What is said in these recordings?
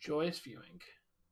joyous viewing.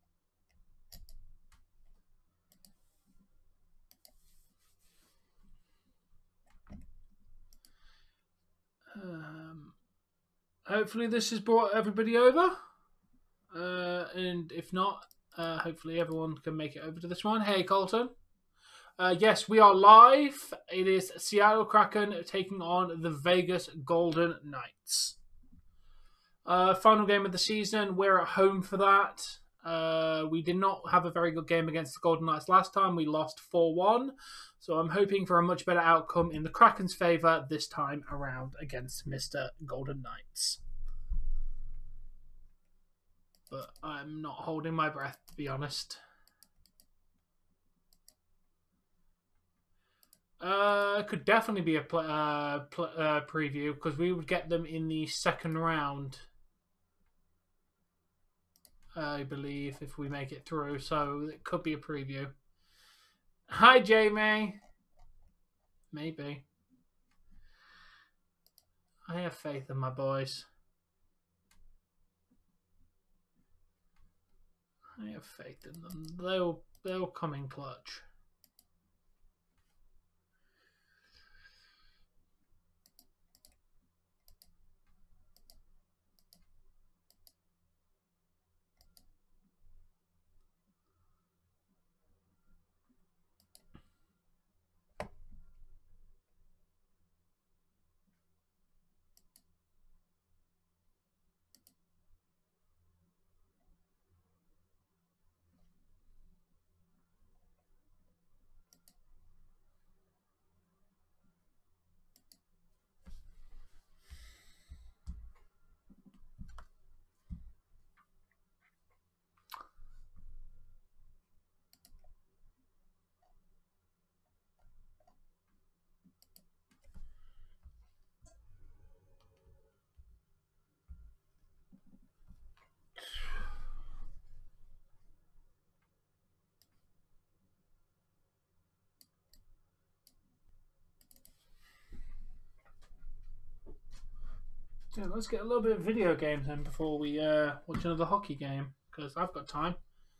Hopefully this has brought everybody over. And if not, hopefully everyone can make it over to this one. Hey, Colton. Yes, we are live. It is Seattle Kraken taking on the Vegas Golden Knights. Final game of the season. We're at home for that. We did not have a very good game against the Golden Knights last time. We lost 4-1. So I'm hoping for a much better outcome in the Kraken's favour this time around against Mr. Golden Knights. But I'm not holding my breath, to be honest. Could definitely be a preview because we would get them in the second round, I believe, if we make it through. So it could be a preview. Hi, Jamie. Maybe. I have faith in my boys. I have faith in them. They'll come in clutch. Yeah, let's get a little bit of video games then before we watch another hockey game, because I've got time.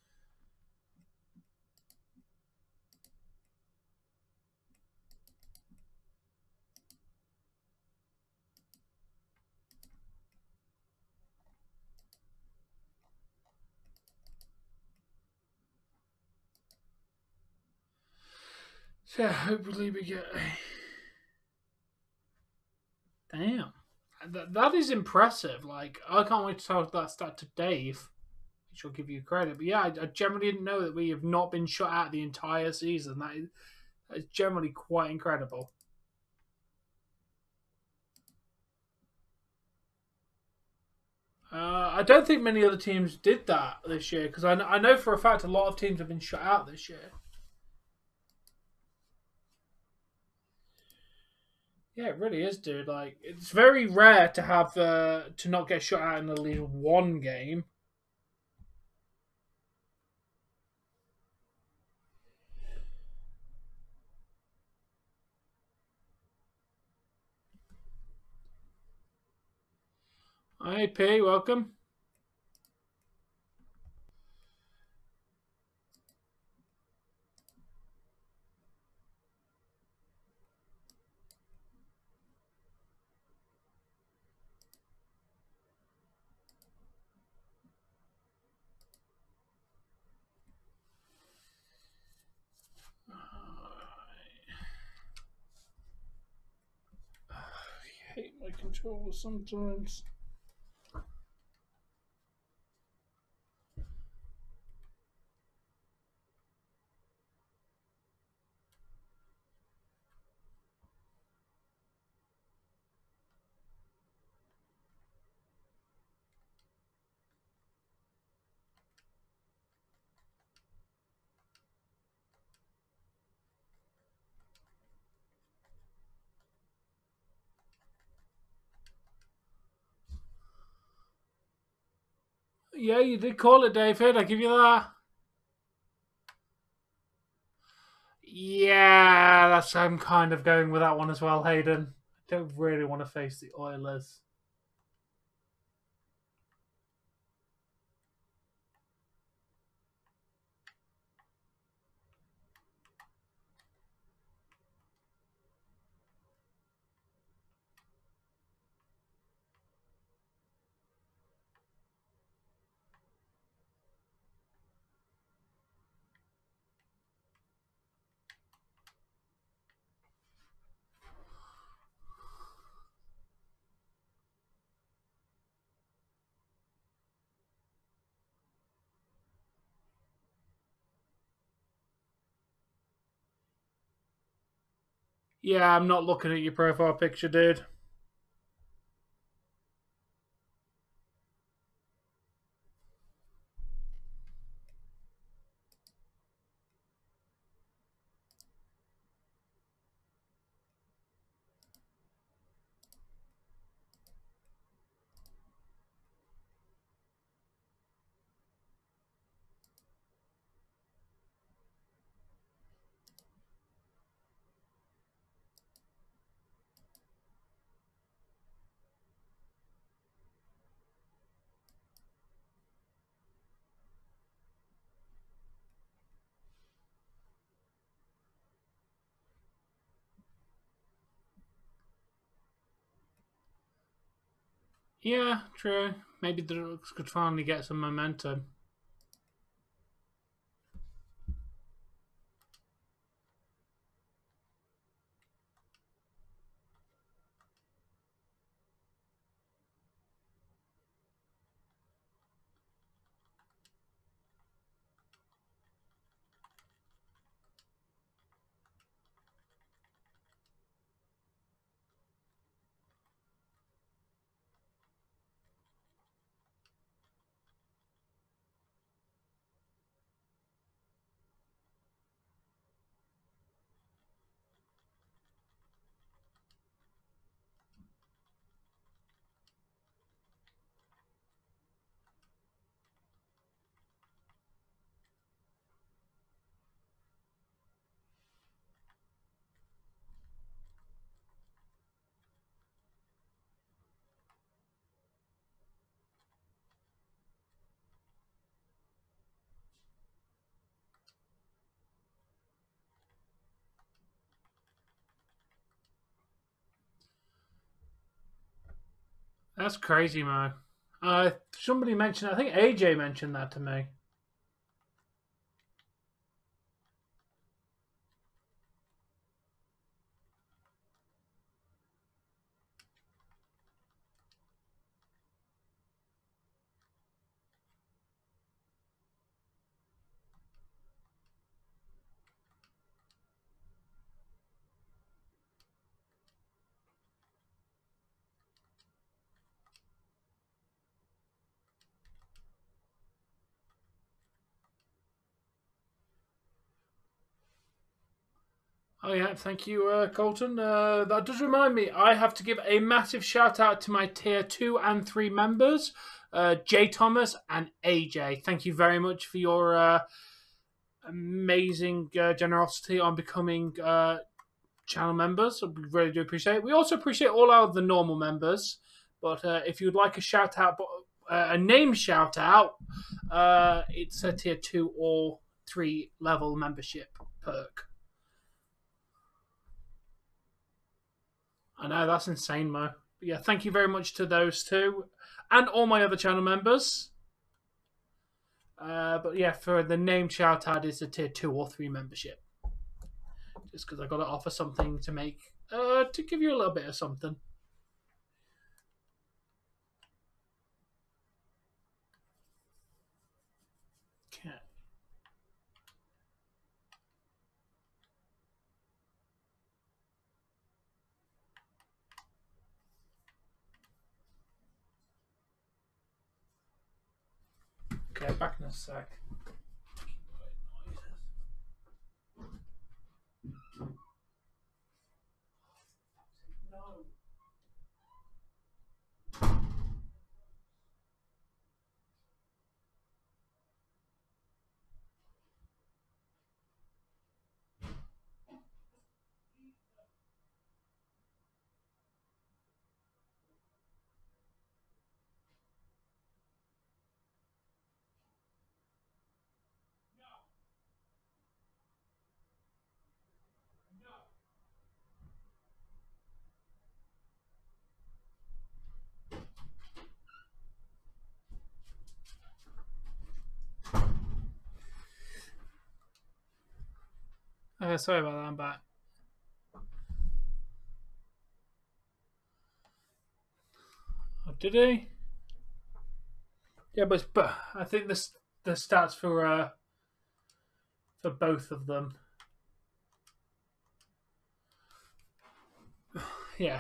So yeah, hopefully we get a... Damn. That is impressive. Like, I can't wait to tell that stat to Dave, which will give you credit. But yeah, I generally didn't know that we have not been shut out the entire season. That is generally quite incredible. I don't think many other teams did that this year, because I know for a fact a lot of teams have been shut out this year. Yeah, it really is, dude. Like, it's very rare to have to not get shut out in at least one game. Hi, P, welcome. I hate my controller sometimes. Yeah, you did call it, David. I give you that. Yeah, that's I'm kind of going with that one as well, Hayden. I don't really want to face the Oilers. Yeah, I'm not looking at your profile picture, dude. Yeah, true. Maybe the looks could finally get some momentum. That's crazy, Mo. Somebody mentioned, I think AJ mentioned that to me. Oh yeah, thank you, Colton. That does remind me, I have to give a massive shout out to my tier 2 and 3 members, J Thomas and AJ. Thank you very much for your amazing generosity on becoming channel members. We really do appreciate it. We also appreciate all our the normal members, but if you'd like a shout out, a name shout out, it's a tier 2 or 3 level membership perk. I know, that's insane, Mo. But yeah, thank you very much to those two and all my other channel members. But yeah, for the name shout out is a tier 2 or 3 membership. Just because I got to offer something to make, to give you a little bit of something. Okay. Okay, back in a sec. Sorry about that, I'm back. Oh, did he? Yeah, but I think the stats for both of them. Yeah.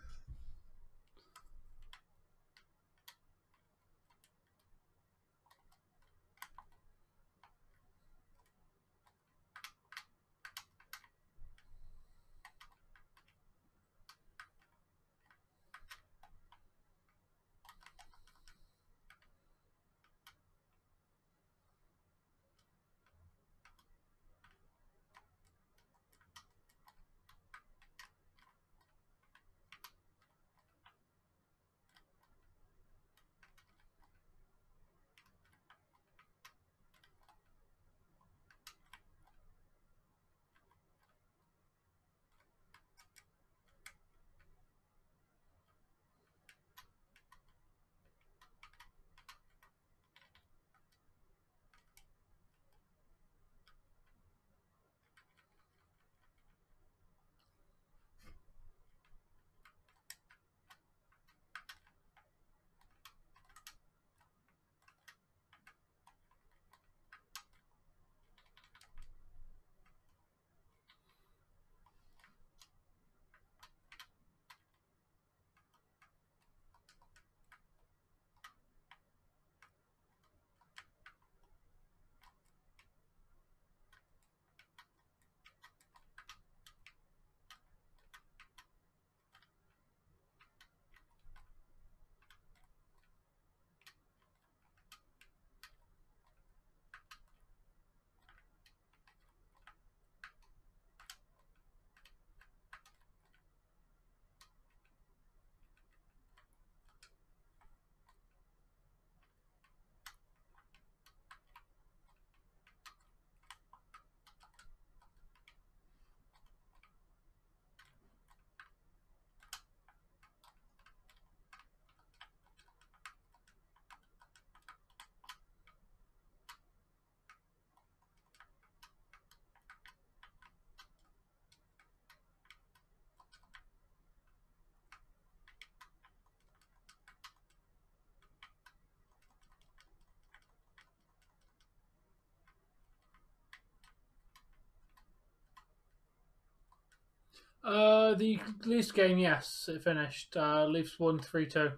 The Leafs game, yes, it finished. Leafs won 3-2.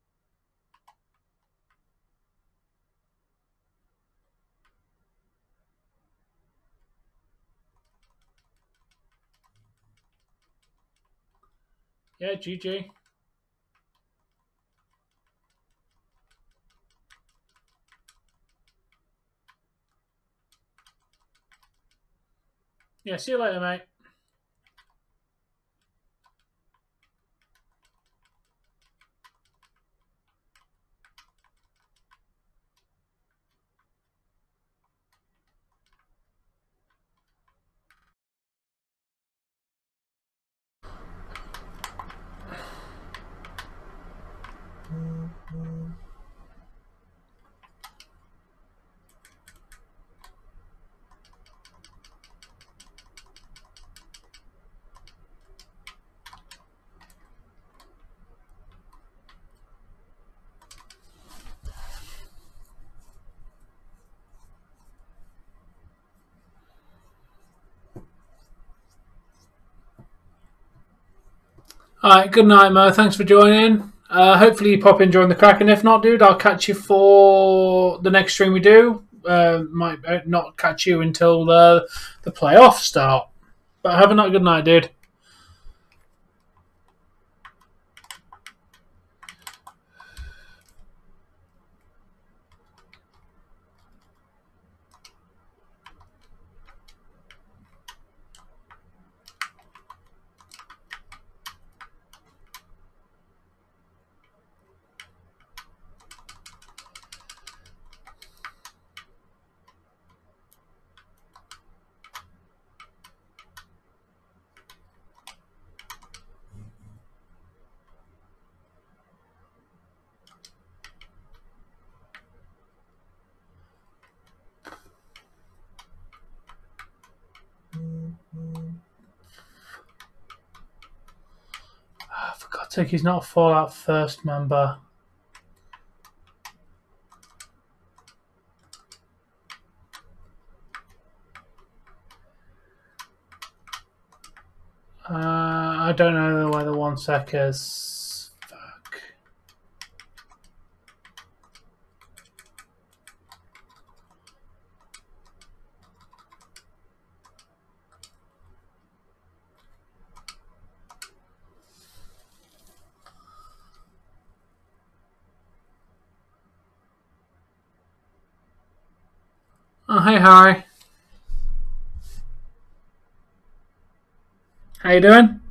Yeah, GG. Yeah, see you later, mate. All right, good night, Mo. Thanks for joining. Hopefully you pop in during the Kraken. If not, dude, I'll catch you for the next stream we do. Might not catch you until the playoffs start. But have a good night, dude. For God's sake, he's not a Fallout First member. I don't know whether 1 sec is. Fuck. Oh, hey, Harry. How you doing?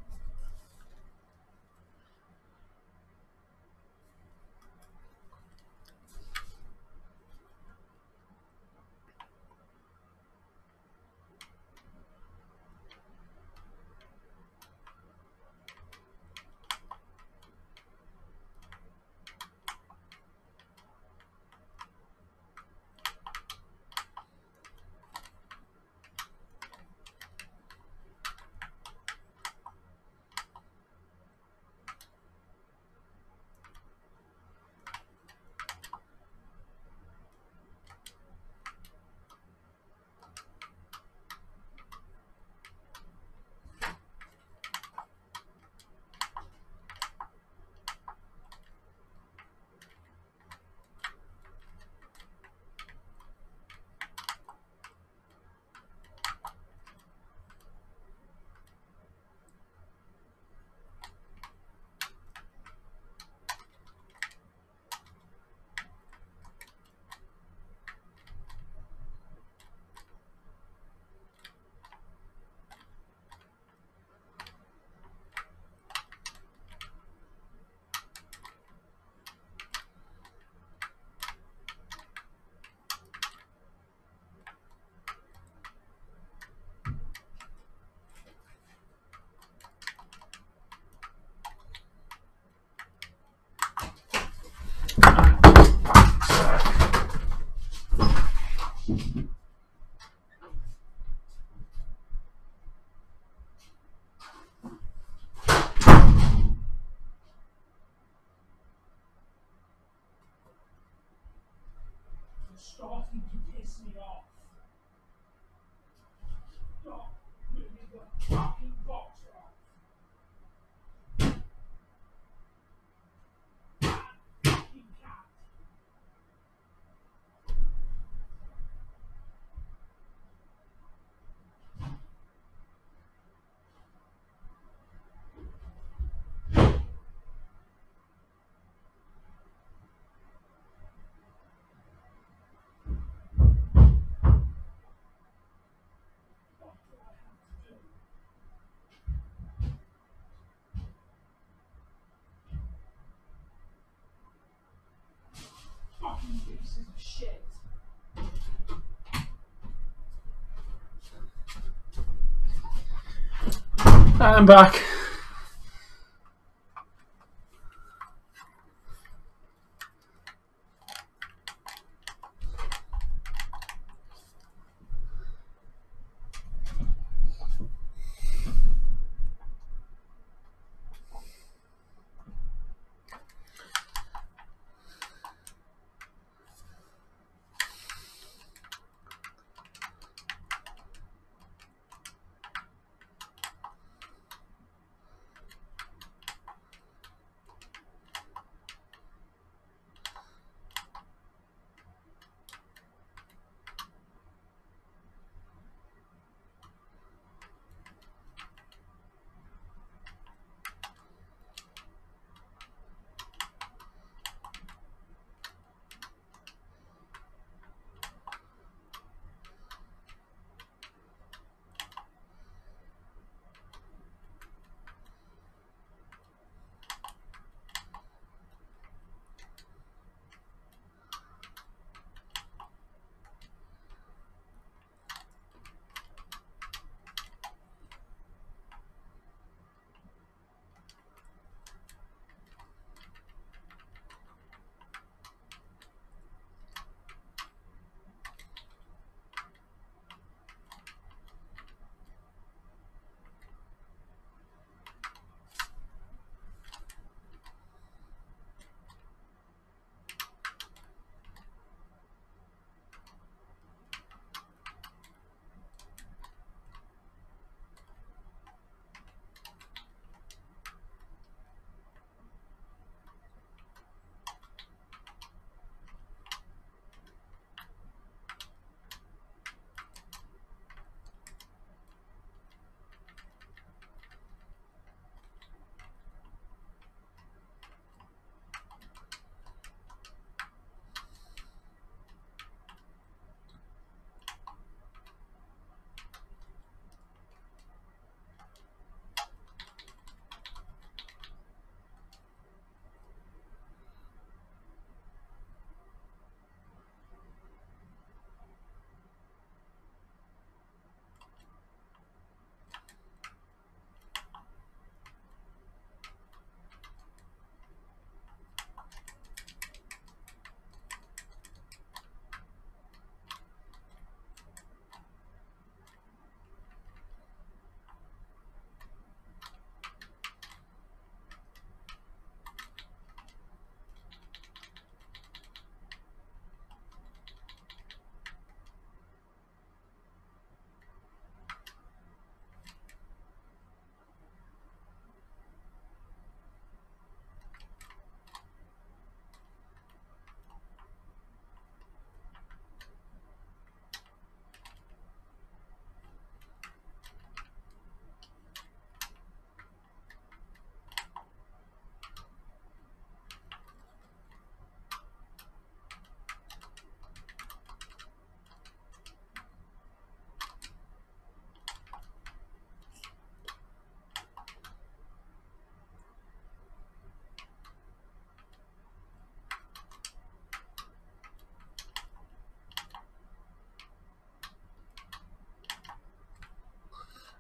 Starting to piss me off. Stop moving the fucking box off. Fucking cat. Fucking pieces of shit. I'm back.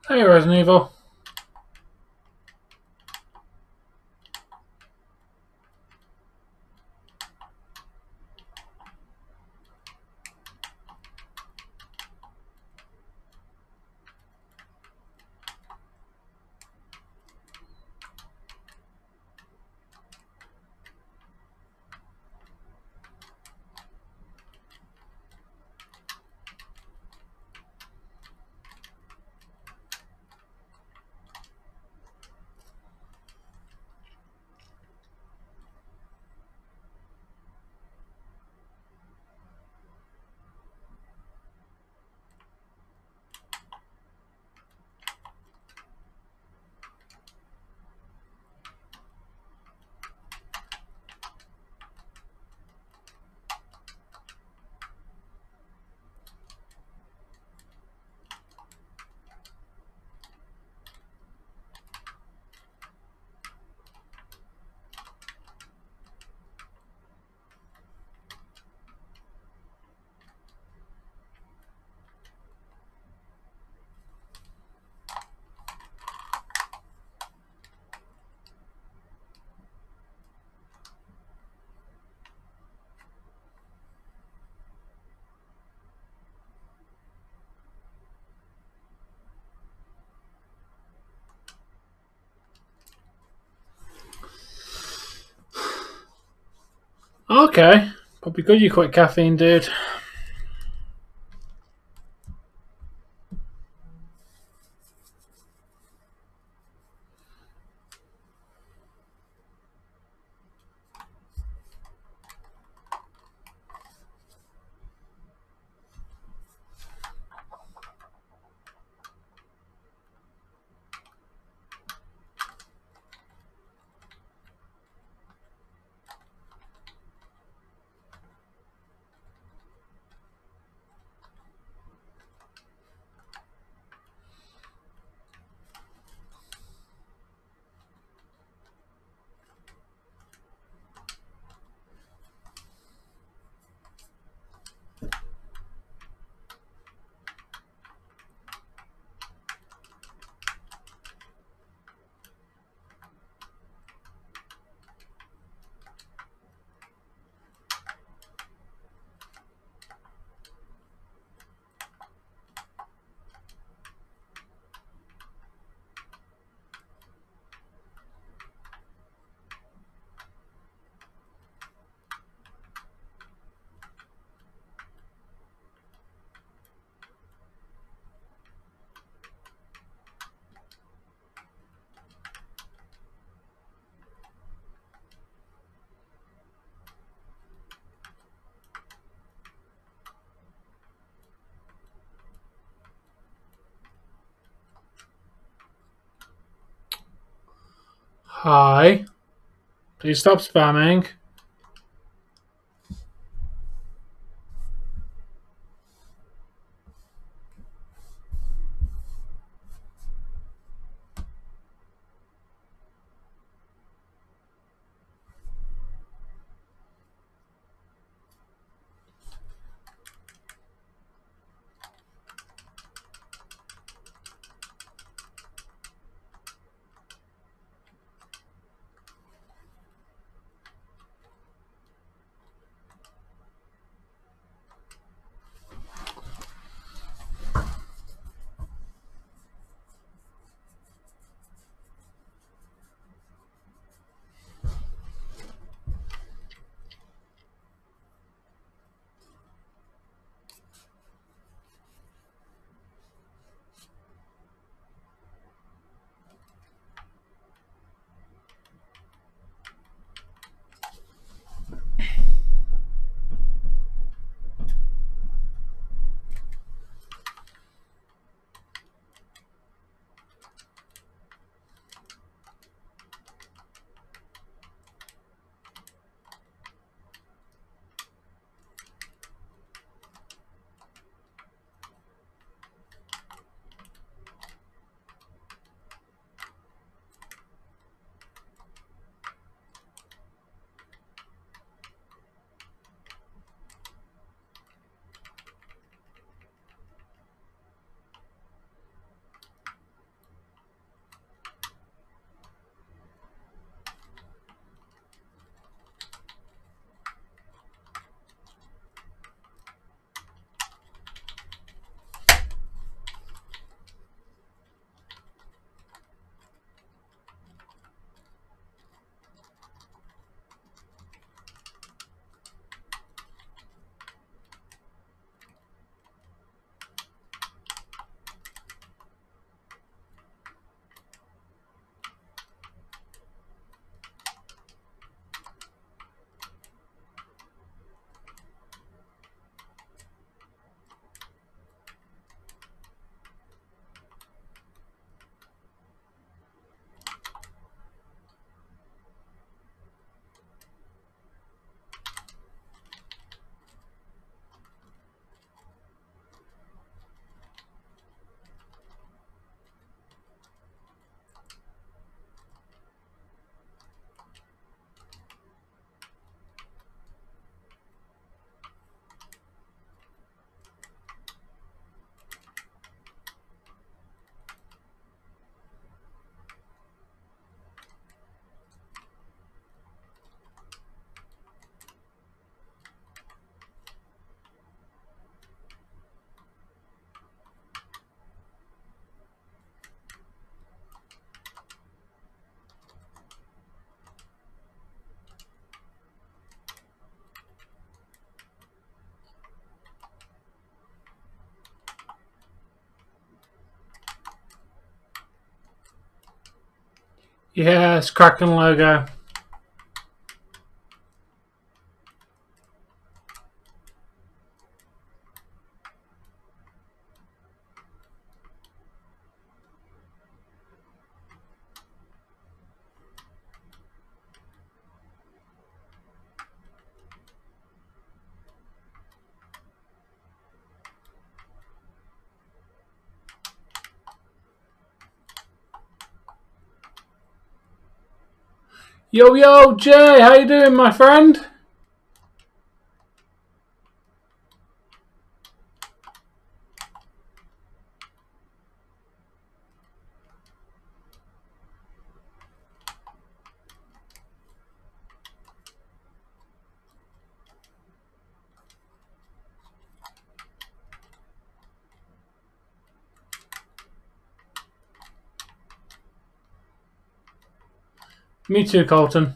Hey, Resident Evil. Okay. Probably good you quit caffeine, dude. Hi. Please stop spamming. Yes, Kraken logo. Yo, yo, Jay, how you doing, my friend? Me too, Colton.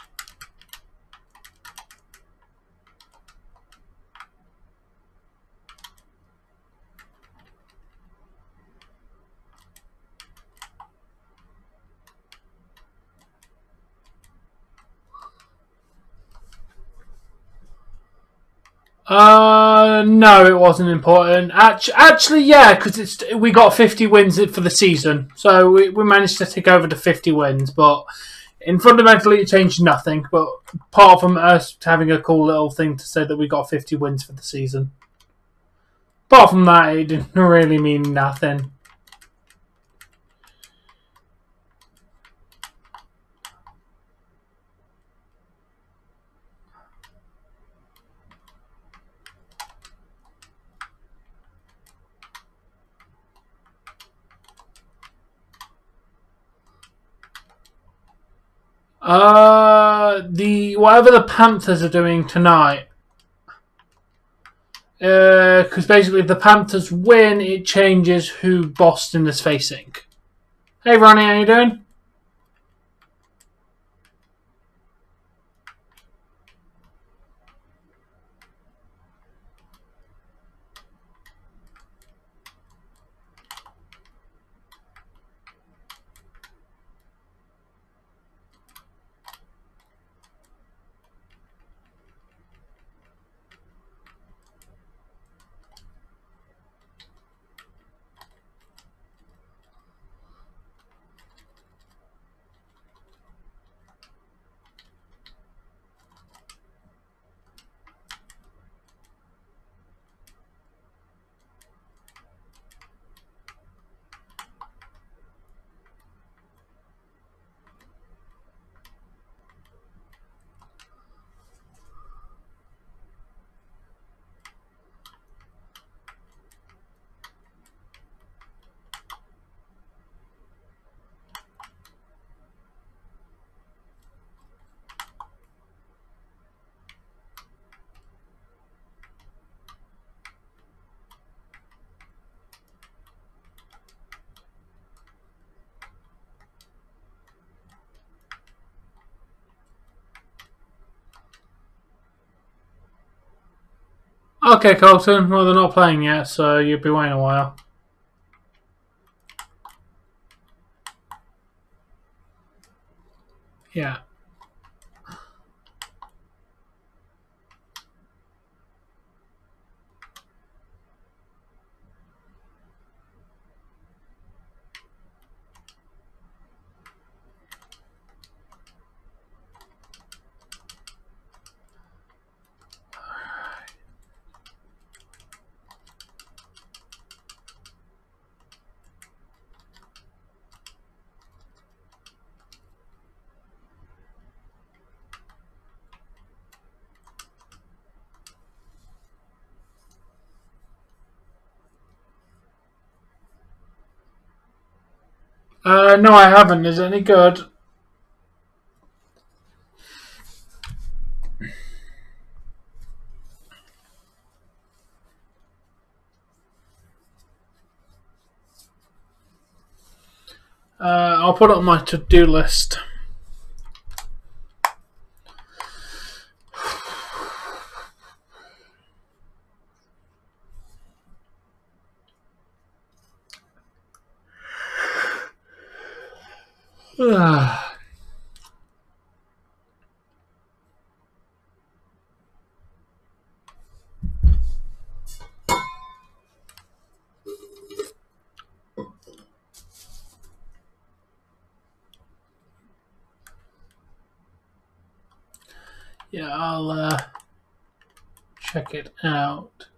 No, it wasn't important. Actually, yeah, because we got 50 wins for the season, so we managed to take over to 50 wins. But fundamentally, it changed nothing. But apart from us having a cool little thing to say that we got 50 wins for the season, apart from that, it didn't really mean nothing. Whatever the Panthers are doing tonight. Because basically, if the Panthers win, it changes who Boston is facing. Hey, Ronnie, how you doing? Okay, Colton. Well, they're not playing yet, so you'll be waiting a while. Yeah. No, I haven't. Is it any good? I'll put it on my to-do list. Yeah, I'll check it out.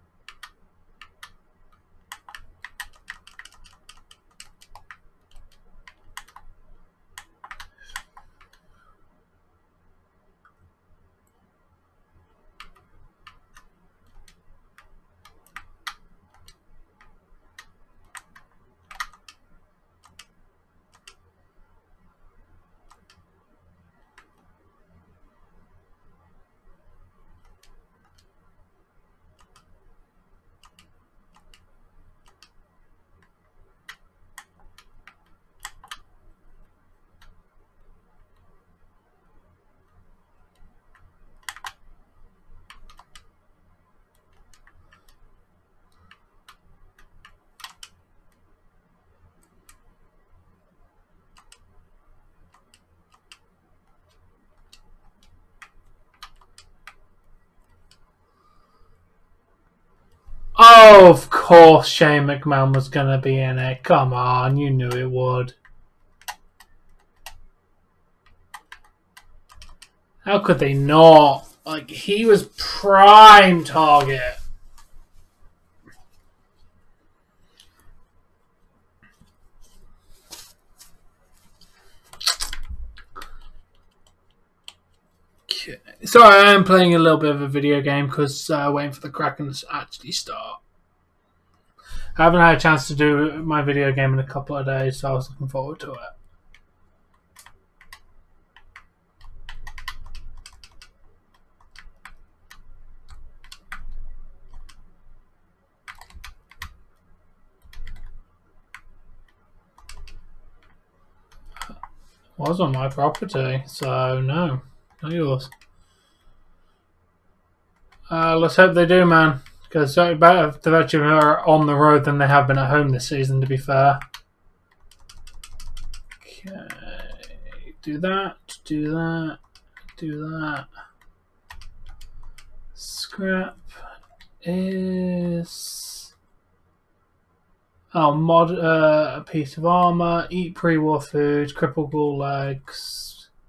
Oh, of course Shane McMahon was going to be in it. Come on, you knew it would. How could they not? Like, he was prime target. Okay. So I am playing a little bit of a video game because waiting for the Kraken to actually start. I haven't had a chance to do my video game in a couple of days, so I was looking forward to it. Was on my property, so no, not yours. Let's hope they do, man. Because they've actually are on the road than they have been at home this season, to be fair. Okay, do that, do that, do that. Scrap is... Oh, mod a piece of armor, eat pre-war food, cripple ghoul legs.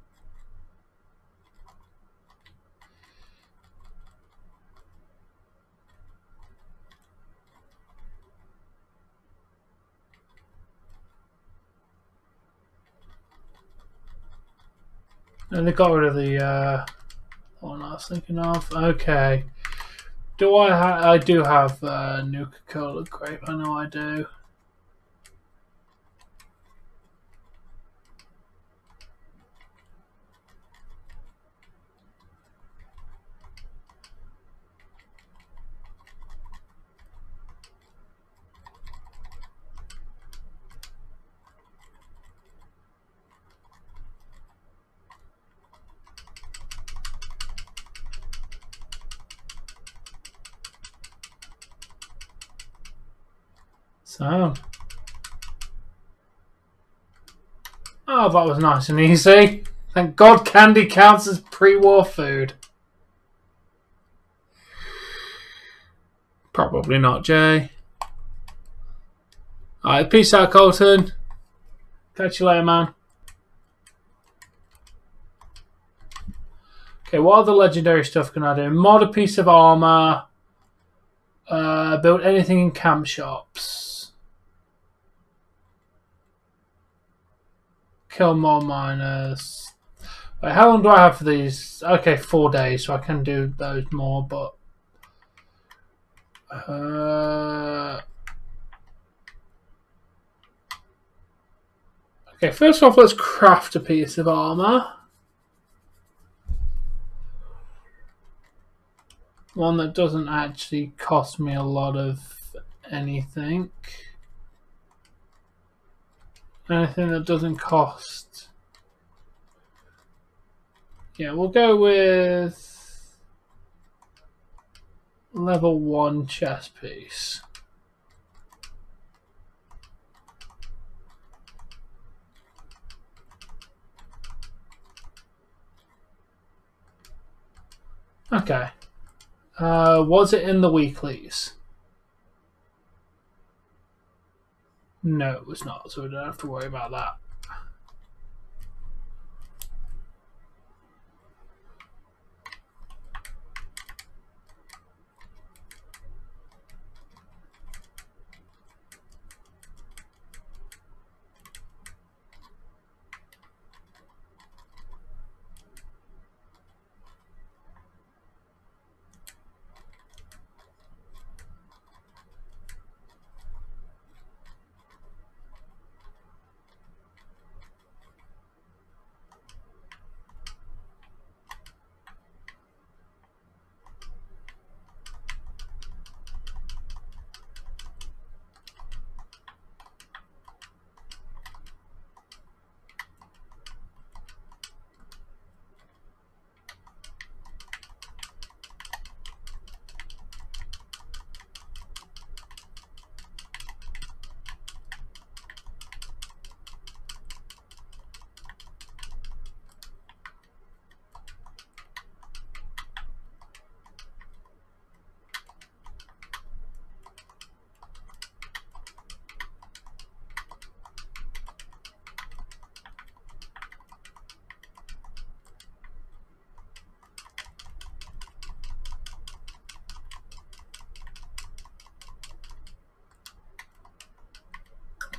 And they got rid of the one I was thinking of. Okay. Do I do have Nuka-Cola grape, I know I do. So, oh, that was nice and easy. Thank God candy counts as pre-war food. Probably not, Jay. Alright, peace out, Colton. Catch you later, man. Okay, what other legendary stuff can I do? Mod a piece of armor. Build anything in camp shops. Kill more miners. Wait, how long do I have for these? Okay, 4 days, so I can do those more, but... Okay, first off, let's craft a piece of armor. One that doesn't actually cost me a lot of anything. Anything that doesn't cost. Yeah, we'll go with level 1 chest piece. Okay. Was it in the weeklies? No, it was not, so we don't have to worry about that.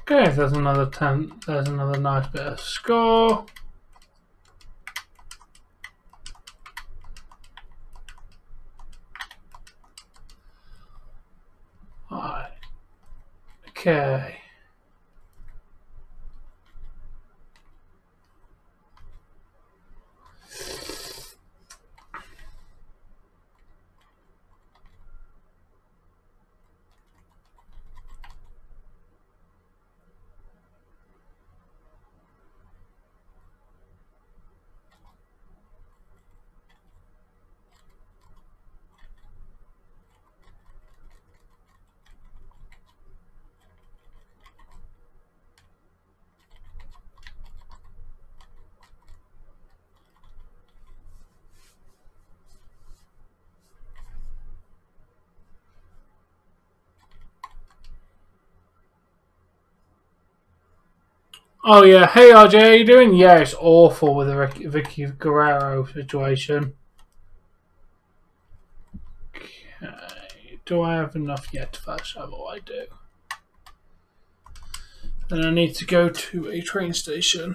Okay, there's another 10. There's another nice bit of score. Alright. Okay. Oh yeah, hey RJ, how you doing? Yeah, it's awful with the Vicky Guerrero situation. Okay, do I have enough yet for shovel? I do. Then I need to go to a train station.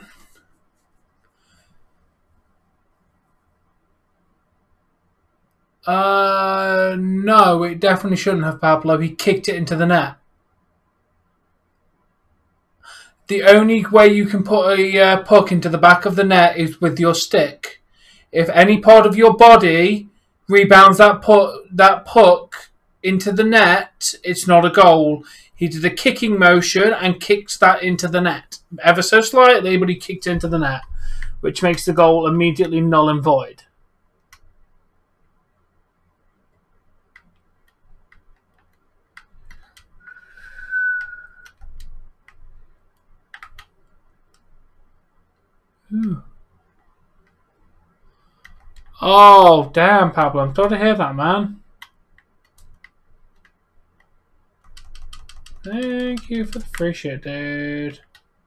No, it definitely shouldn't have, Pablo. He kicked it into the net. The only way you can put a puck into the back of the net is with your stick. If any part of your body rebounds that puck into the net, it's not a goal. He did a kicking motion and kicked that into the net. Ever so slightly, but he kicked into the net, which makes the goal immediately null and void. Ooh. Oh, damn, Pablo. I'm sorry to hear that, man. Thank you for the free shit, dude.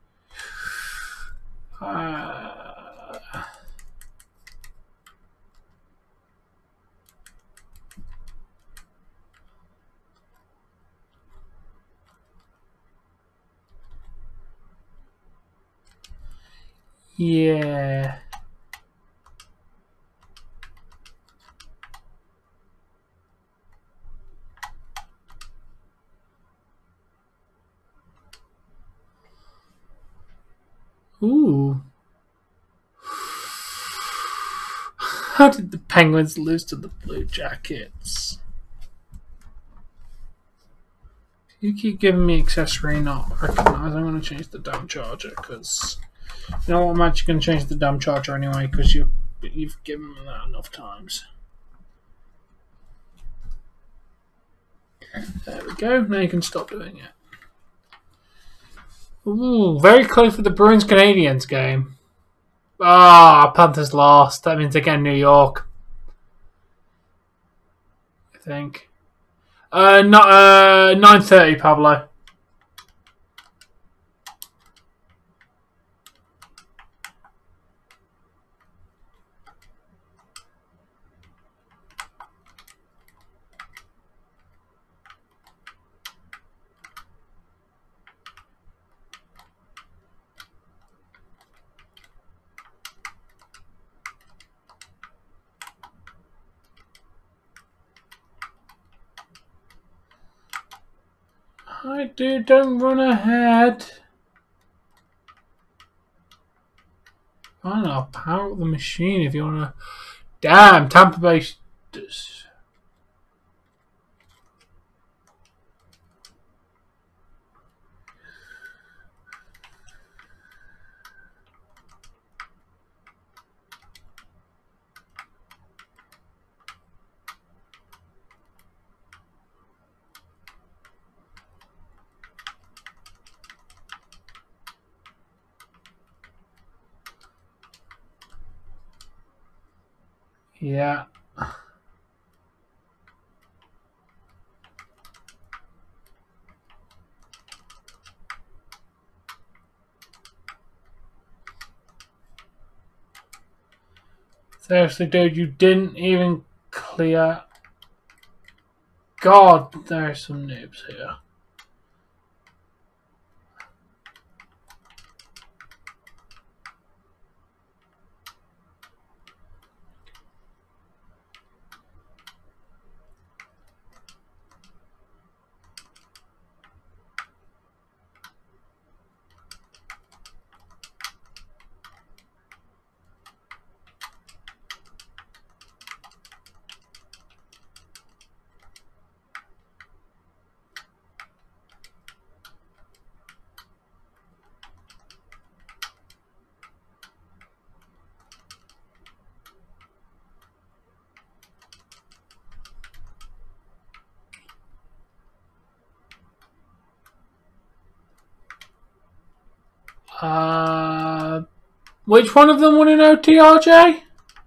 Yeah. Ooh. How did the Penguins lose to the Blue Jackets? You keep giving me accessory not recognise. I'm going to change the damn charger because you know what? I'm actually going to change the damn charger anyway because you've given me that enough times. There we go. Now you can stop doing it. Ooh, very close for the Bruins Canadiens game. Ah, Panthers lost. That means again New York. I think. Not 9:30, Pablo. Hi, dude, don't run ahead. Fine, I'll power up the machine if you want to. Damn, Tampa Bay. Yeah. Seriously, dude, you didn't even clear. God, there are some noobs here. Which one of them won an OT, RJ?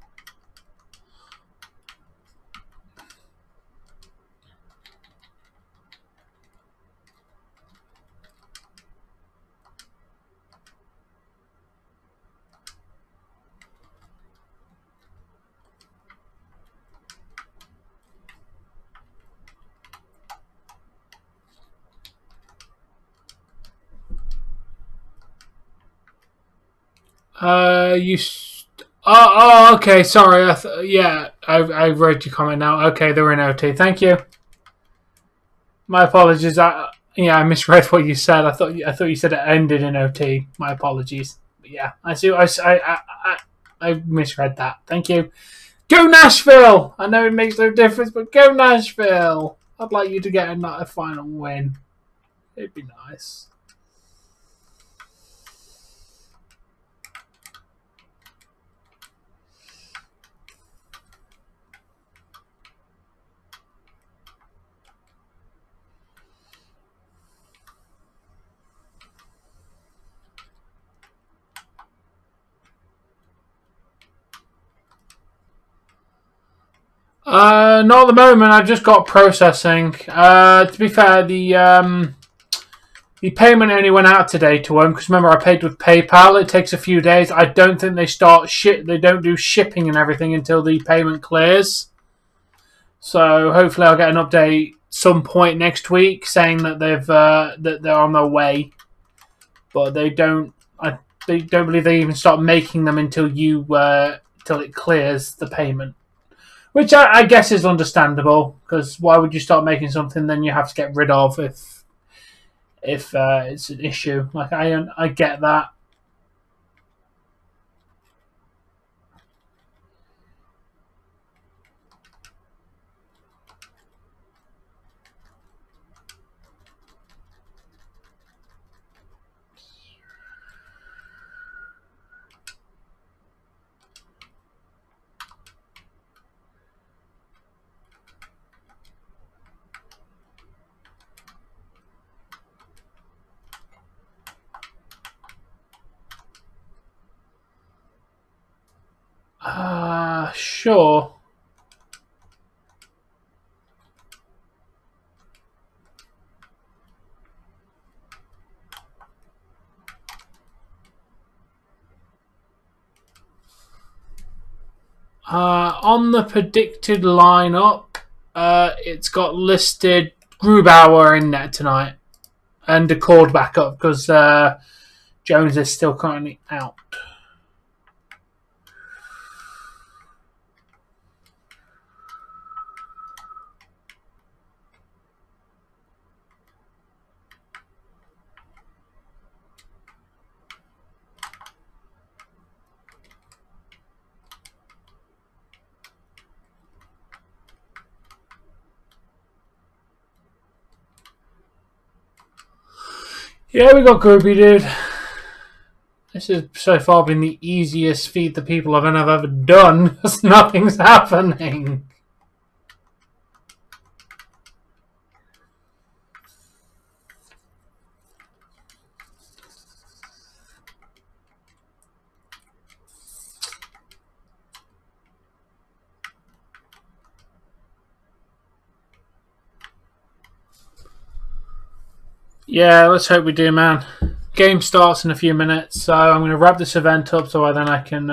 Okay. Sorry. I read your comment now. Okay, they were in OT. Thank you. My apologies. I misread what you said. I thought you said it ended in OT. My apologies. But yeah, I misread that. Thank you. Go Nashville! I know it makes no difference, but go Nashville! I'd like you to get a final win. It'd be nice. Not at the moment. I've just got processing. To be fair, the payment only went out today to him because remember I paid with PayPal. It takes a few days. I don't think they start They don't do shipping and everything until the payment clears. So hopefully I'll get an update some point next week saying that they're on their way. But they don't believe they even start making them until till it clears the payment. Which I guess is understandable, because why would you start making something then you have to get rid of if it's an issue? Like I get that. Sure. On the predicted lineup, it's got listed Grubauer in net tonight, and Daccord back up because Jones is still currently out. Yeah, we got Groupie, dude. This has so far been the easiest feed the people I've ever done because nothing's happening. Yeah, let's hope we do, man. Game starts in a few minutes, so I'm going to wrap this event up so then I can,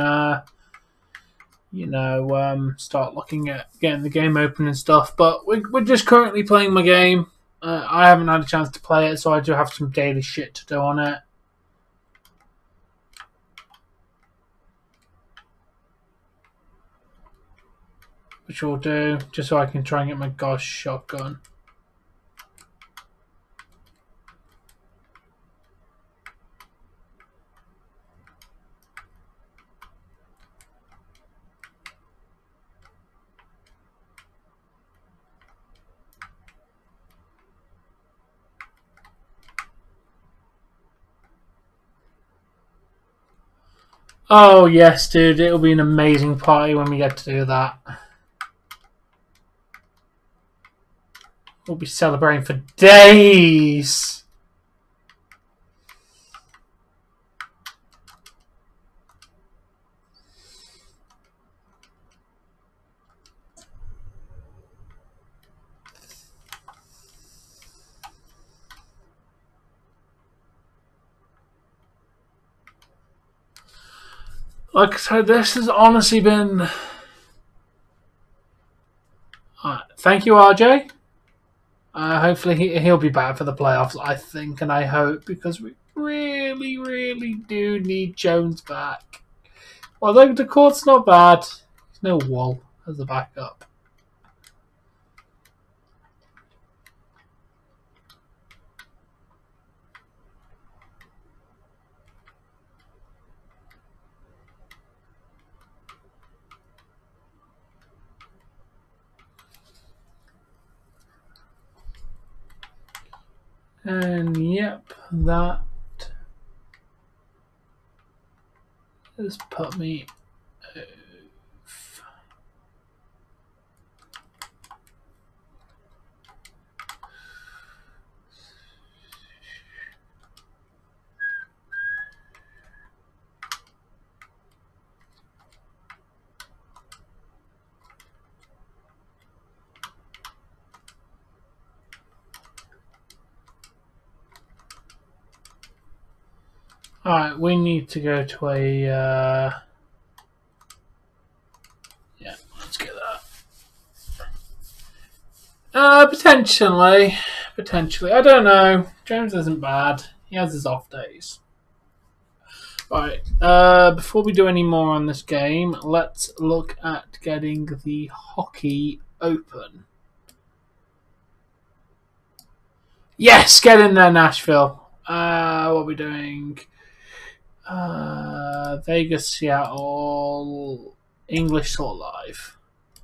start looking at getting the game open and stuff. But we're just currently playing my game. I haven't had a chance to play it, so I do have some daily shit to do on it. Which we'll do, just so I can try and get my gosh shotgun. Oh, yes, dude. It'll be an amazing party when we get to do that. We'll be celebrating for days. Like I said, this has honestly been... thank you, RJ. Hopefully he'll be back for the playoffs, I think, and I hope, because we really, really do need Jones back. Although the court's not bad. There's no Wall as a backup. And yep, that has put me off. Alright, we need to go to a... yeah, let's get that. Potentially. Potentially. I don't know. Jones isn't bad. He has his off days. Right. Before we do any more on this game, let's look at getting the hockey open. Yes! Get in there, Nashville. What are we doing? Vegas, Seattle, English sort live.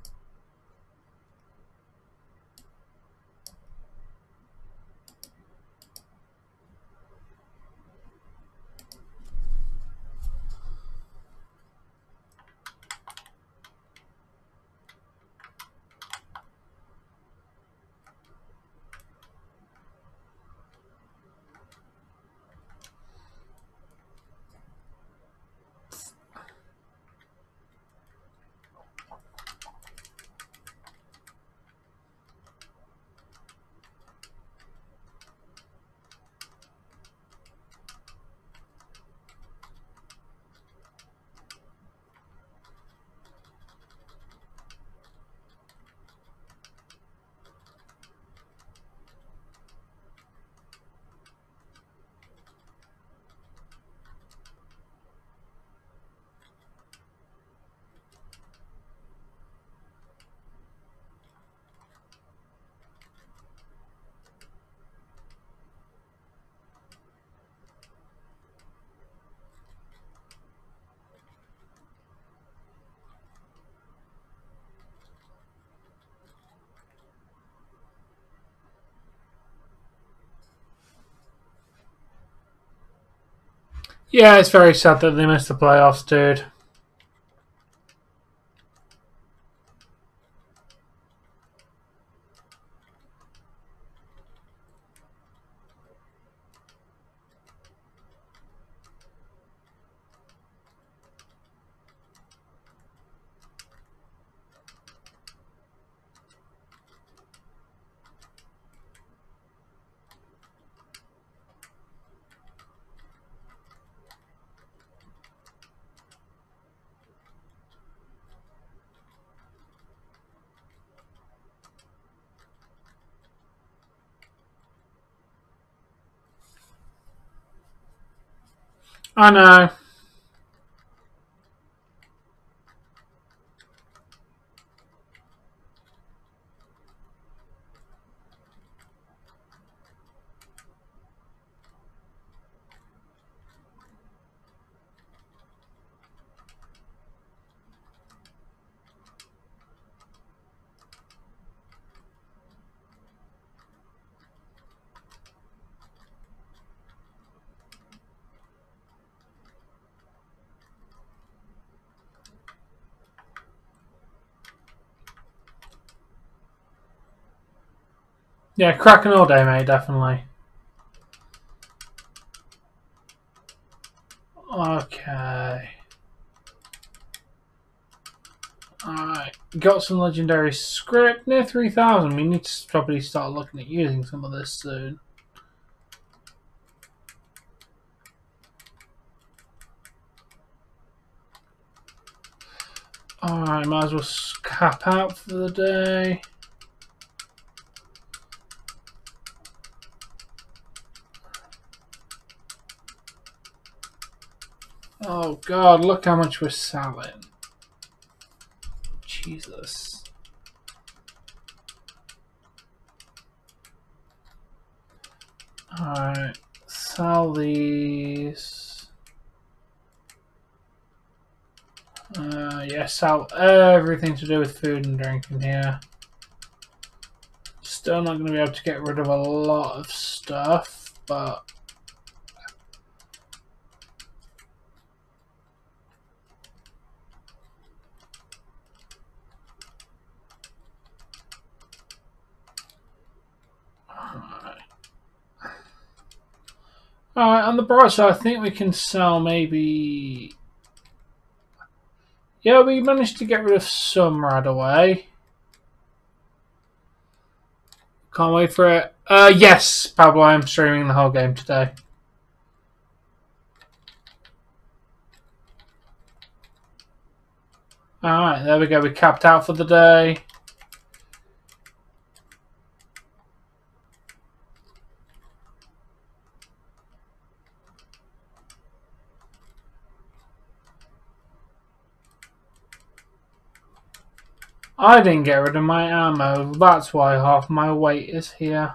Yeah, it's very sad that they missed the playoffs, dude. I know. Yeah, Kraken all day, mate, definitely. Okay. Alright, got some legendary script near 3,000. We need to probably start looking at using some of this soon. Alright, might as well cap out for the day. Oh god, look how much we're selling. Jesus. Alright, sell these. Yeah, sell everything to do with food and drink in here. Still not going to be able to get rid of a lot of stuff, but... Alright, on the bright side, I think we can sell maybe... Yeah, we managed to get rid of some right away. Can't wait for it. Yes, Pablo, I'm streaming the whole game today. Alright, there we go. We capped out for the day. I didn't get rid of my ammo. That's why half my weight is here.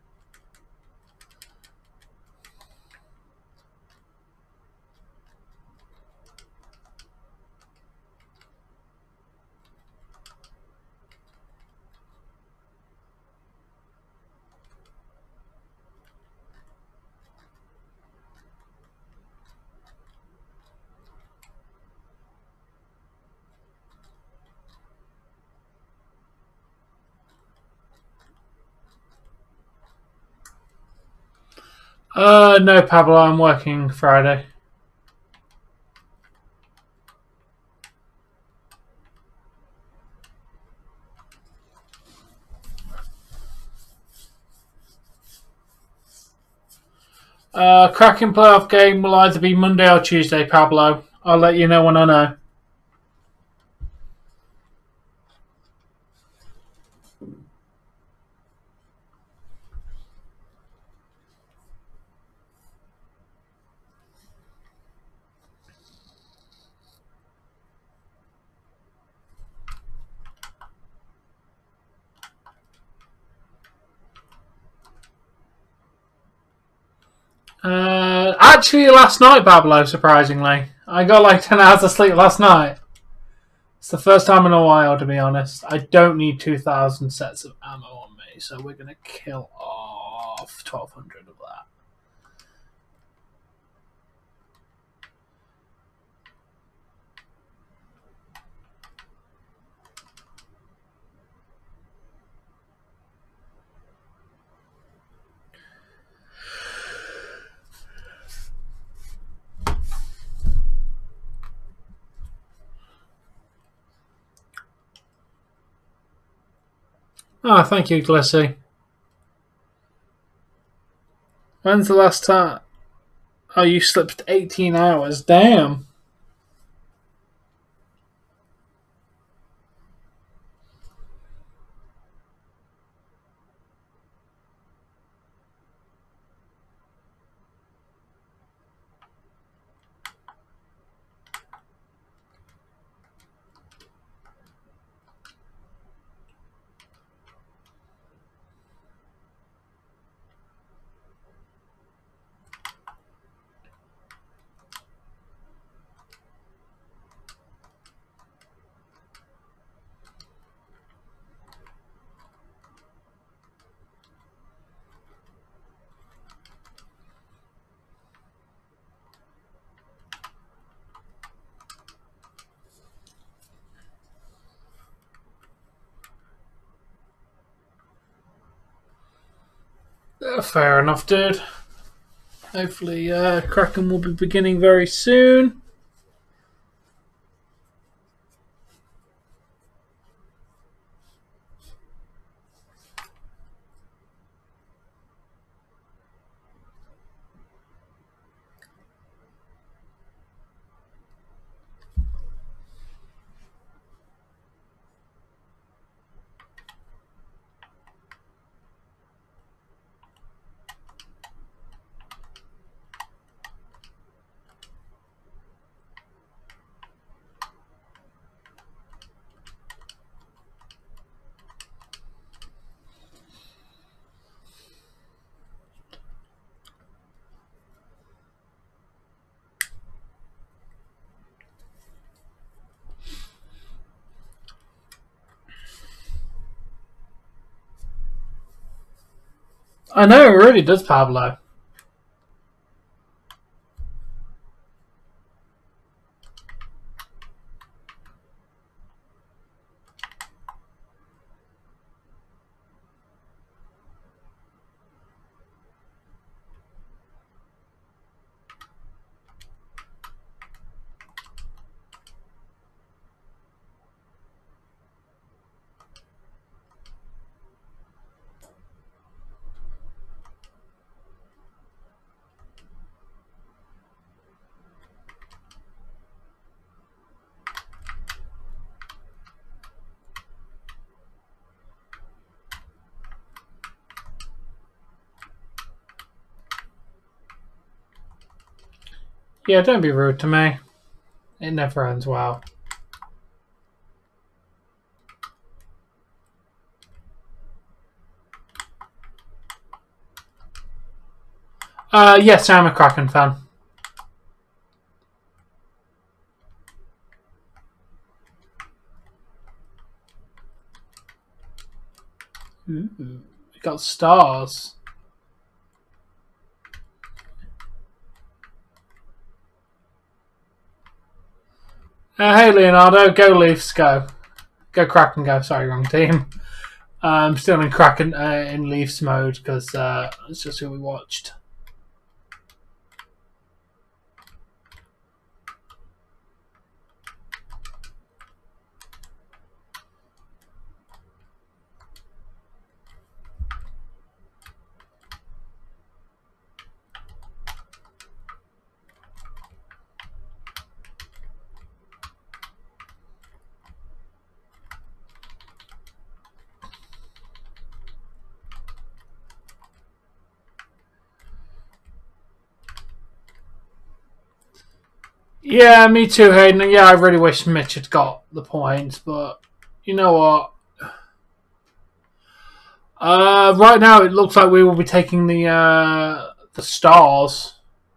No, Pablo, I'm working Friday. Kraken playoff game will either be Monday or Tuesday, Pablo. I'll let you know when I know. Actually, last night, Pablo, surprisingly. I got like 10 hours of sleep last night. It's the first time in a while, to be honest. I don't need 2,000 sets of ammo on me, so we're going to kill off 1,200 of that. Oh, thank you, Glissy. When's the last time? Oh, you slept 18 hours. Damn. Fair enough, dude. Hopefully, Kraken will be beginning very soon. I know, it really does, Pablo. Yeah, don't be rude to me. It never ends well. Yes, I'm a Kraken fan. Ooh, we got stars. Hey, Leonardo, go Leafs, go. Go Kraken, go. Sorry, wrong team. I'm still in Kraken, in Leafs mode, because it's just who we watched. Yeah, me too, Hayden. Yeah, I really wish Mitch had got the points, but you know what? Right now, it looks like we will be taking the stars.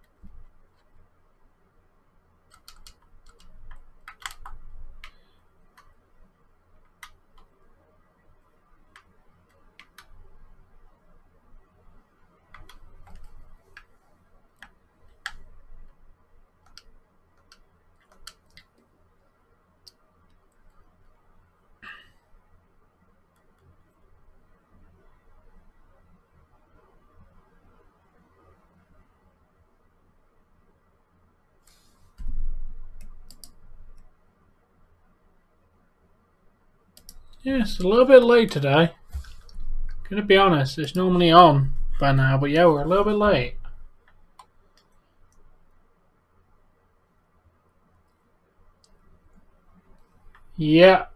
Yes, a little bit late today. Gonna be honest, it's normally on by now, but yeah, we're a little bit late. Yeah.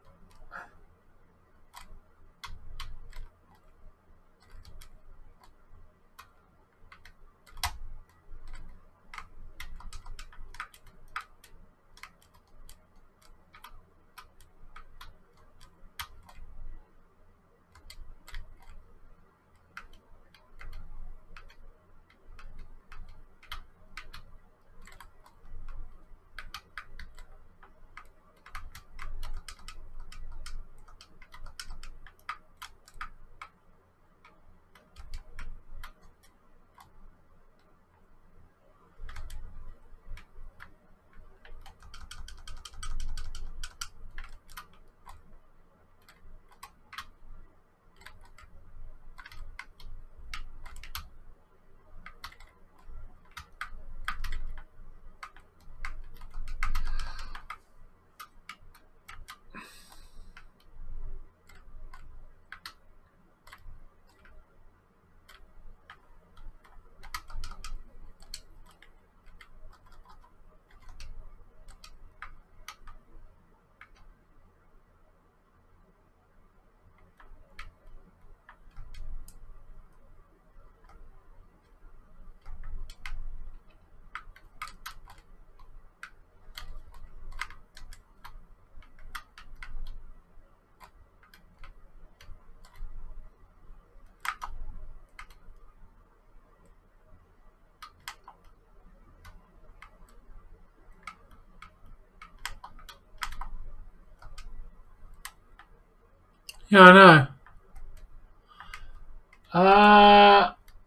Yeah, I know.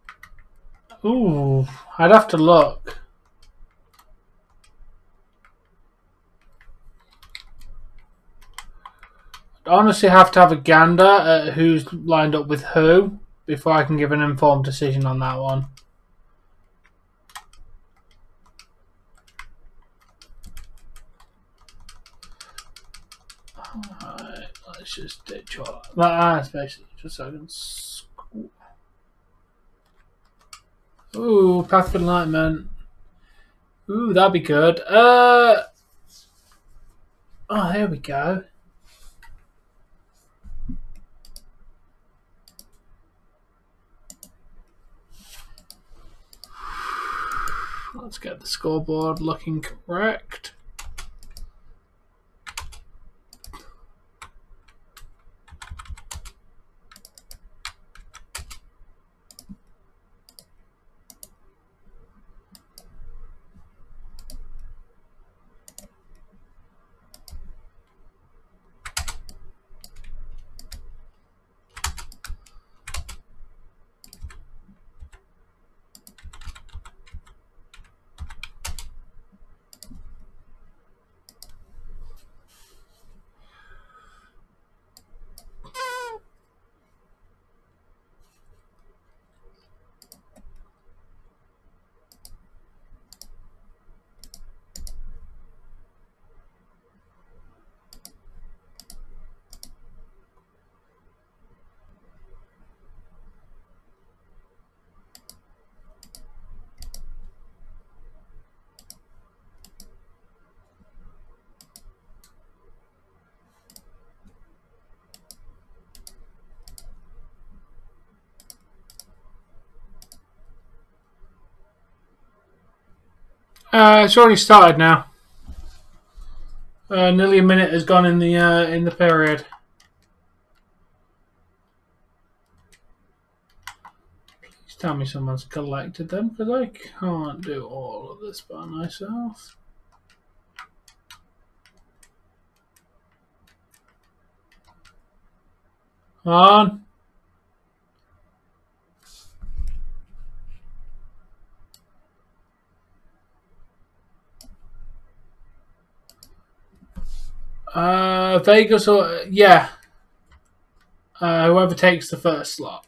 Ooh, I'd have to look. I'd honestly have to have a gander at who's lined up with who before I can give an informed decision on that one. Alright, let's just ditch all that. That's basically just so I can. Ooh, Path of Enlightenment. Ooh, that'd be good. Oh, there we go. Let's get the scoreboard looking correct. It's already started now. Nearly a minute has gone in the period. Please tell me someone's collected them, because I can't do all of this by myself. Come on. Vegas or yeah. Whoever takes the first slot.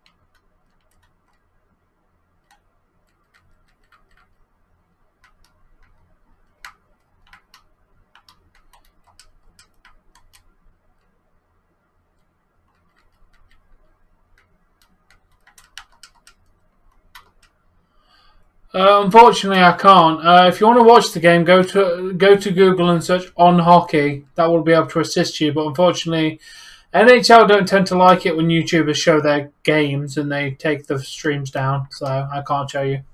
Unfortunately, I can't. If you want to watch the game, go to Google and search "on hockey." That will be able to assist you. But unfortunately, NHL don't tend to like it when YouTubers show their games and they take the streams down. So I can't show you.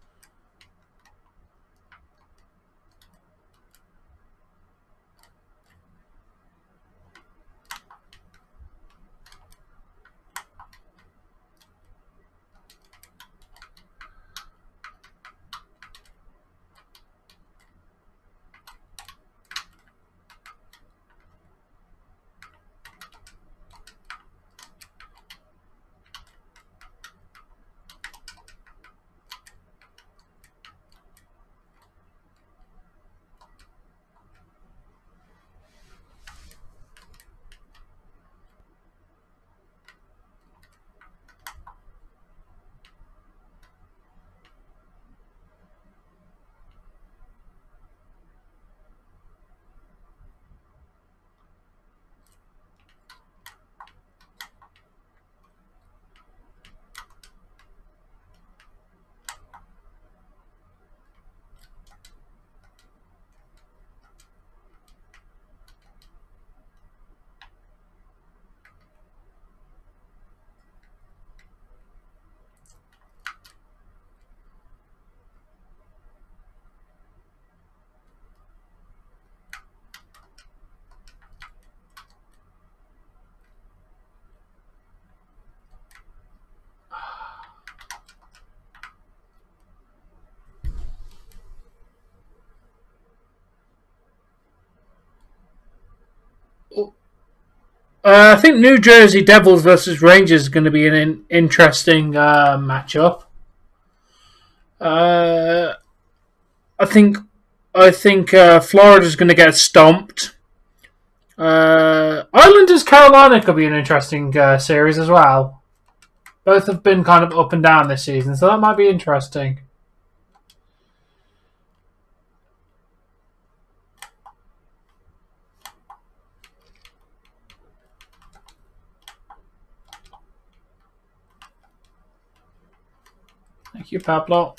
I think New Jersey Devils versus Rangers is going to be an interesting matchup. Uh, I think Florida's going to get stomped. Islanders Carolina could be an interesting series as well. Both have been kind of up and down this season, so that might be interesting. Thank you, Pablo.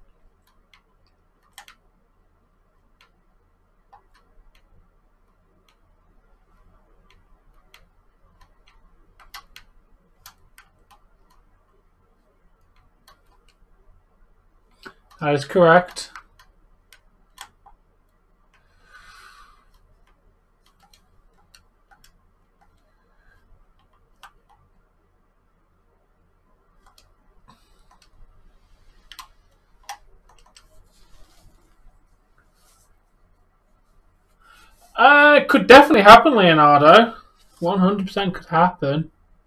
That is correct. It could definitely happen, Leonardo. 100% could happen.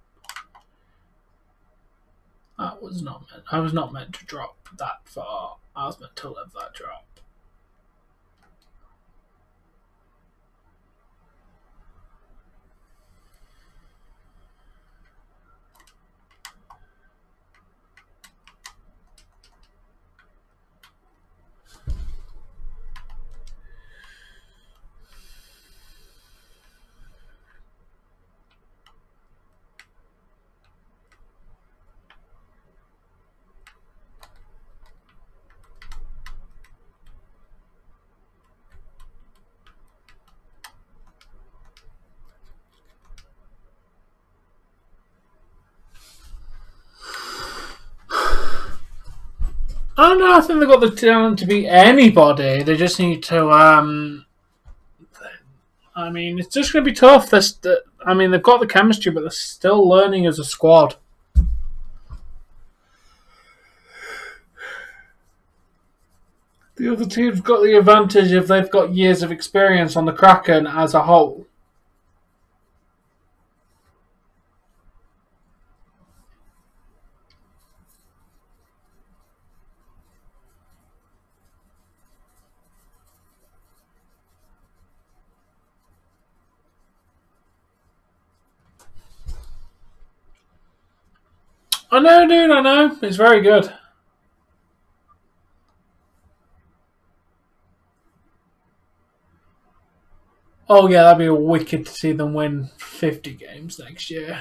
That was not meant. I was not meant to drop that far. I was meant to live that drop. I don't know. I think they've got the talent to beat anybody. They just need to. I mean, it's just going to be tough. I mean, they've got the chemistry, but they're still learning as a squad. The other team's got the advantage if they've got years of experience on the Kraken as a whole. I know, dude, I know. It's very good. Oh, yeah, that'd be wicked to see them win 50 games next year.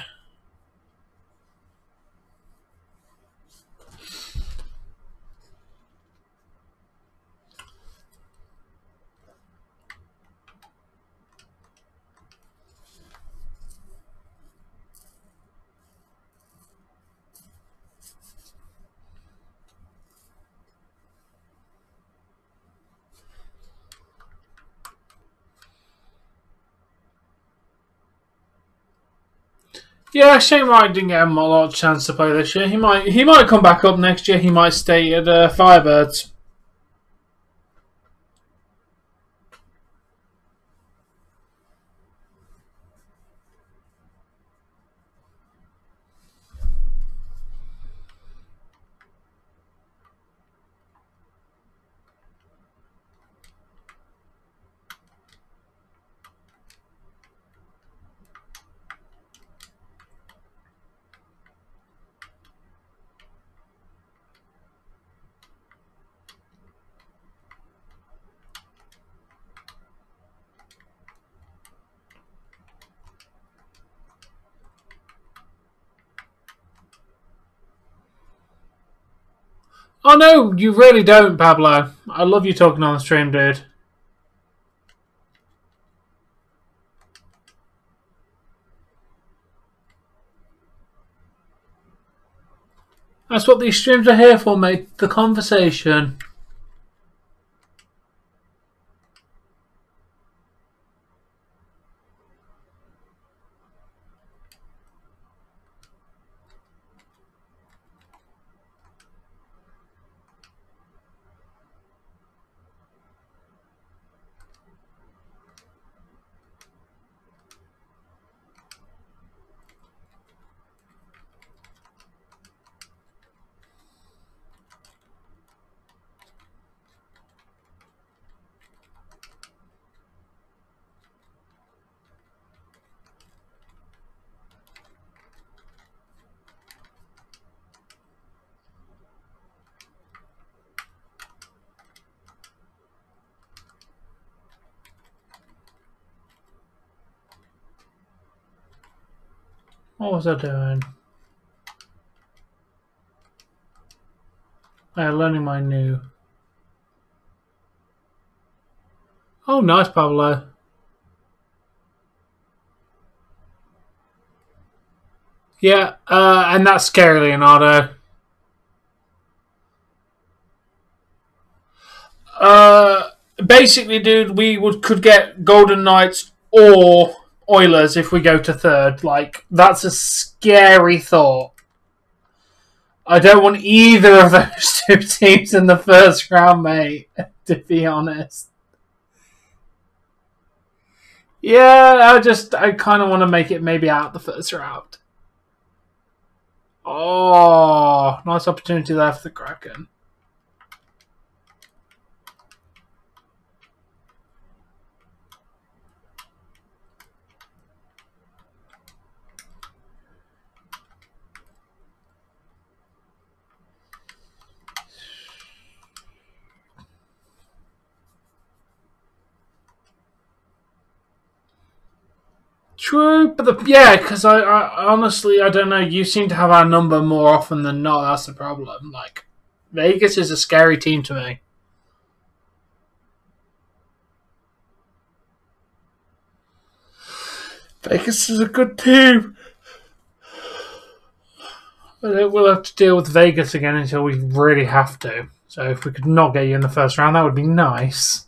Yeah, Shane Wright didn't get him a lot of chance to play this year. He might come back up next year. He might stay at Firebirds. Oh no, you really don't, Pablo. I love you talking on the stream, dude. That's what these streams are here for, mate. The conversation. What was I doing? Learning my new. Oh, nice, Pablo. Yeah, and that's scary, Leonardo. Basically, dude, could get Golden Knights or Oilers if we go to third. Like, that's a scary thought. I don't want either of those two teams in the first round, mate, to be honest. Yeah, I kind of want to make it maybe out the first round. Oh, nice opportunity there for the Kraken. True, but because I honestly I don't know. You seem to have our number more often than not. That's the problem. Like, Vegas is a scary team to me. Vegas is a good team. But we'll have to deal with Vegas again until we really have to. So if we could not get you in the first round, that would be nice.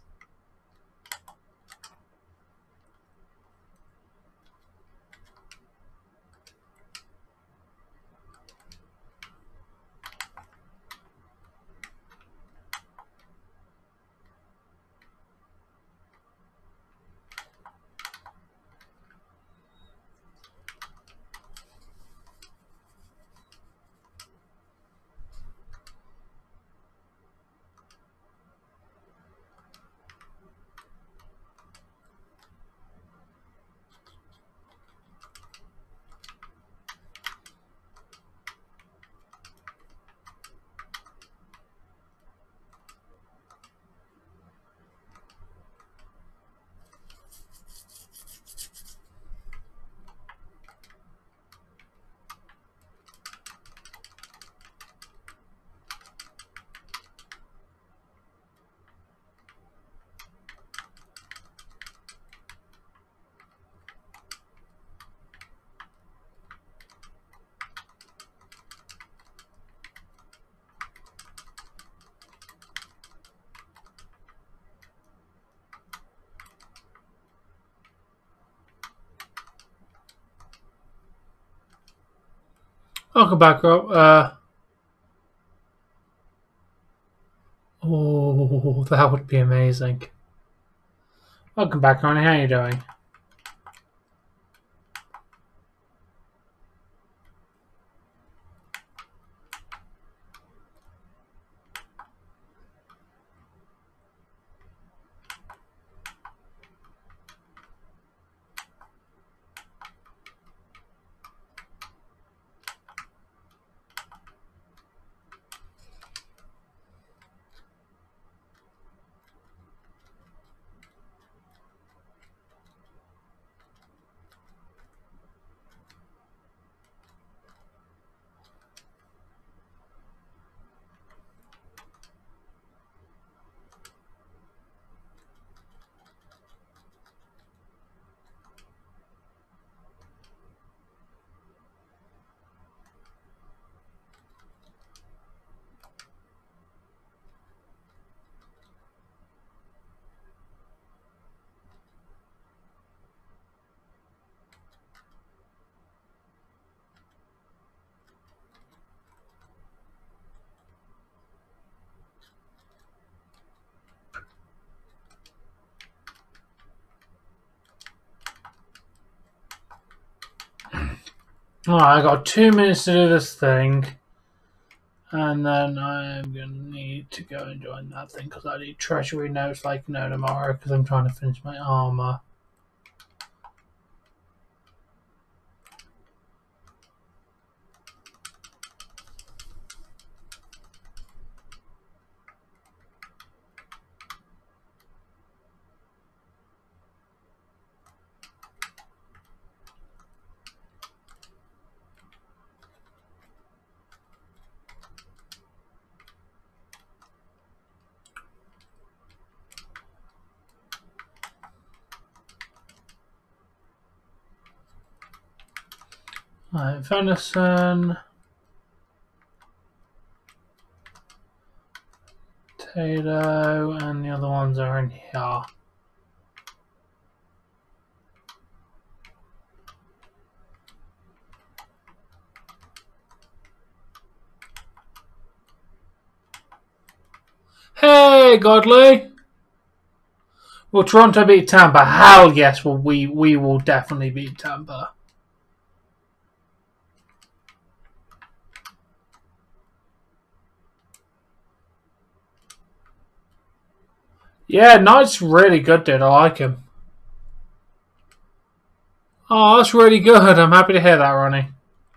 Welcome back, Rob. Oh, that would be amazing. Welcome back, Ronnie. How are you doing? Alright, I got 2 minutes to do this thing. And then I'm going to need to go and join that thing because I need treasury notes like no tomorrow because I'm trying to finish my armor. Right, venison. Potato, and the other ones are in here. Hey, Godly! Will Toronto beat Tampa? Hell yes, well, we will definitely beat Tampa. Yeah, Knight's really good, dude. I like him. Oh, that's really good. I'm happy to hear that, Ronnie.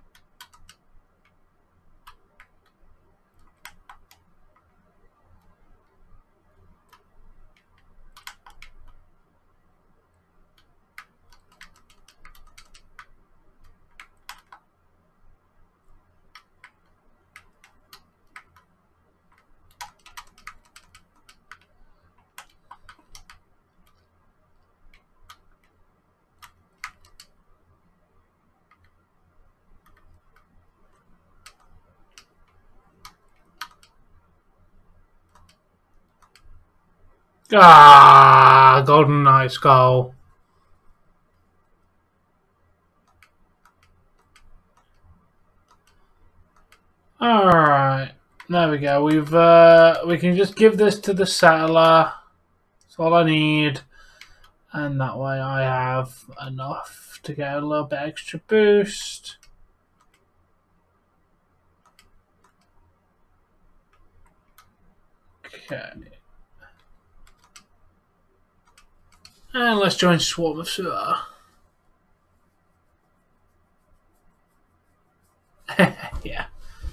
Ah, Golden Knights goal. Alright. There we go. We can just give this to the settler. That's all I need. And that way I have enough to get a little bit extra boost. Okay. And let's join Swarm of Sewer. Yeah.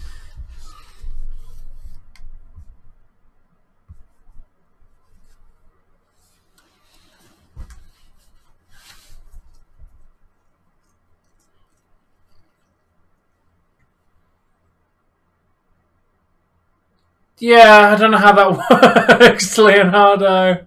Yeah, I don't know how that works, Leonardo.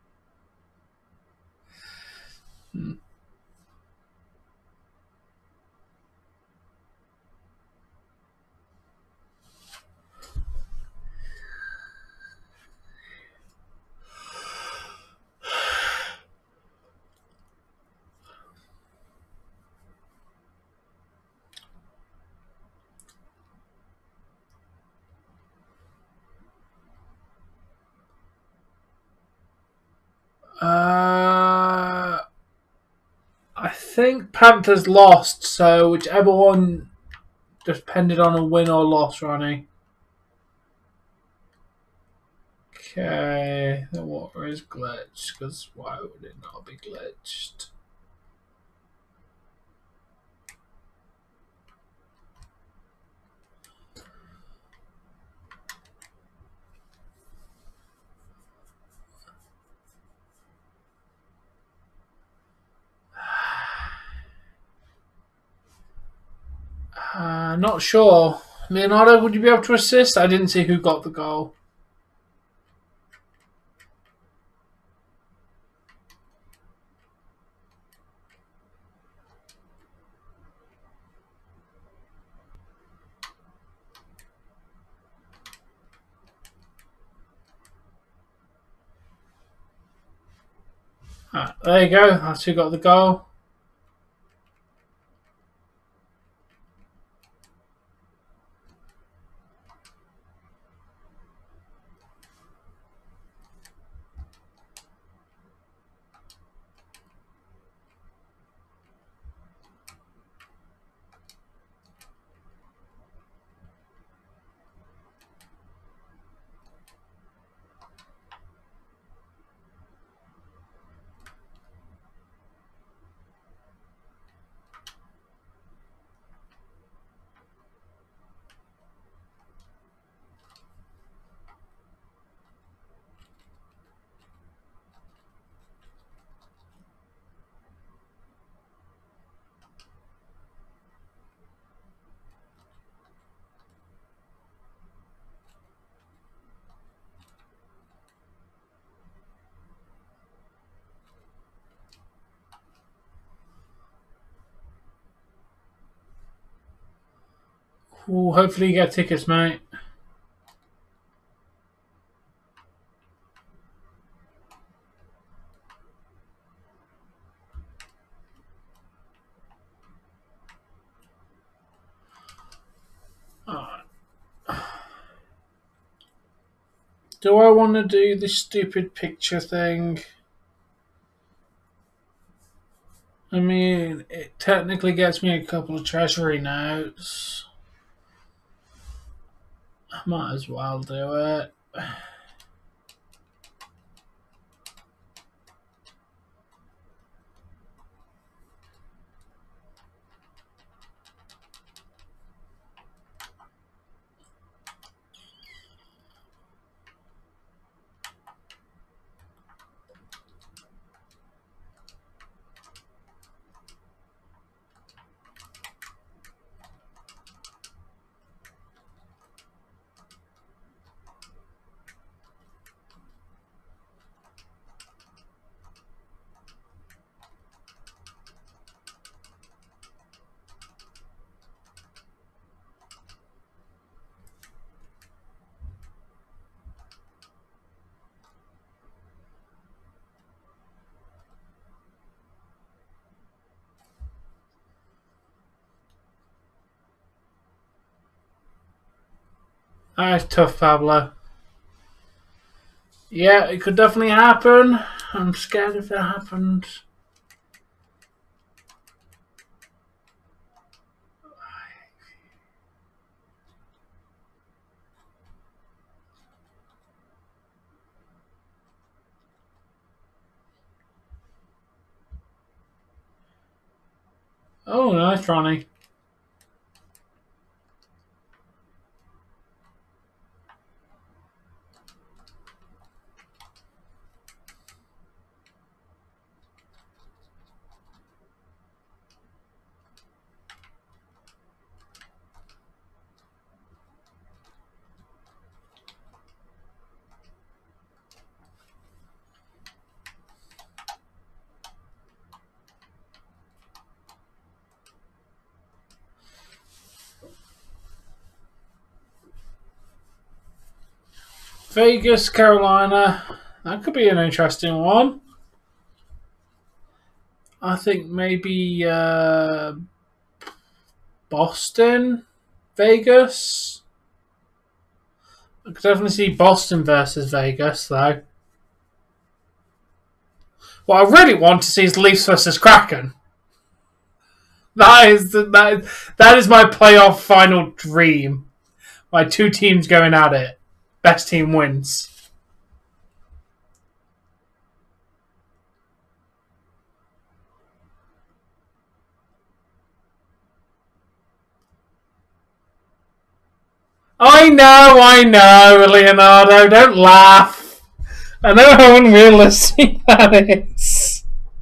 I think Panthers lost, so whichever one depended on a win or loss, Ronnie. Okay, the water is glitched, because why would it not be glitched? Not sure. Leonardo, would you be able to assist? I didn't see who got the goal. There you go. That's who got the goal. Ooh, hopefully you get tickets, mate. Do I want to do this stupid picture thing? I mean, it technically gets me a couple of treasury notes. I might as well do it. That's tough, Pablo. Yeah, it could definitely happen. I'm scared if it happened. Oh, nice, Ronnie. Vegas, Carolina. That could be an interesting one. I think maybe Boston, Vegas. I could definitely see Boston versus Vegas, though. What I really want to see is Leafs versus Kraken. That is my playoff final dream. My two teams going at it. Best team wins. I know, Leonardo. Don't laugh. I know how unrealistic that is.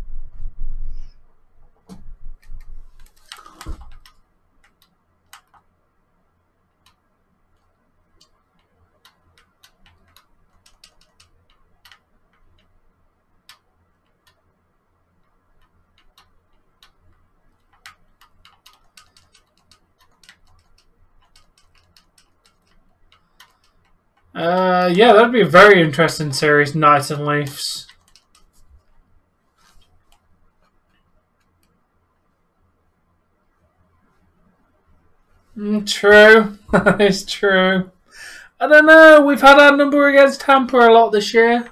Yeah, that'd be a very interesting series, Knights and Leafs. True. That is true. I don't know. We've had our number against Tampa a lot this year.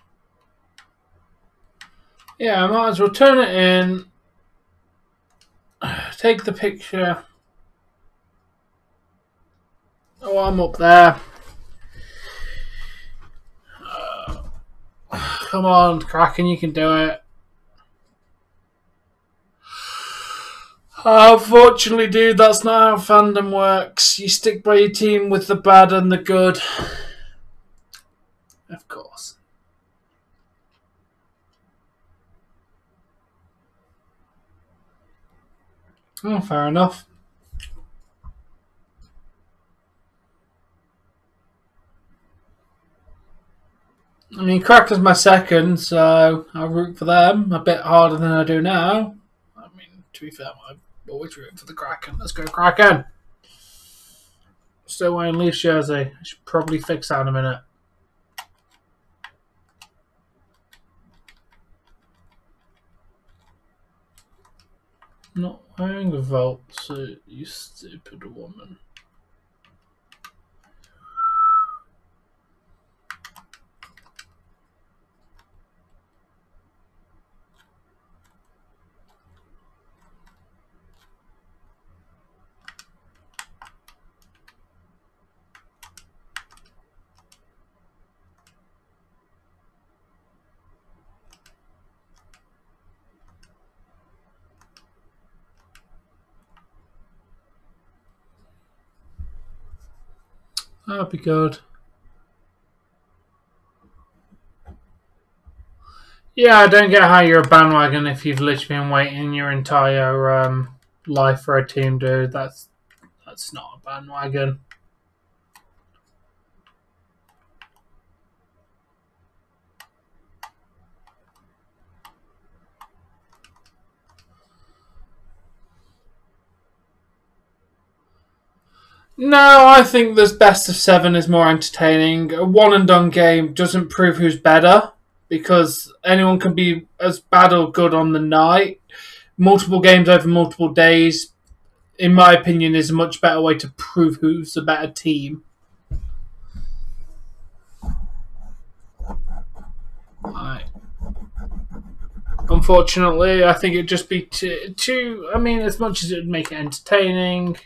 Yeah, I might as well turn it in. take the picture. Oh, I'm up there. Come on, Kraken, you can do it. Unfortunately, dude, that's not how fandom works. You stick by your team with the bad and the good. Of course. Oh, fair enough. I mean, Kraken's my second, so I'll root for them a bit harder than I do now. I mean, to be fair, I'm always rooting for the Kraken. Let's go, Kraken! Still wearing Leafs jersey. I should probably fix that in a minute. Not wearing a vault suit, you stupid woman. That'd be good. Yeah, I don't get how you're a bandwagon if you've literally been waiting your entire life for a team, dude. That's not a bandwagon. No, I think this best of 7 is more entertaining. A one and done game doesn't prove who's better because anyone can be as bad or good on the night. Multiple games over multiple days, in my opinion, is a much better way to prove who's the better team. Unfortunately, I think it'd just be too. I mean, as much as it would make it entertaining.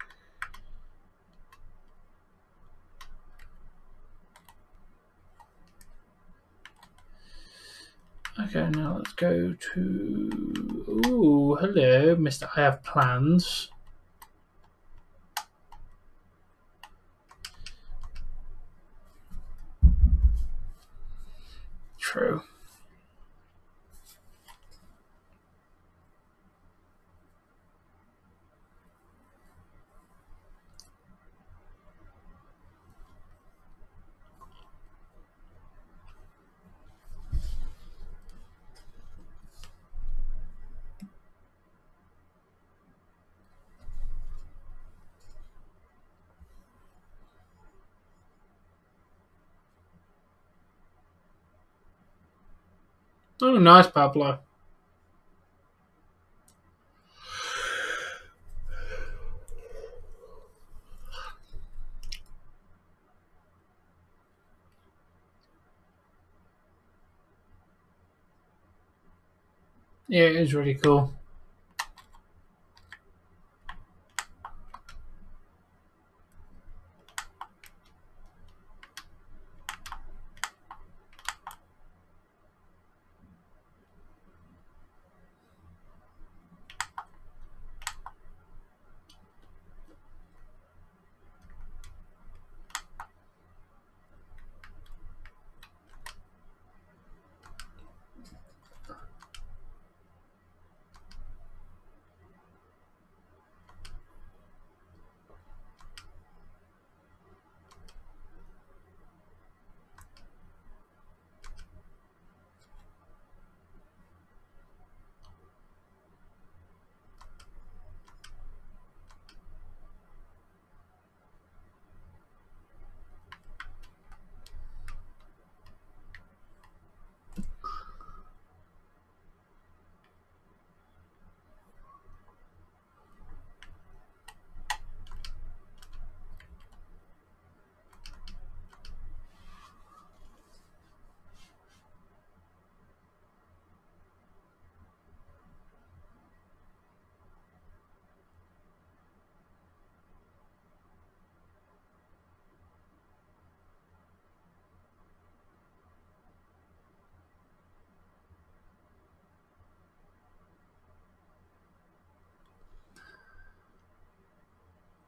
Okay, now let's go to. Ooh, hello, Mr. I have plans. True. Oh, nice, Pablo. Yeah, it is really cool.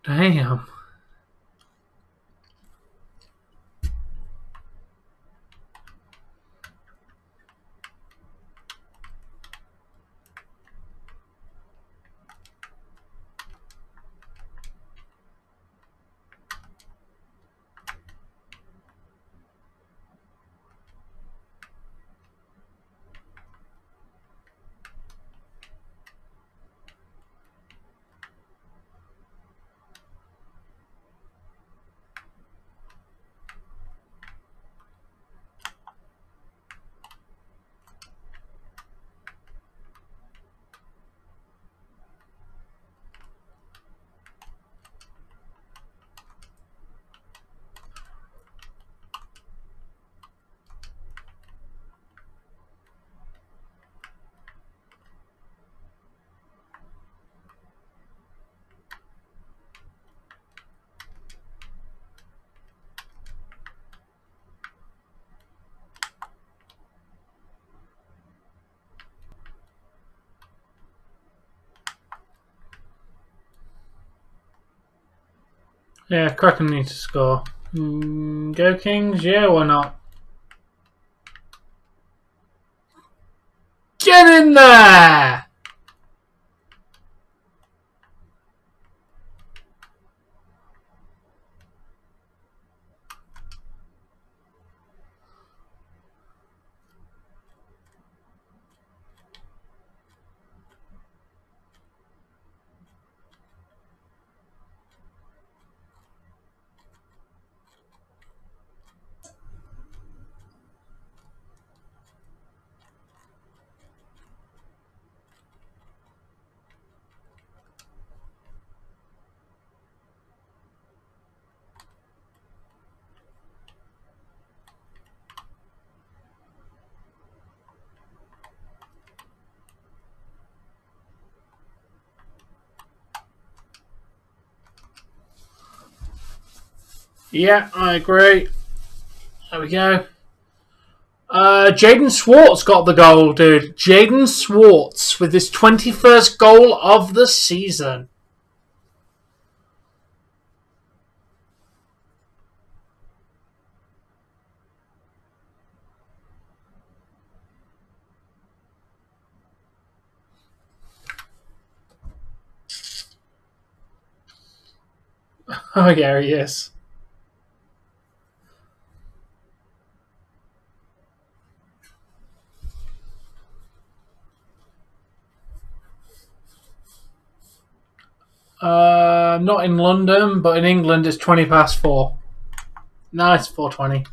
Damn. Yeah, Kraken need to score. Go Kings, yeah, why not? Get in there! Yeah, I agree. There we go. Jaden Swartz got the goal, dude. Jaden Swartz with his 21st goal of the season. Oh, yeah, he is. Not in London, but in England it's 20 past 4. No, it's 4:20.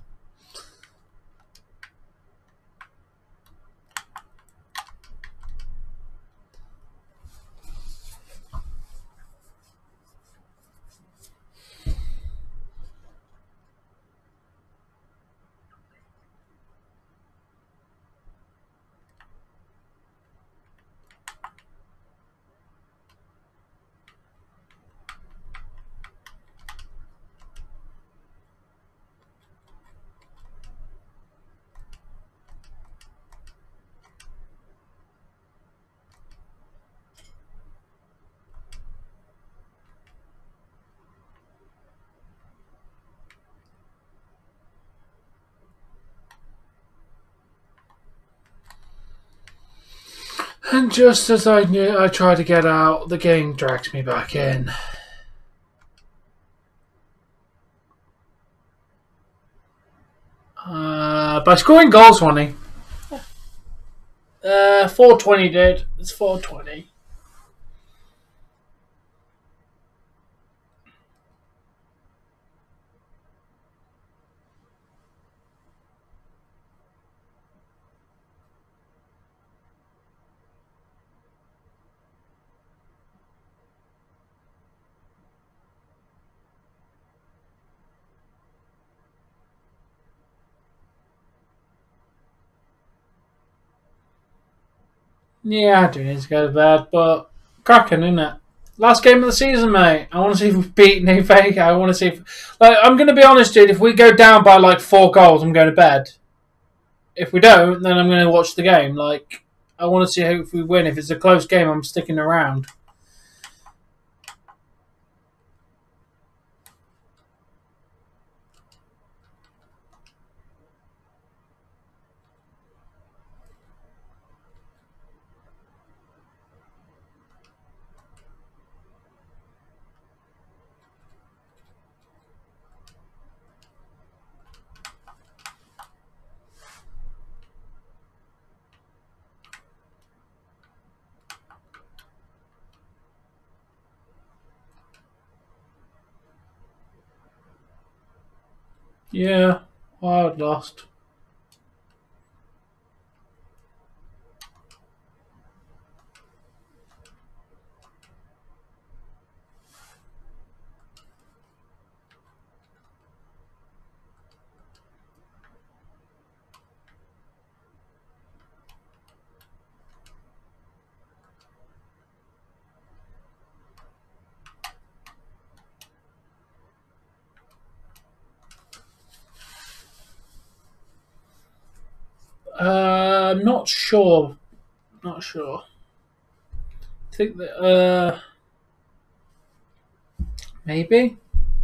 And just as I knew I tried to get out, the game drags me back in. By scoring goals, Ronnie. 4:20, dude. It's 4:20. Yeah, I do need to go to bed, but Kraken, isn't it? Last game of the season, mate. I want to see if we beat New Vegas. I want to see if... I'm going to be honest, dude. If we go down by, 4 goals, I'm going to bed. If we don't, then I'm going to watch the game. I want to see if we win. If it's a close game, I'm sticking around. Yeah, I'd lost. Not sure. Not sure. I think that maybe.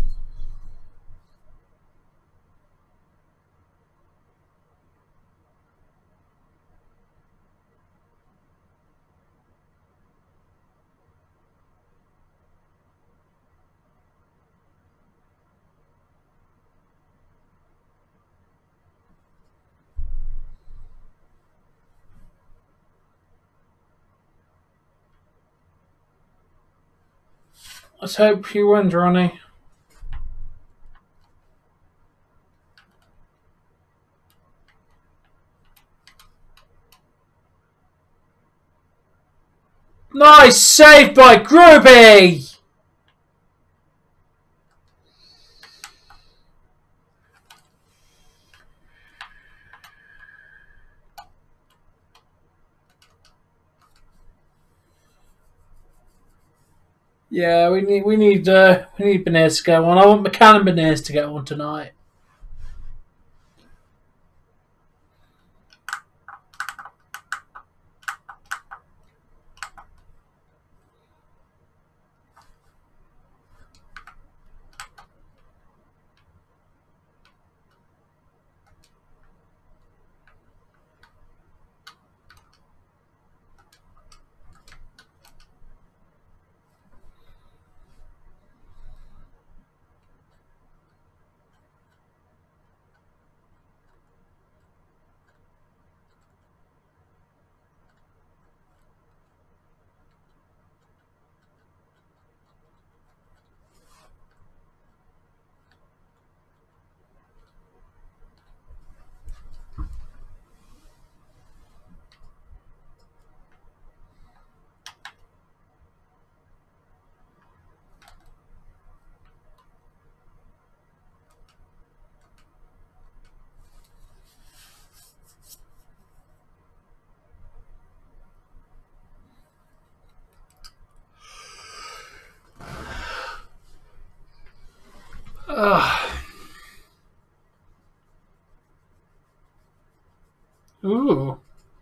Let's hope you win, Ronnie. Nice save by Groovy! Yeah, we need Beniers to get one. I want McCann and Beniers to get one tonight. Ooh.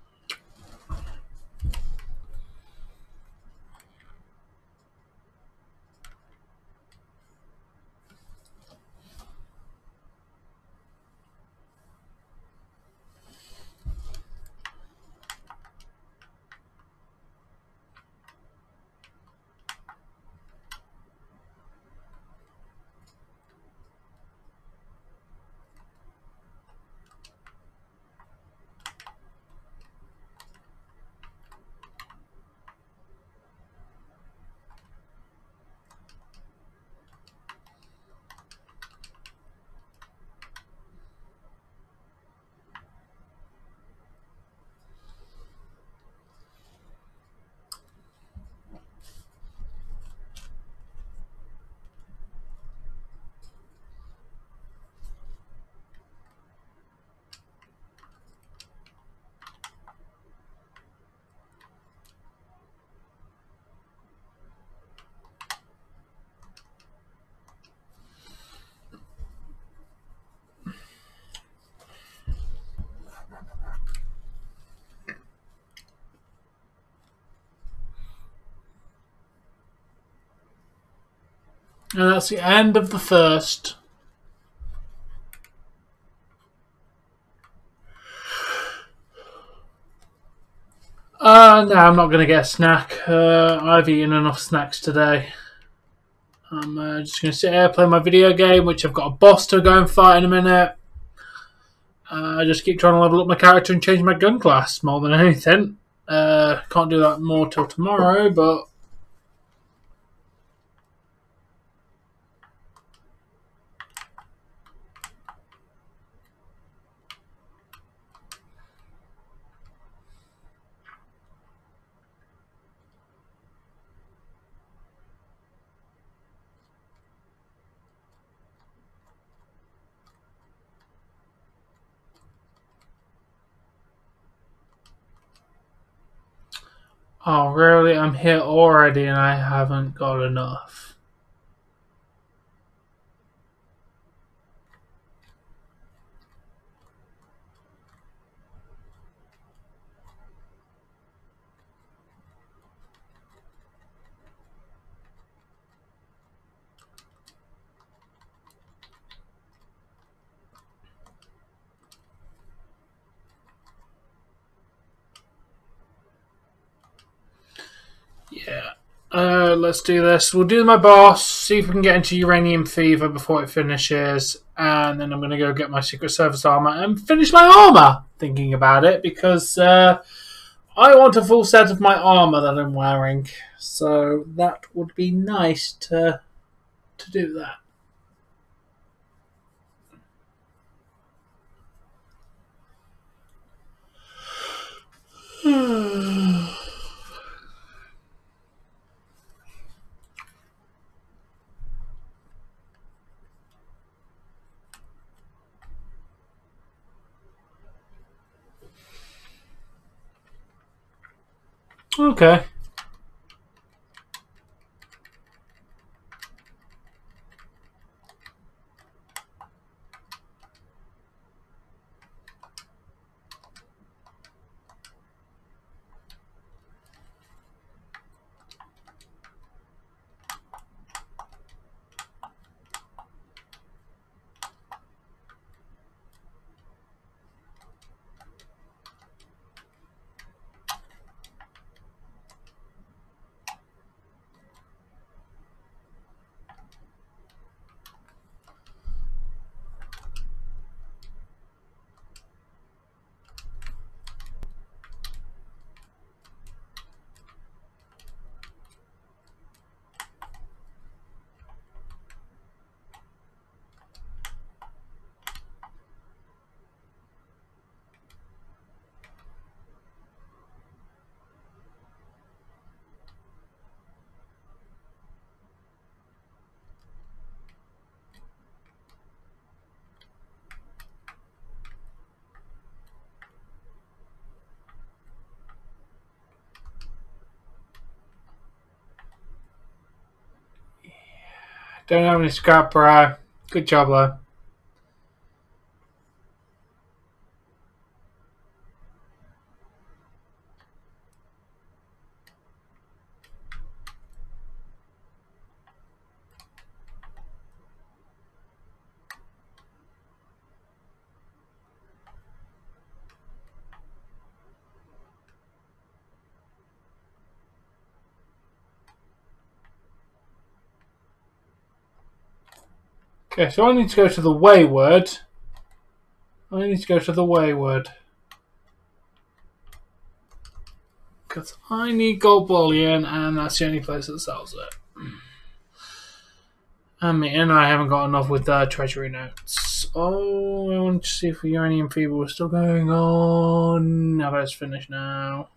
And that's the end of the first. No, I'm not going to get a snack. I've eaten enough snacks today. I'm just going to sit here, play my video game, which I've got a boss to go and fight in a minute. I just keep trying to level up my character and change my gun class more than anything. Can't do that more till tomorrow, but... Oh, really? I'm here already and I haven't got enough. Yeah. Let's do this. We'll do my boss, see if we can get into Uranium Fever before it finishes, and then I'm going to go get my Secret Service armor and finish my armor. Thinking about it, because I want a full set of my armor that I'm wearing. So that would be nice to do that. Okay. Don't have any scrap, bro. Good job, though. Okay, so I need to go to the Wayward. Because I need gold bullion, and that's the only place that sells it. And I haven't got enough with treasury notes. Oh, I want to see if Uranium Fever was still going on. I bet it's finished now.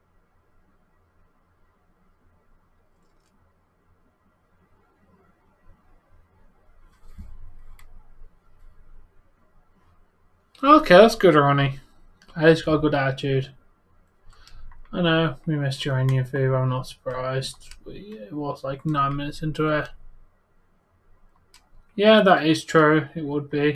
Okay, that's good, Ronnie. He's got a good attitude. I know, we missed Uranium Fever, I'm not surprised. It was like 9 minutes into it. Yeah, that is true, it would be.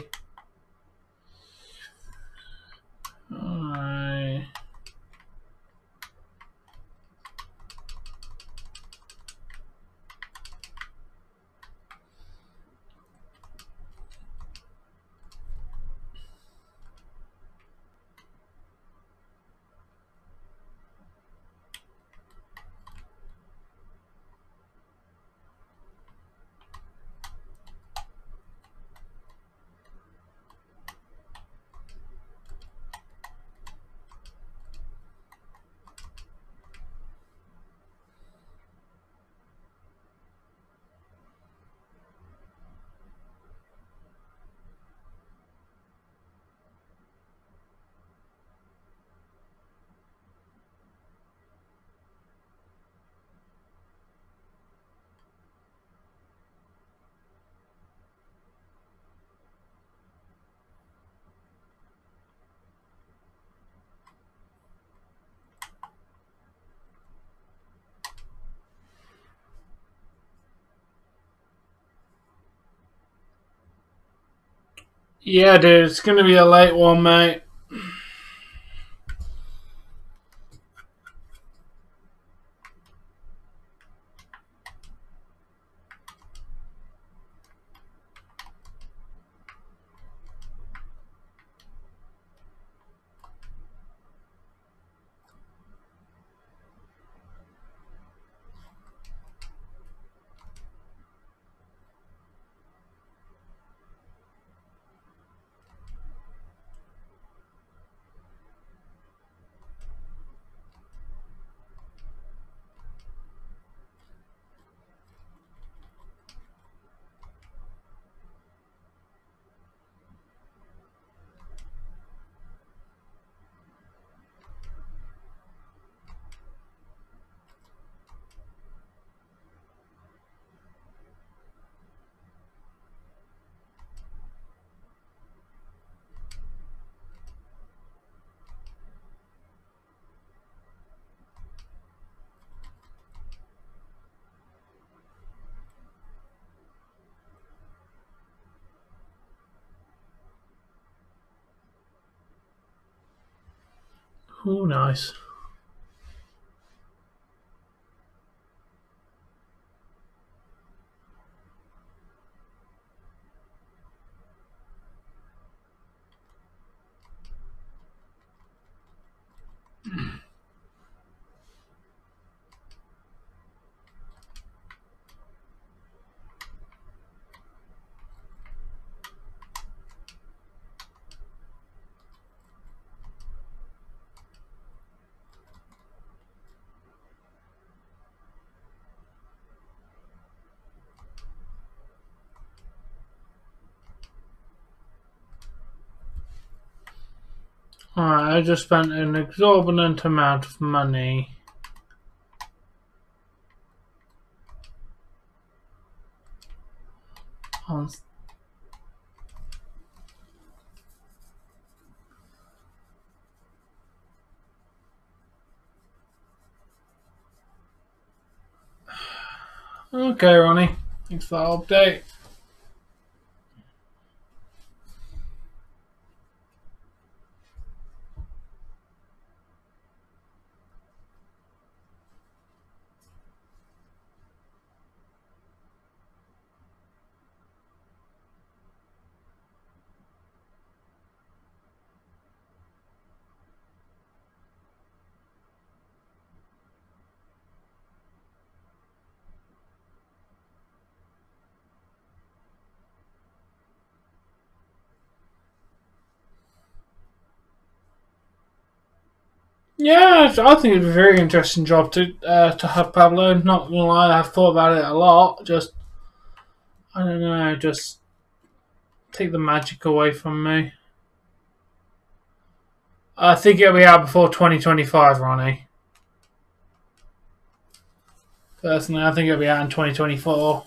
Yeah, dude, it's going to be a late one, mate. Oh, nice. Alright, I just spent an exorbitant amount of money on... Okay, Ronnie. Thanks for that update. Yeah, I think it'd be a very interesting job to have Pablo. Not gonna lie, I've thought about it a lot. Just, I don't know, just take the magic away from me. I think it'll be out before 2025, Ronnie. Personally, I think it'll be out in 2024.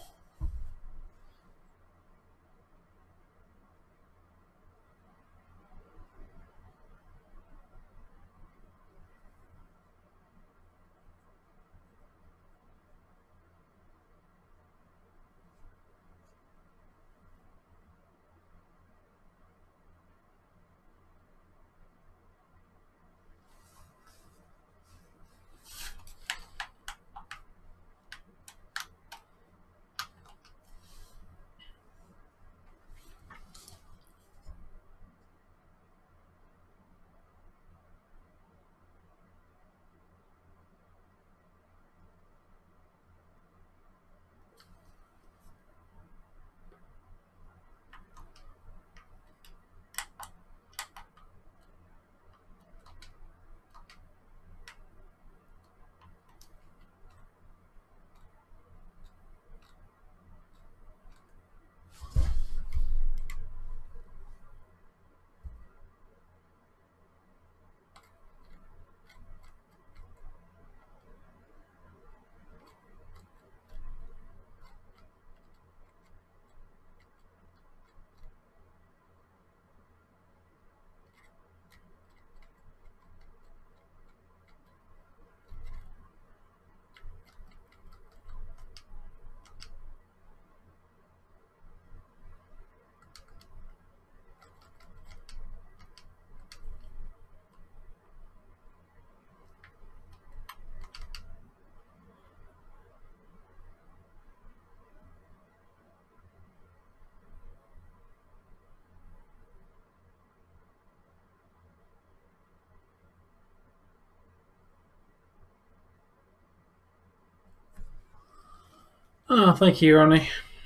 Oh, thank you, Ronnie.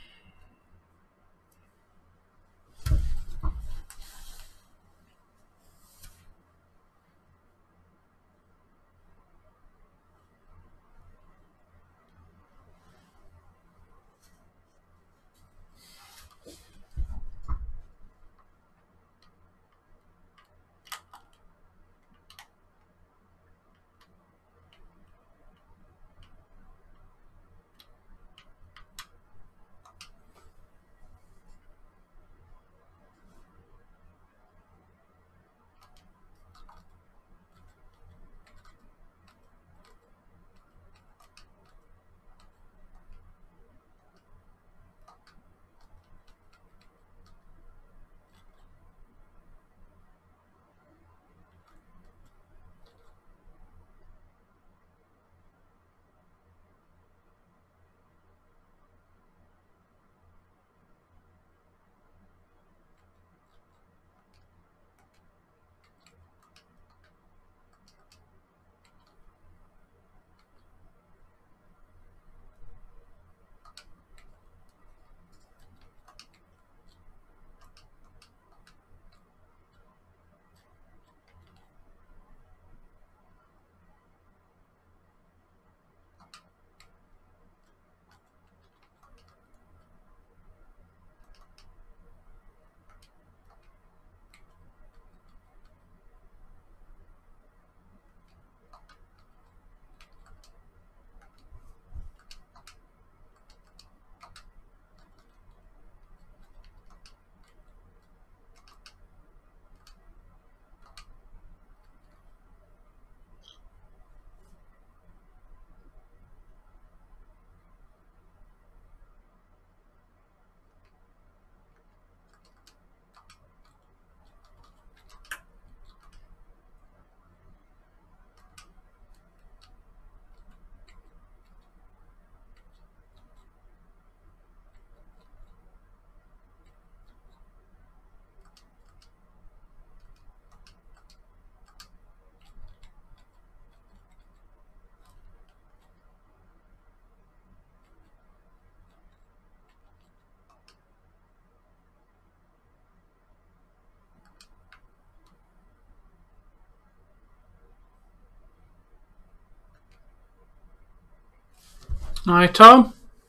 All right, Tom.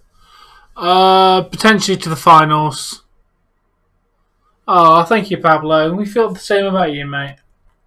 Potentially to the finals. Oh, thank you, Pablo. We feel the same about you, mate.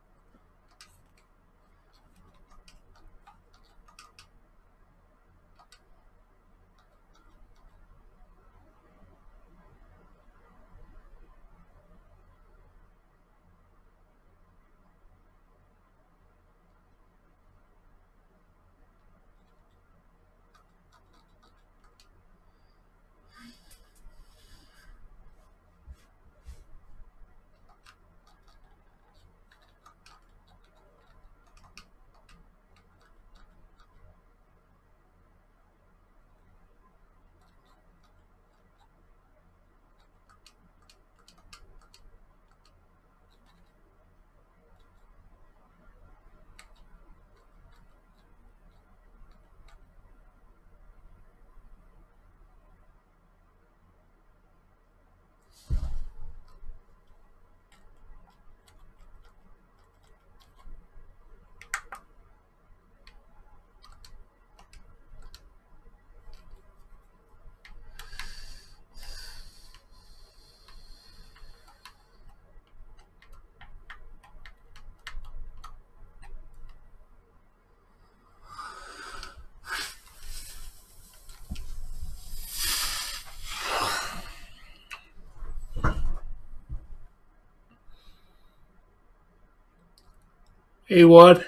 He would.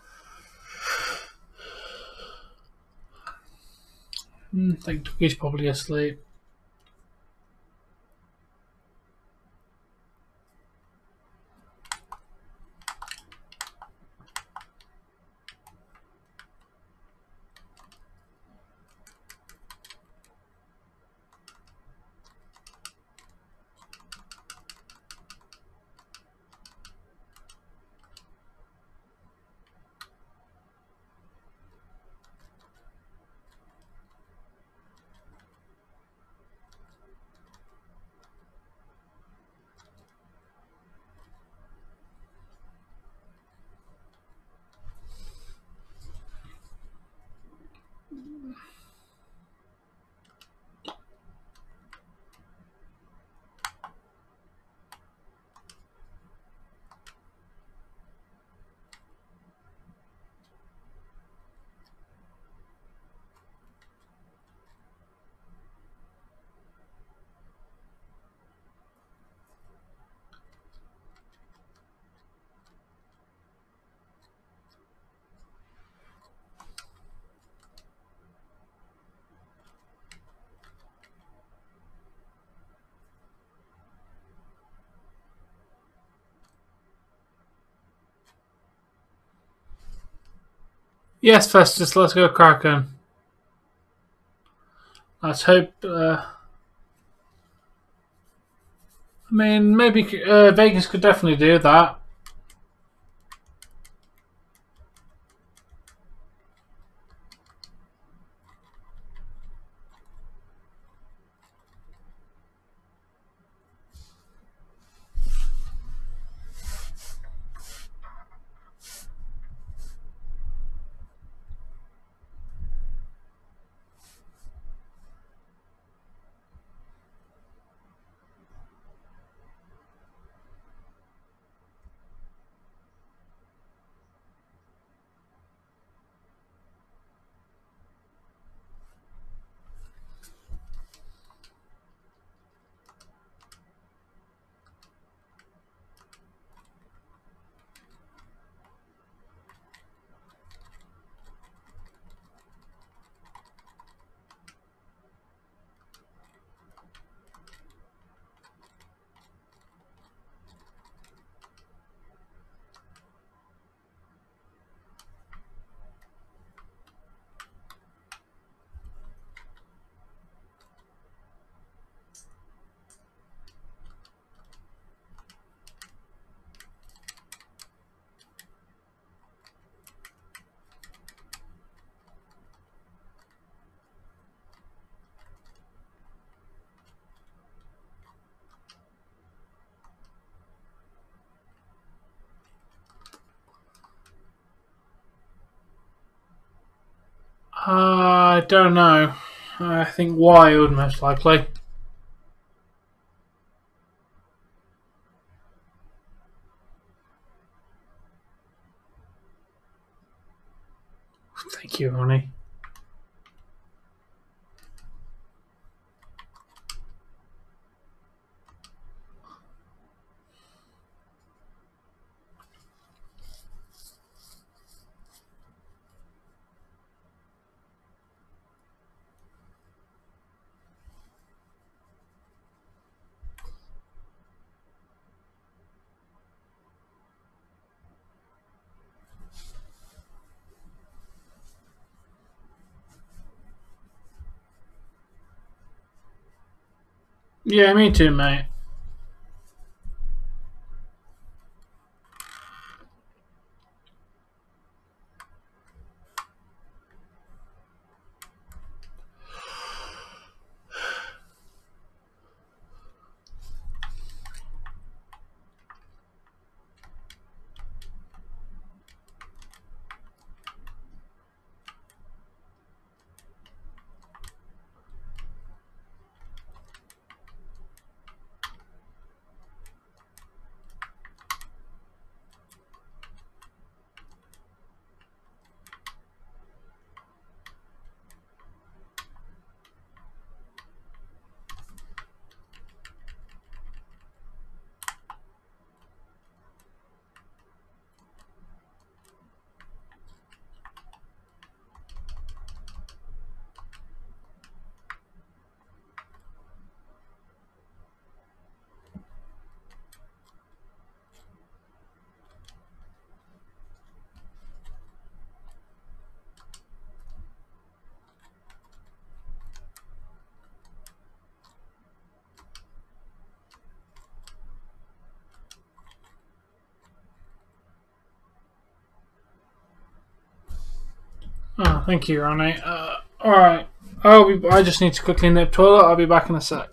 I think he's probably asleep. Yes, Festus, let's go Kraken. Let's hope. I mean, maybe Vegas could definitely do that. I don't know. I think Wild most likely. Thank you, Ronnie. Yeah, me too, mate. Oh, thank you, Ronnie. Alright. I just need to quickly nip toilet. I'll be back in a sec.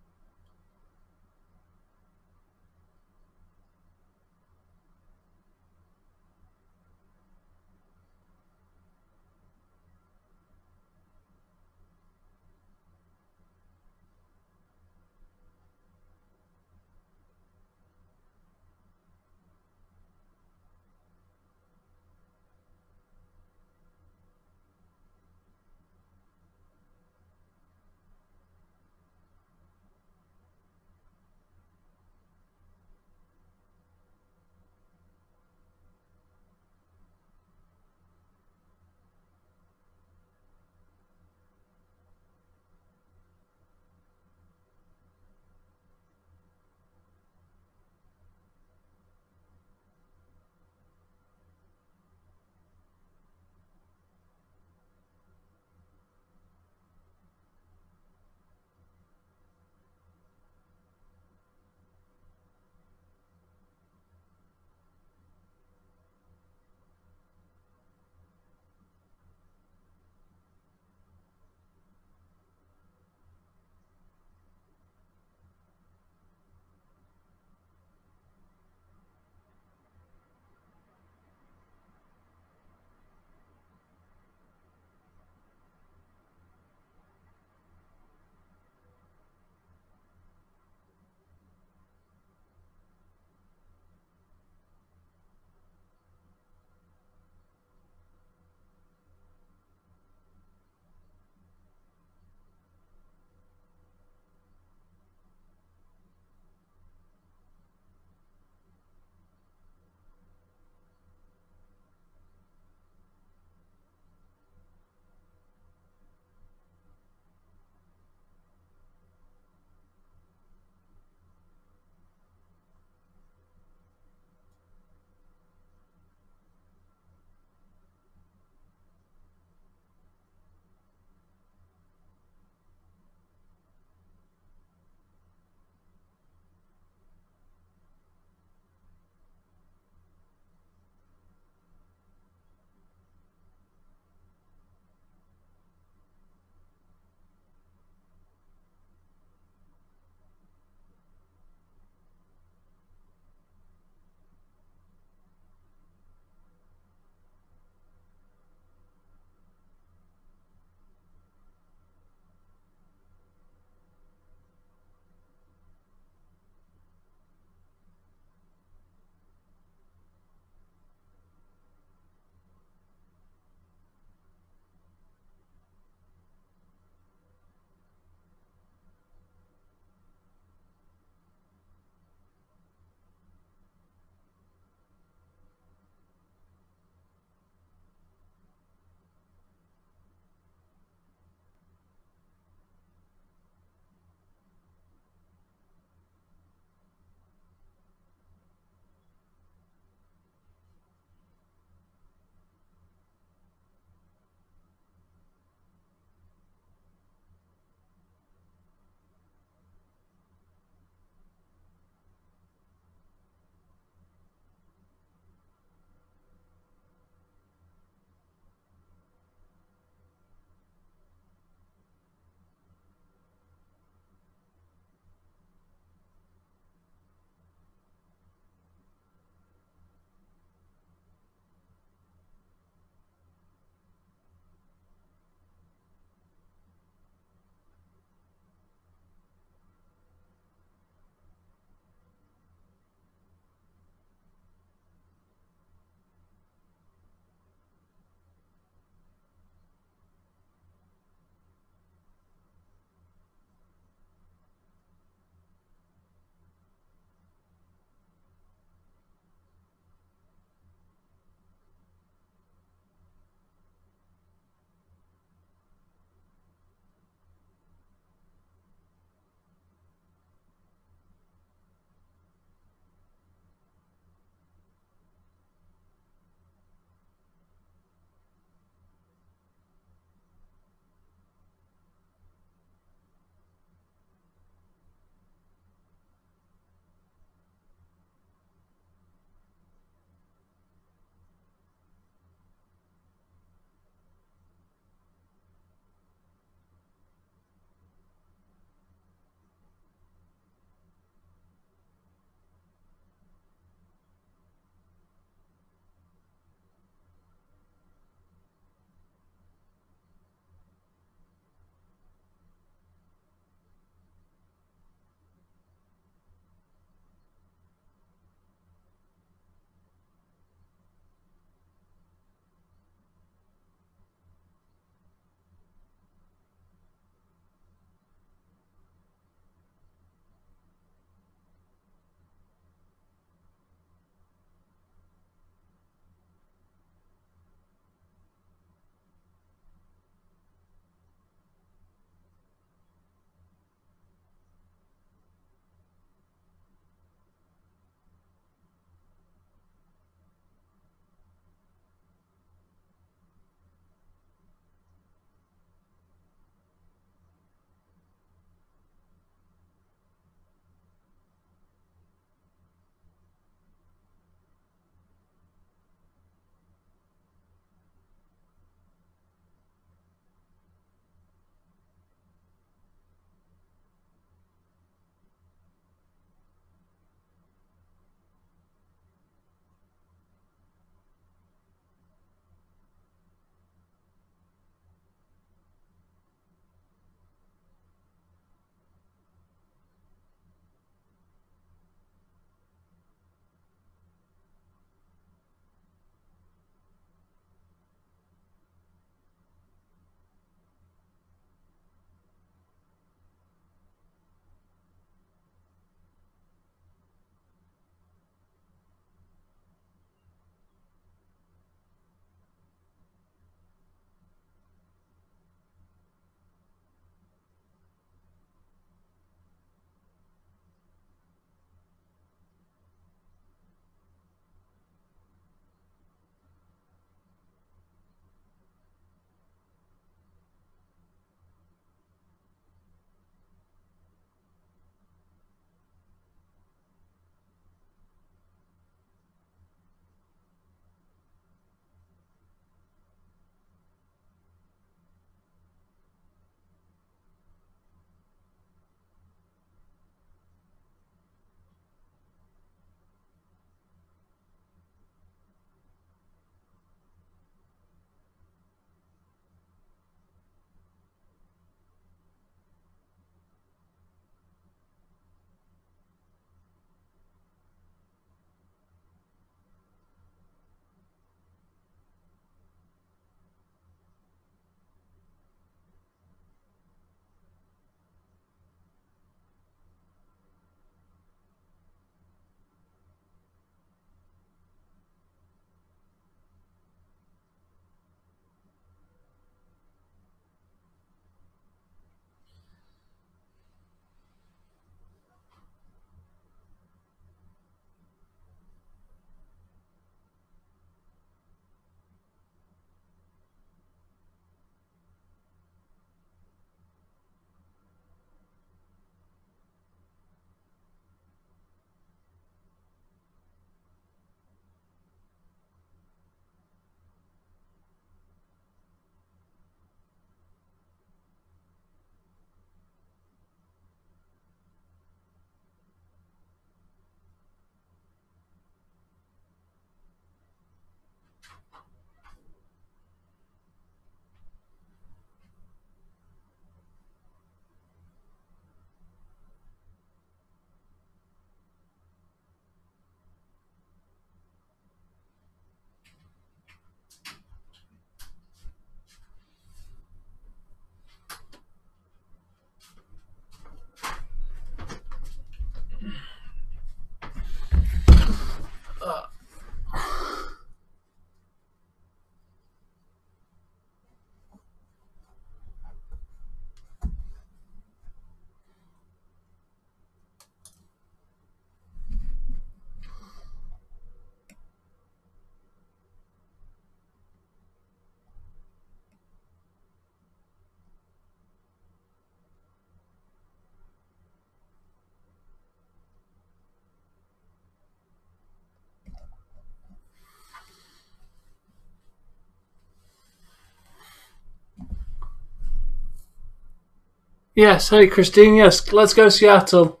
Yes, hey Christine, yes, let's go Seattle.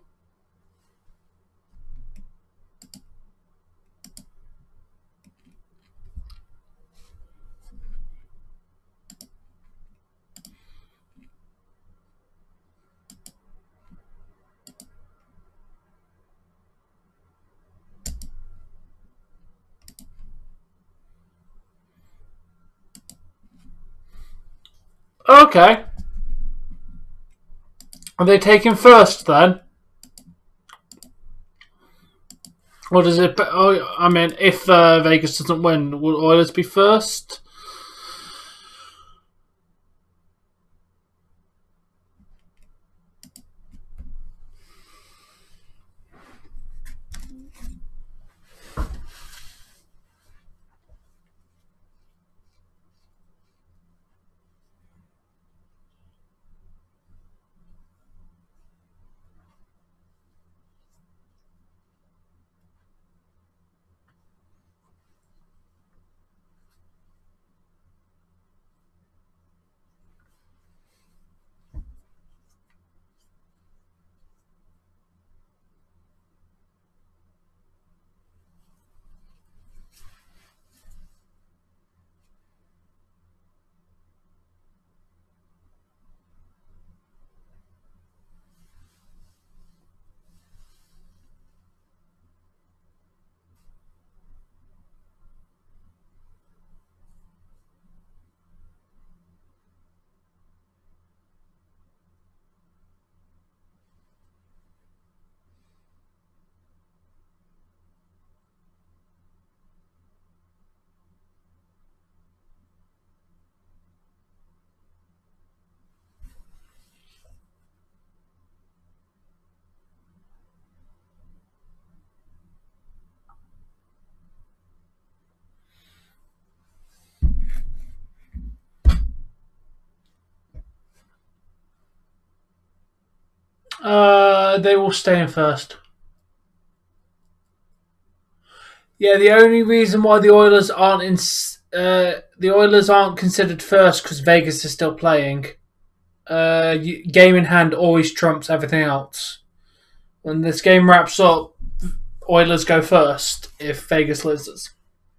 Okay. Are they taking first then? Or does it... Oh, I mean, if Vegas doesn't win, will Oilers be first? They will stay in first. Yeah, the only reason why the Oilers aren't considered first because Vegas is still playing. Game in hand always trumps everything else. When this game wraps up, Oilers go first if Vegas loses.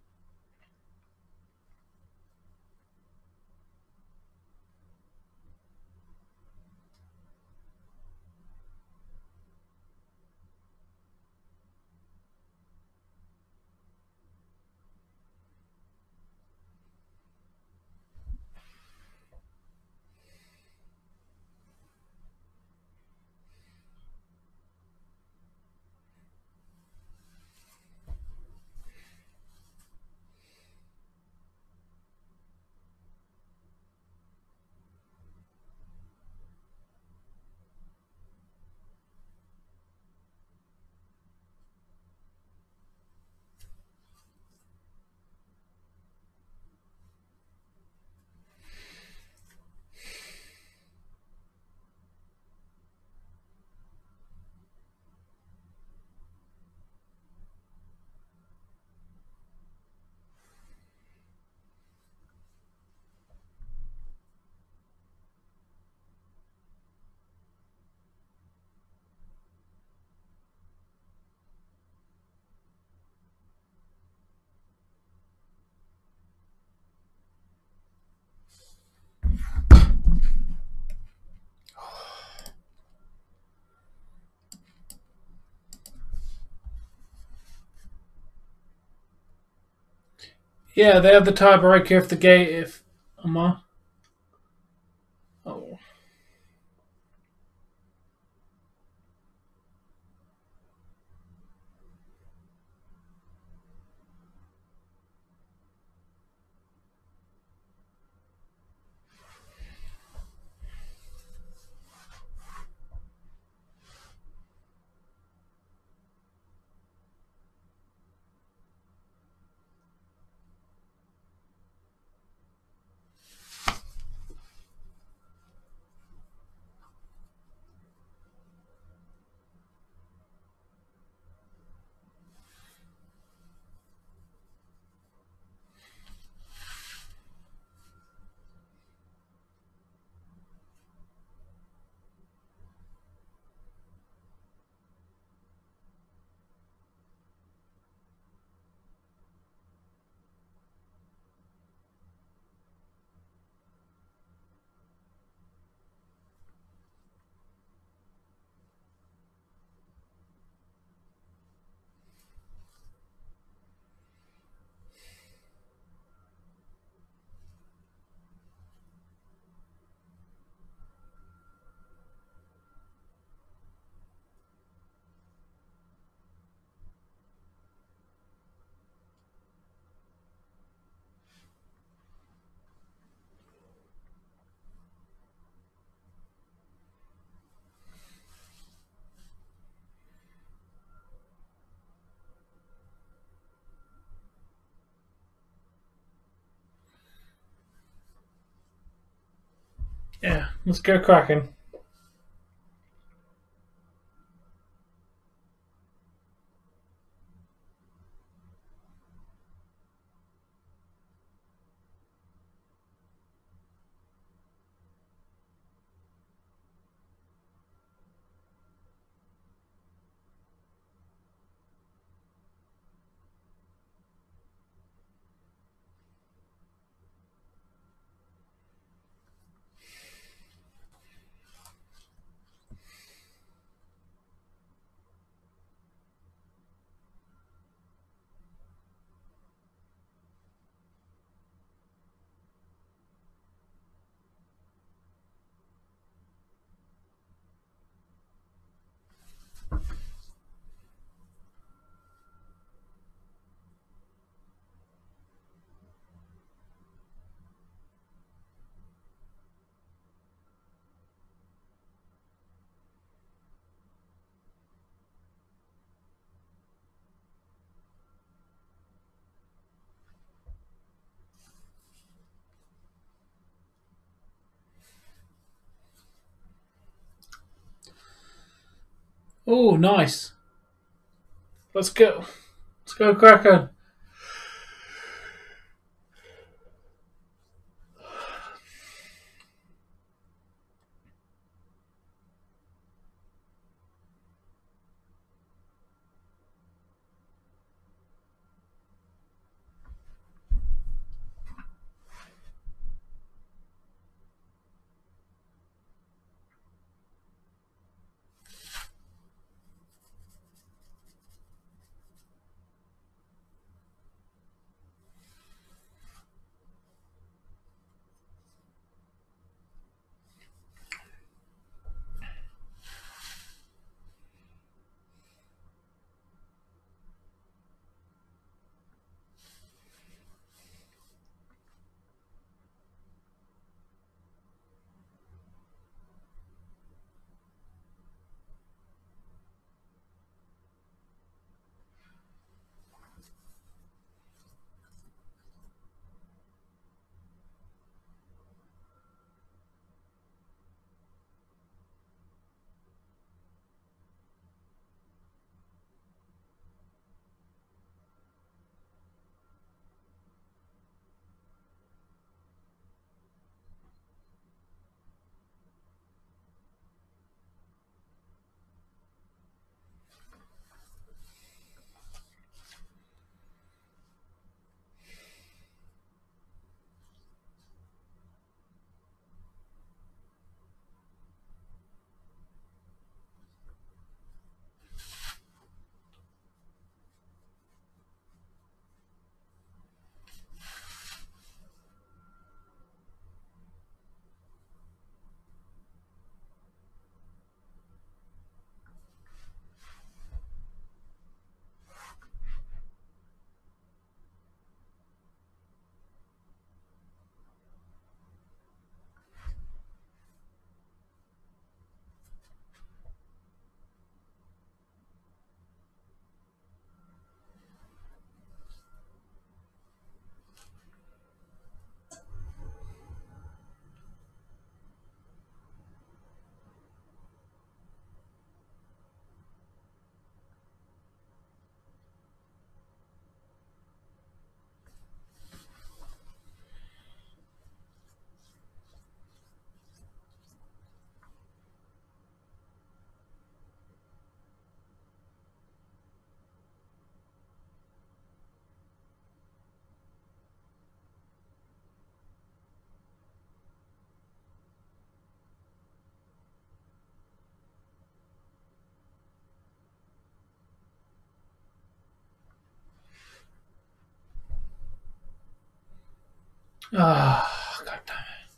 Yeah, they have the tiebreaker if the game if oh. Yeah, let's go Kraken. Oh, nice. Let's go. Let's go Kraken. Ah, God damn it.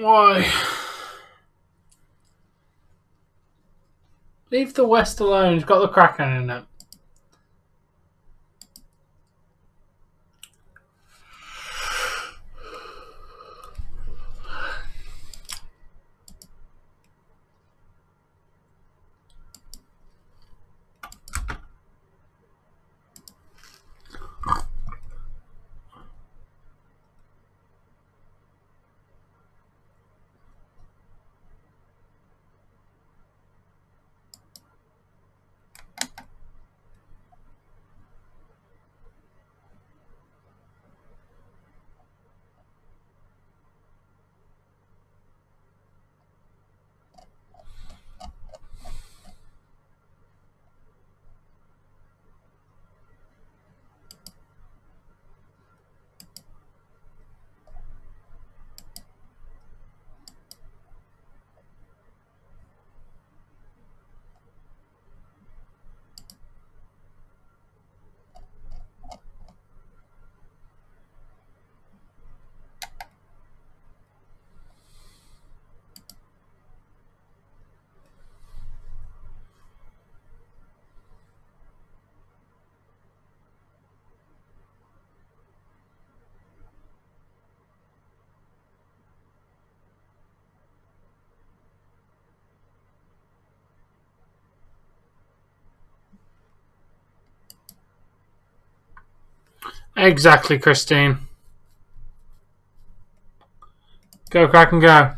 Why? Leave the West alone. It's got the Kraken in it. Exactly, Christine. Go, Kraken, go.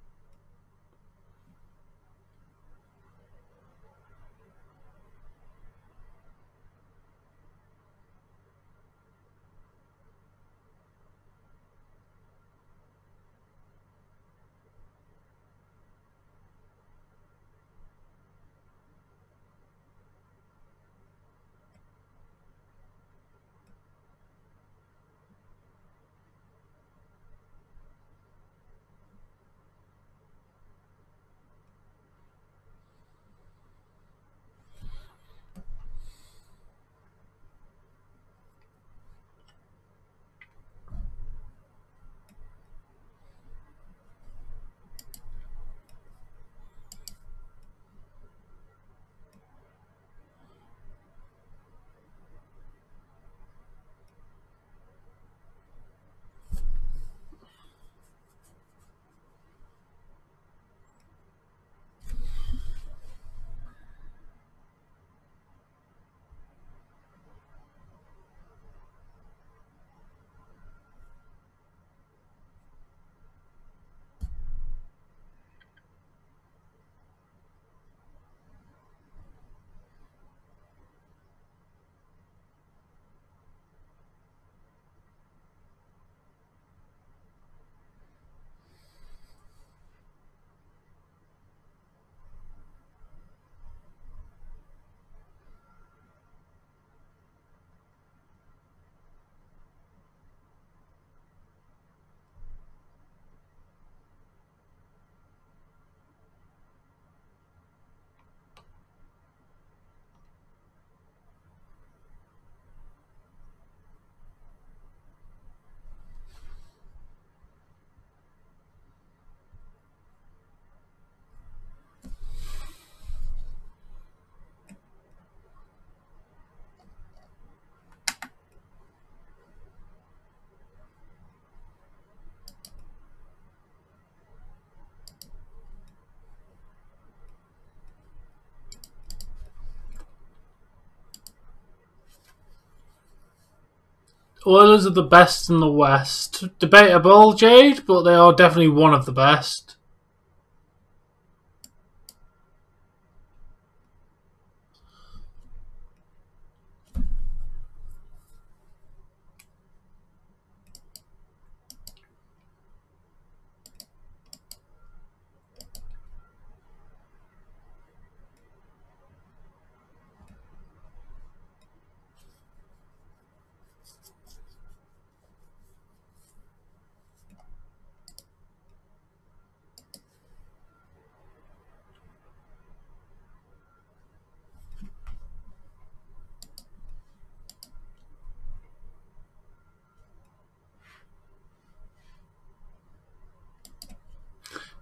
Oilers are the best in the West. Debatable, Jade, but they are definitely one of the best.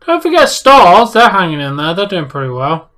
Don't forget Stars. They're hanging in there. They're doing pretty well.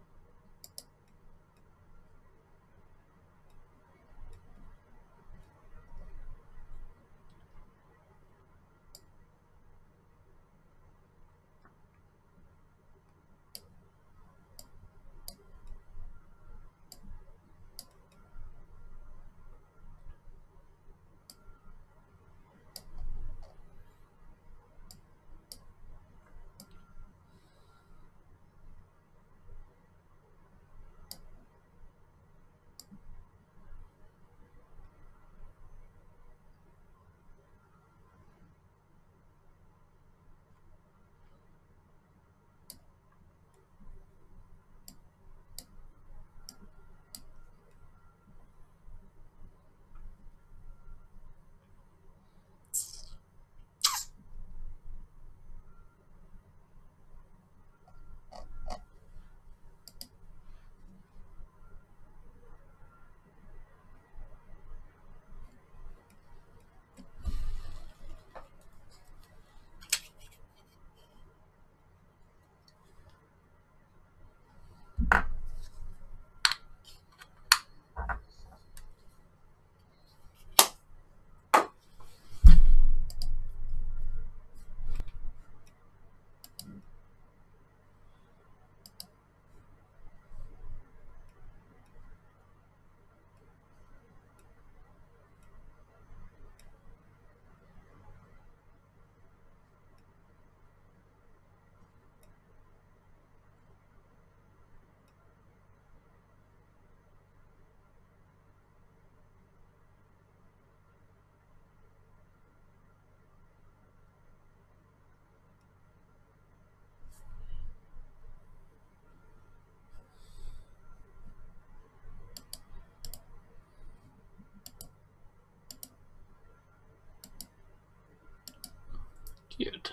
Cute.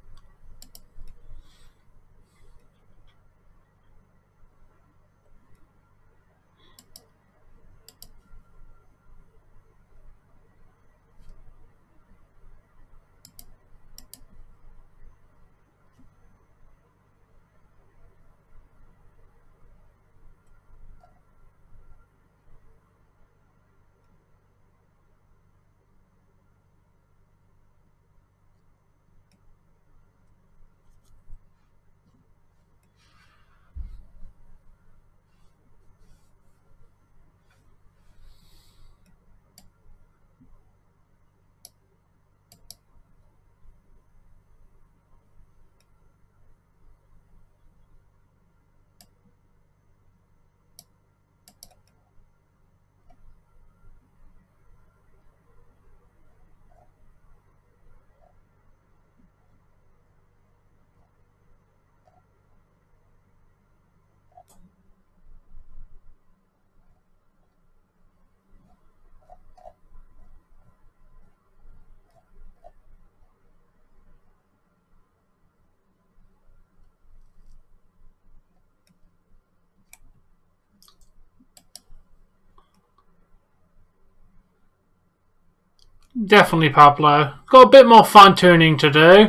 Definitely Pablo. Got a bit more fine tuning to do.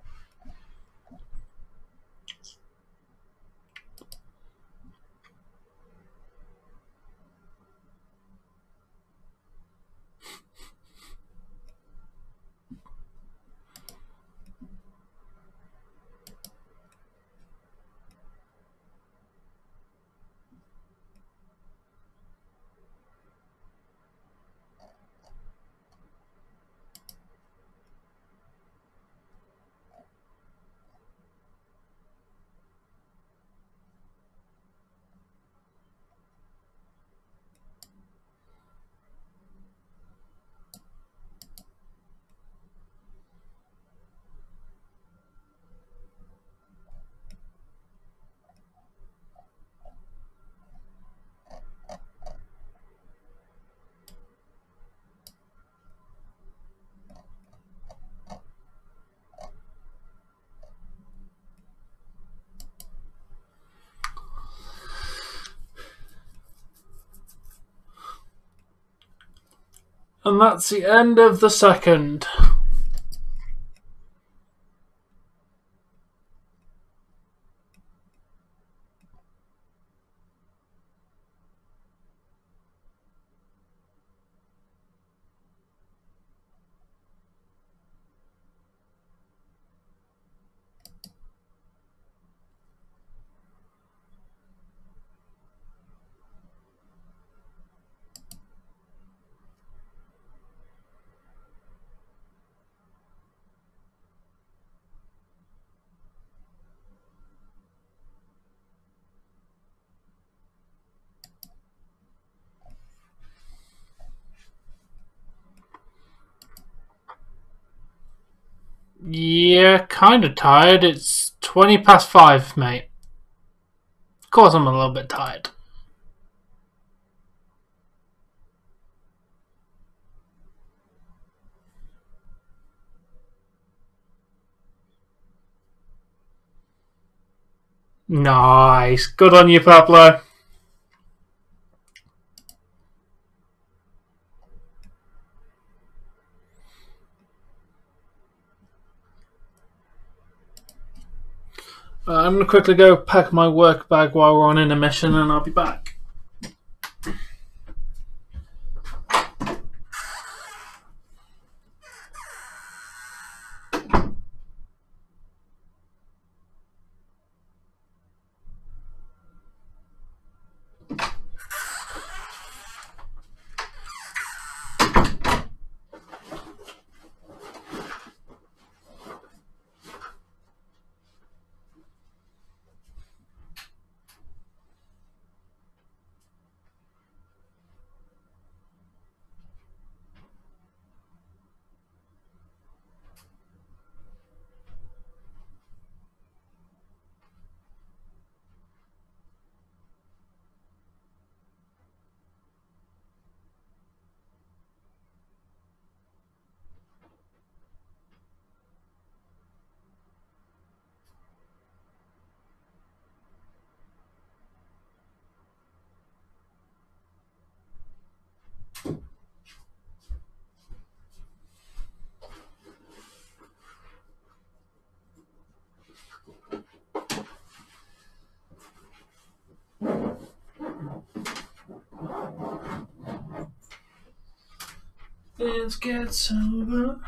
And that's the end of the second. Yeah, kind of tired. It's 20 past 5, mate. Of course I'm a little bit tired. Nice. Good on you, Pablo. I'm going to quickly go pack my work bag while we're on intermission and I'll be back. Let's get sober.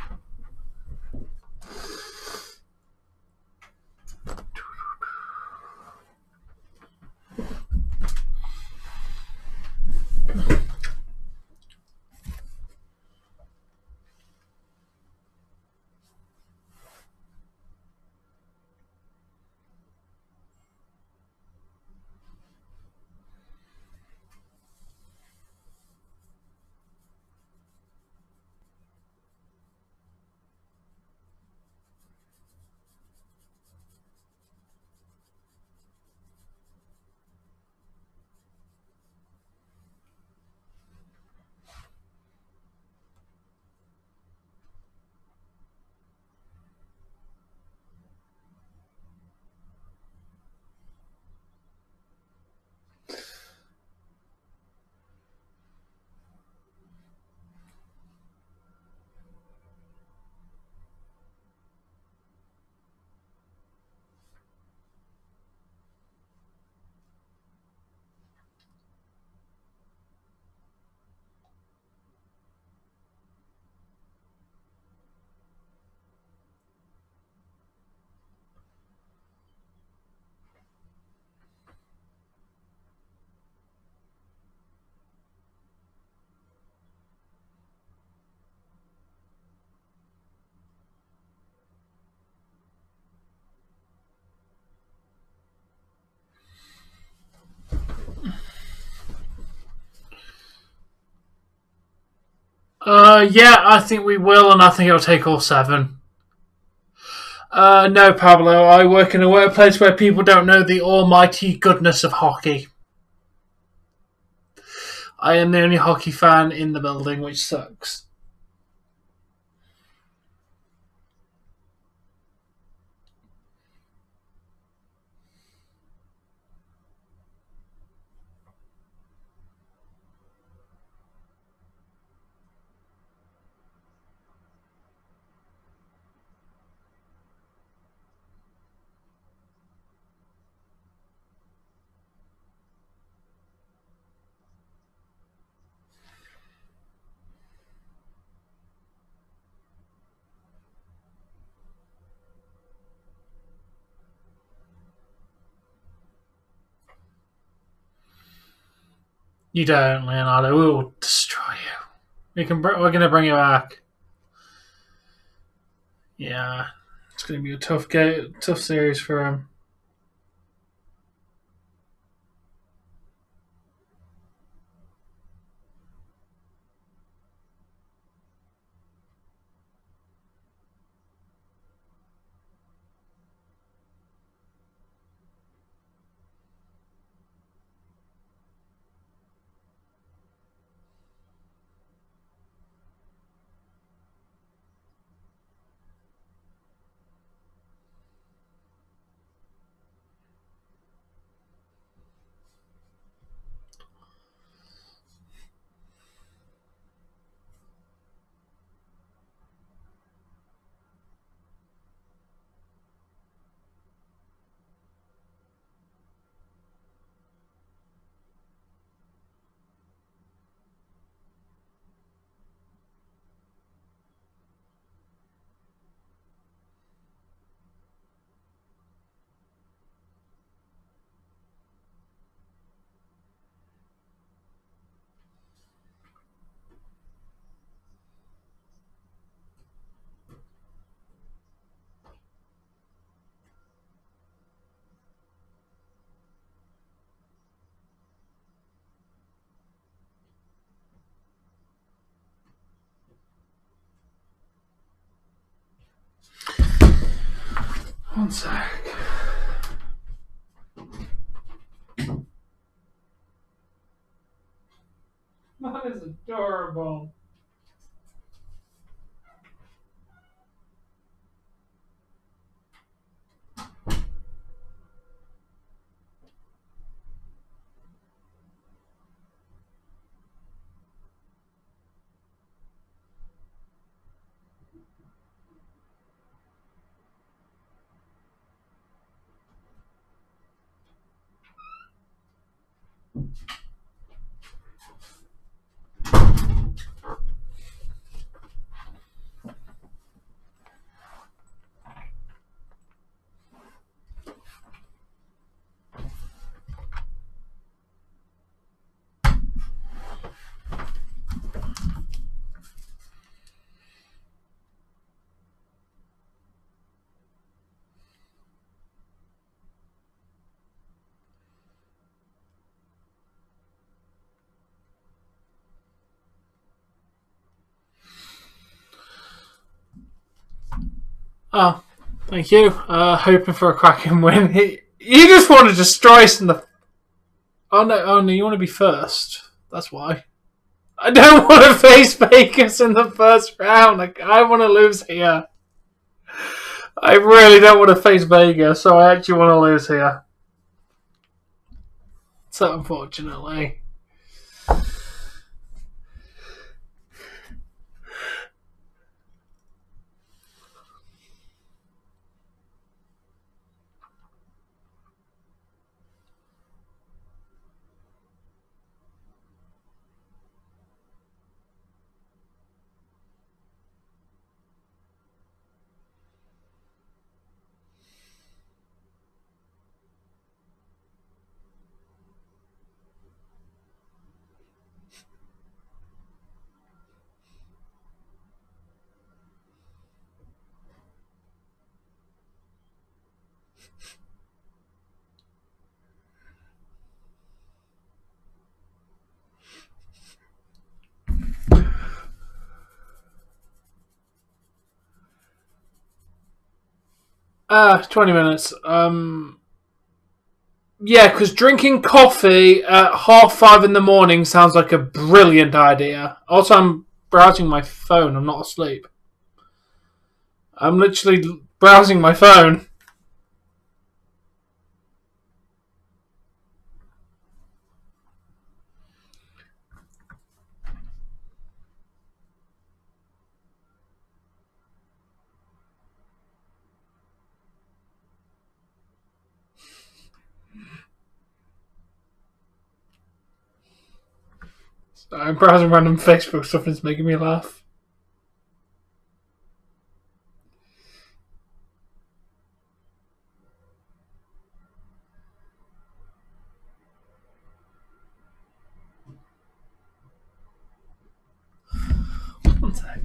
Yeah, I think we will, and I think it'll take all 7. No, Pablo, I work in a workplace where people don't know the almighty goodness of hockey. I am the only hockey fan in the building, which sucks. You don't, Leonardo. We will destroy you. We're gonna bring you back. Yeah, it's gonna be a tough series for him. One sec. That is adorable. Oh, thank you. Hoping for a Kraken win. You just want to destroy us in the... Oh no, you want to be first. That's why. I don't want to face Vegas in the first round. I want to lose here. I really don't want to face Vegas, so I actually want to lose here. So unfortunately. 20 minutes. Yeah, because drinking coffee at 5:30 in the morning sounds like a brilliant idea. Also, I'm browsing my phone. I'm not asleep. I'm literally browsing my phone. I'm browsing random Facebook stuff and it's making me laugh. One sec.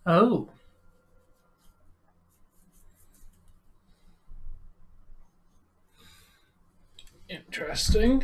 Oh. Interesting.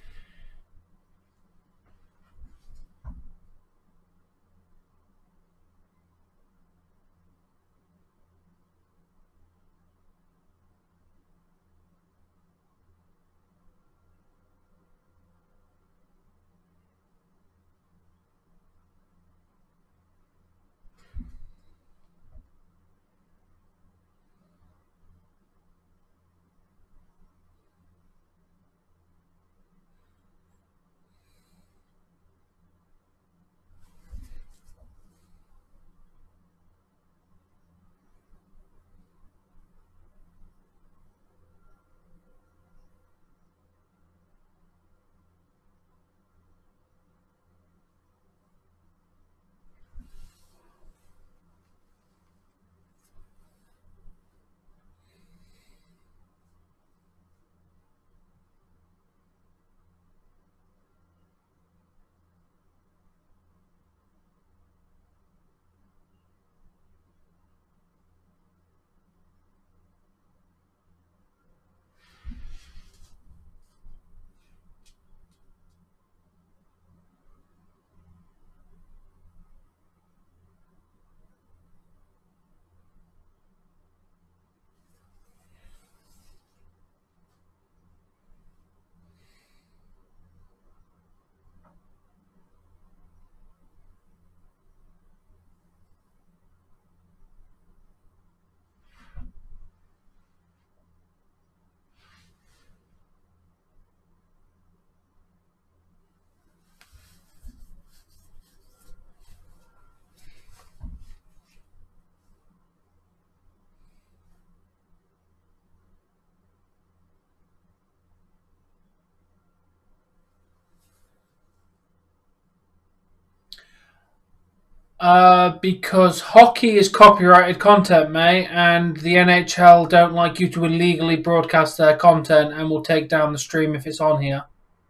Because hockey is copyrighted content, mate, and the NHL don't like you to illegally broadcast their content and will take down the stream if it's on here.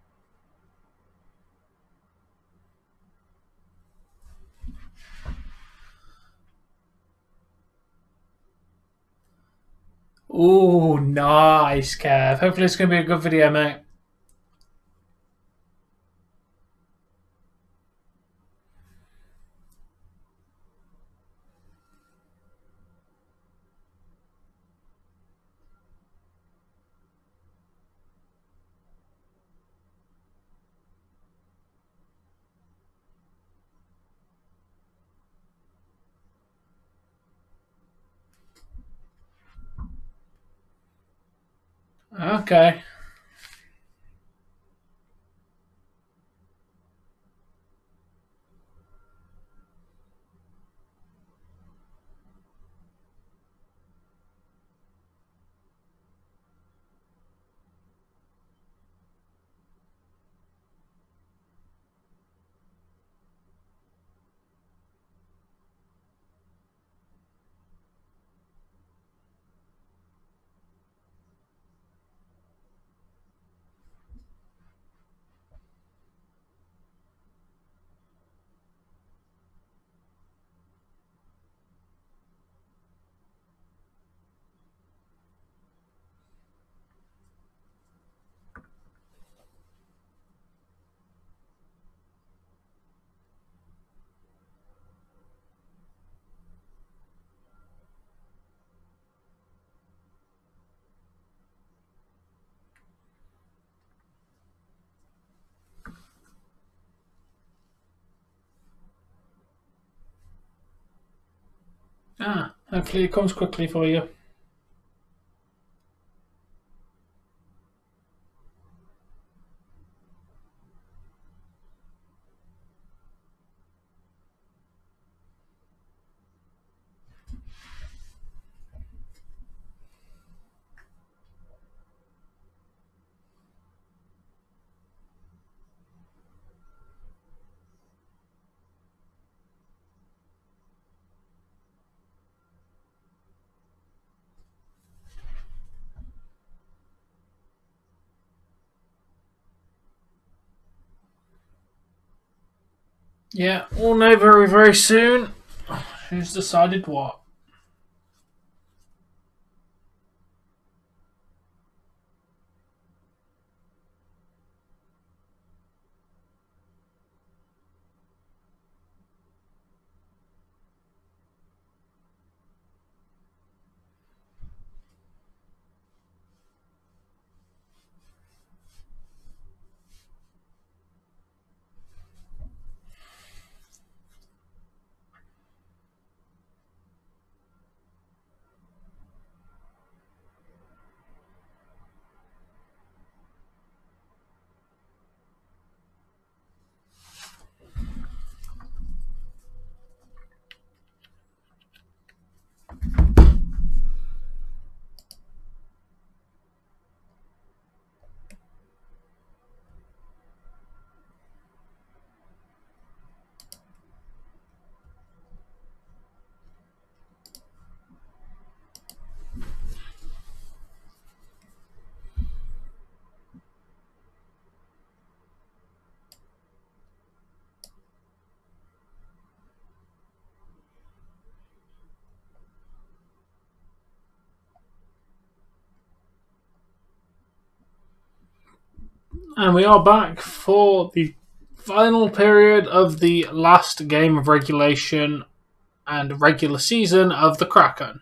Ooh, nice, Kev. Hopefully it's going to be a good video, mate. Okay. Hopefully it comes quickly for you. Yeah, we'll know very, very soon. Who's decided what? And we are back for the final period of the last game of regulation and regular season of the Kraken.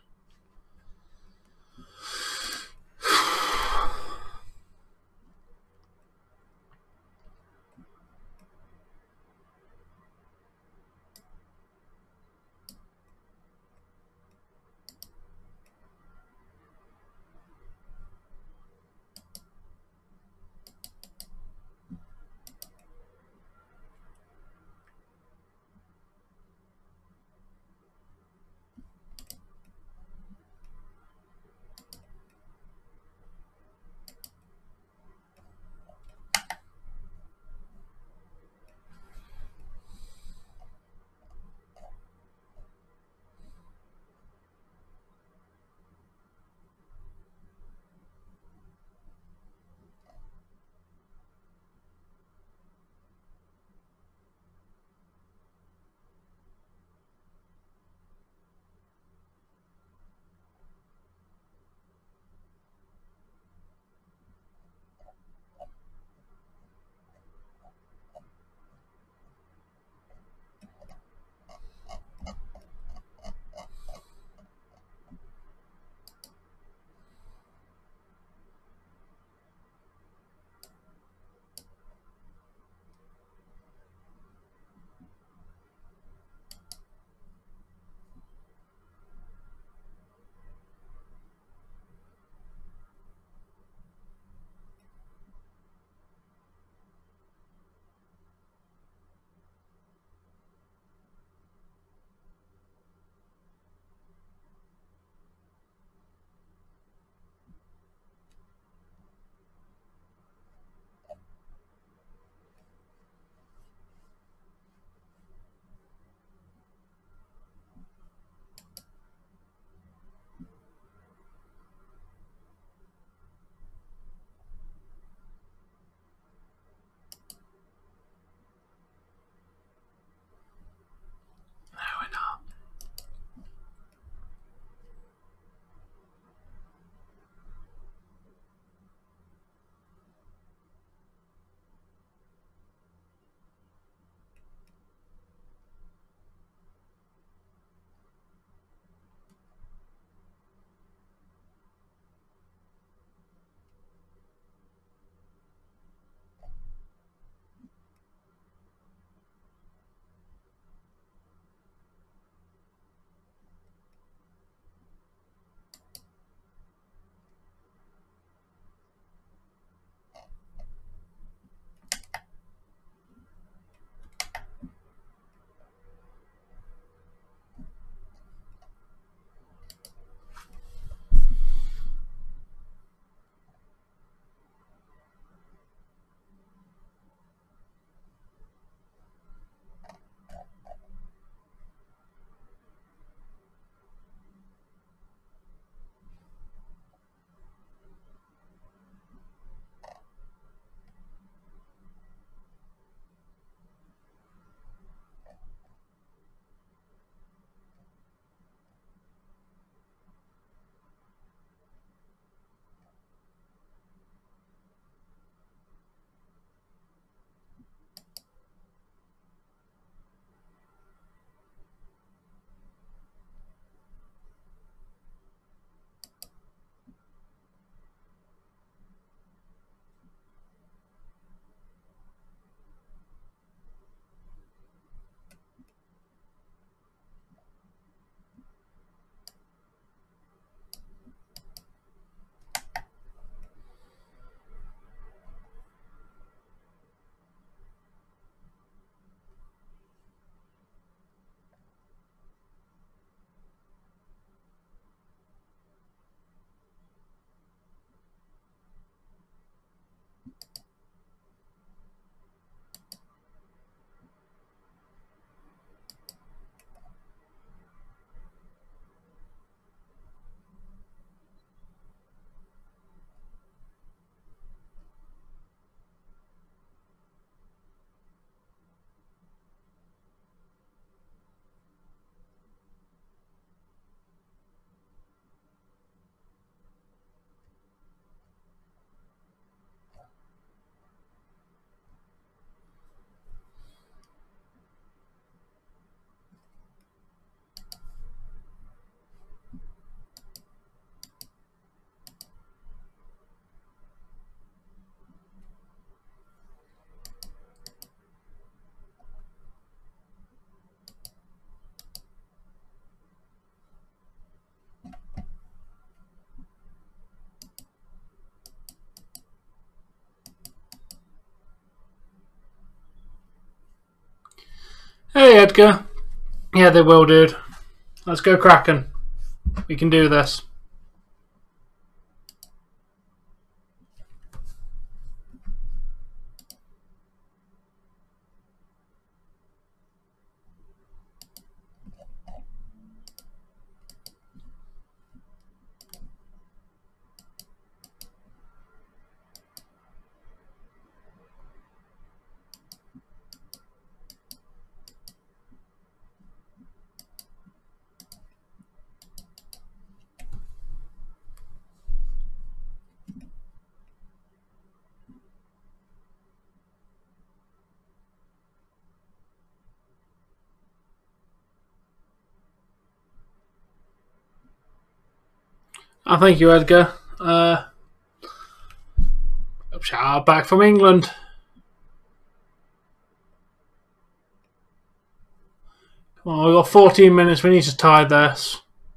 Hey, Edgar. Yeah, they will, dude. Let's go Kraken. We can do this. Oh, thank you, Edgar. Back from England. Come on, we've got 14 minutes. We need to tie this.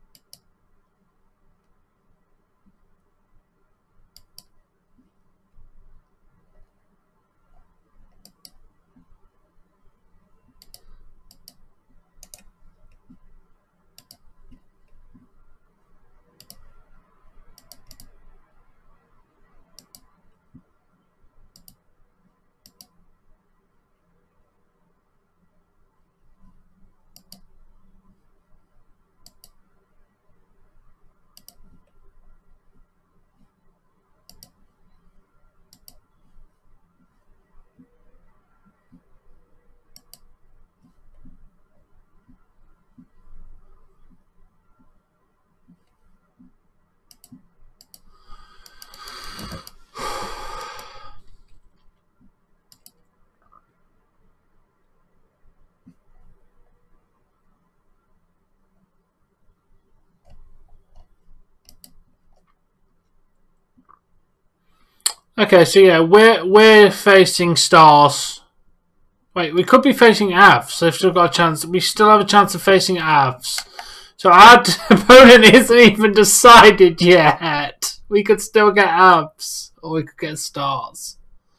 Okay, so yeah, we're facing Stars. Wait, we could be facing Avs. They've still got a chance. We still have a chance of facing Avs. So our opponent isn't even decided yet. We could still get Avs, or we could get Stars.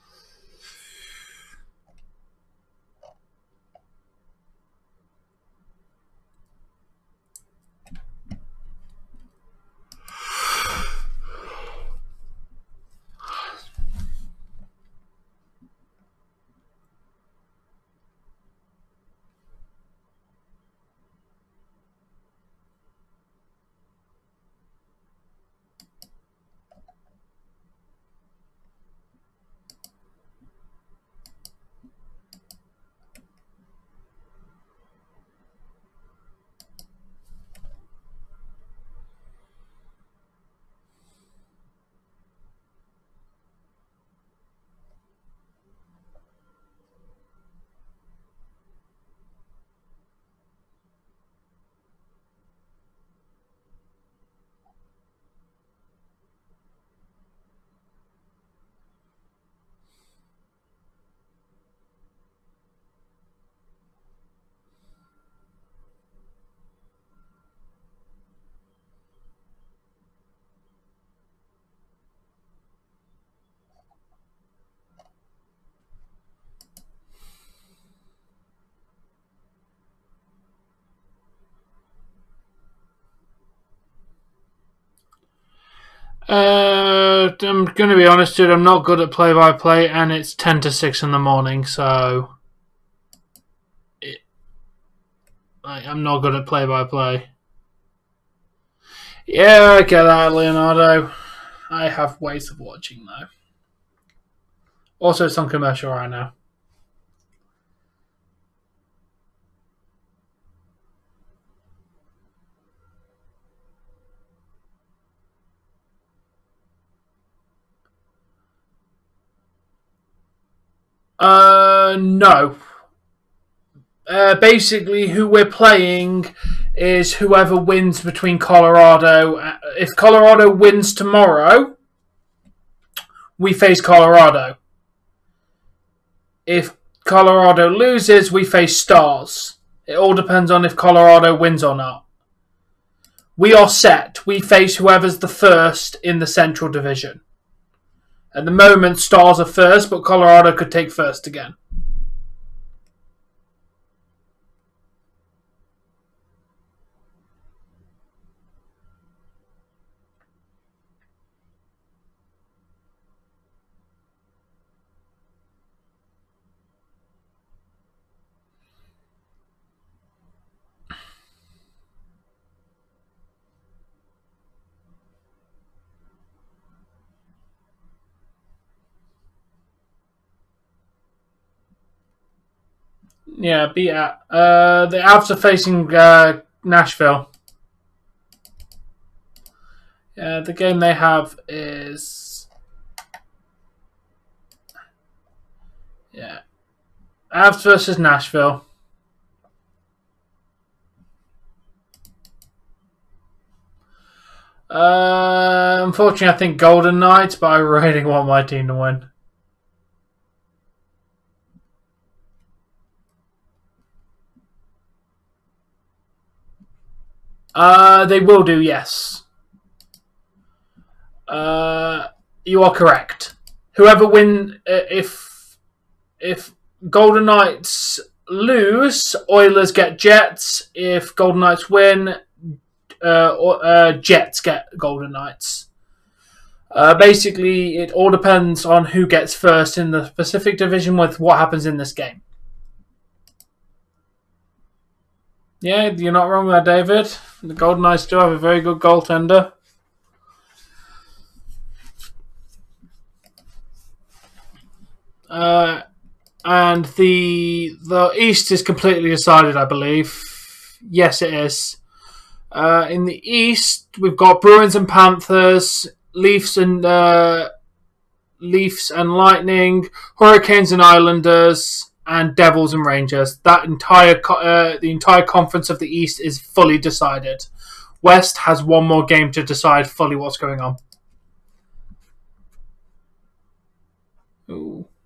I'm going to be honest, dude. I'm not good at play-by-play, and it's 10 to 6 in the morning, so I'm not good at play-by-play. Yeah, I get that, Leonardo. I have ways of watching, though. Also, it's on commercial right now. No. Basically, who we're playing is whoever wins between Colorado. If Colorado wins tomorrow, we face Colorado. If Colorado loses, we face Stars. It all depends on if Colorado wins or not. We are set. We face whoever's the first in the Central Division. At the moment, Stars are first, but Colorado could take first again. Yeah, beat out. The Avs are facing Nashville. The game they have is Avs versus Nashville. Unfortunately, I think Golden Knights, but I really want my team to win. They will do, yes. You are correct. Whoever win, if Golden Knights lose, Oilers get Jets. If Golden Knights win, Jets get Golden Knights. Basically, it all depends on who gets first in the Pacific Division with what happens in this game. Yeah, you're not wrong there, David. The Golden Knights do have a very good goaltender. And the East is completely decided, I believe. Yes, it is. In the East, we've got Bruins and Panthers, Leafs and Lightning, Hurricanes and Islanders, and Devils and Rangers. That the entire conference of the East is fully decided. West has one more game to decide fully what's going on. Ooh.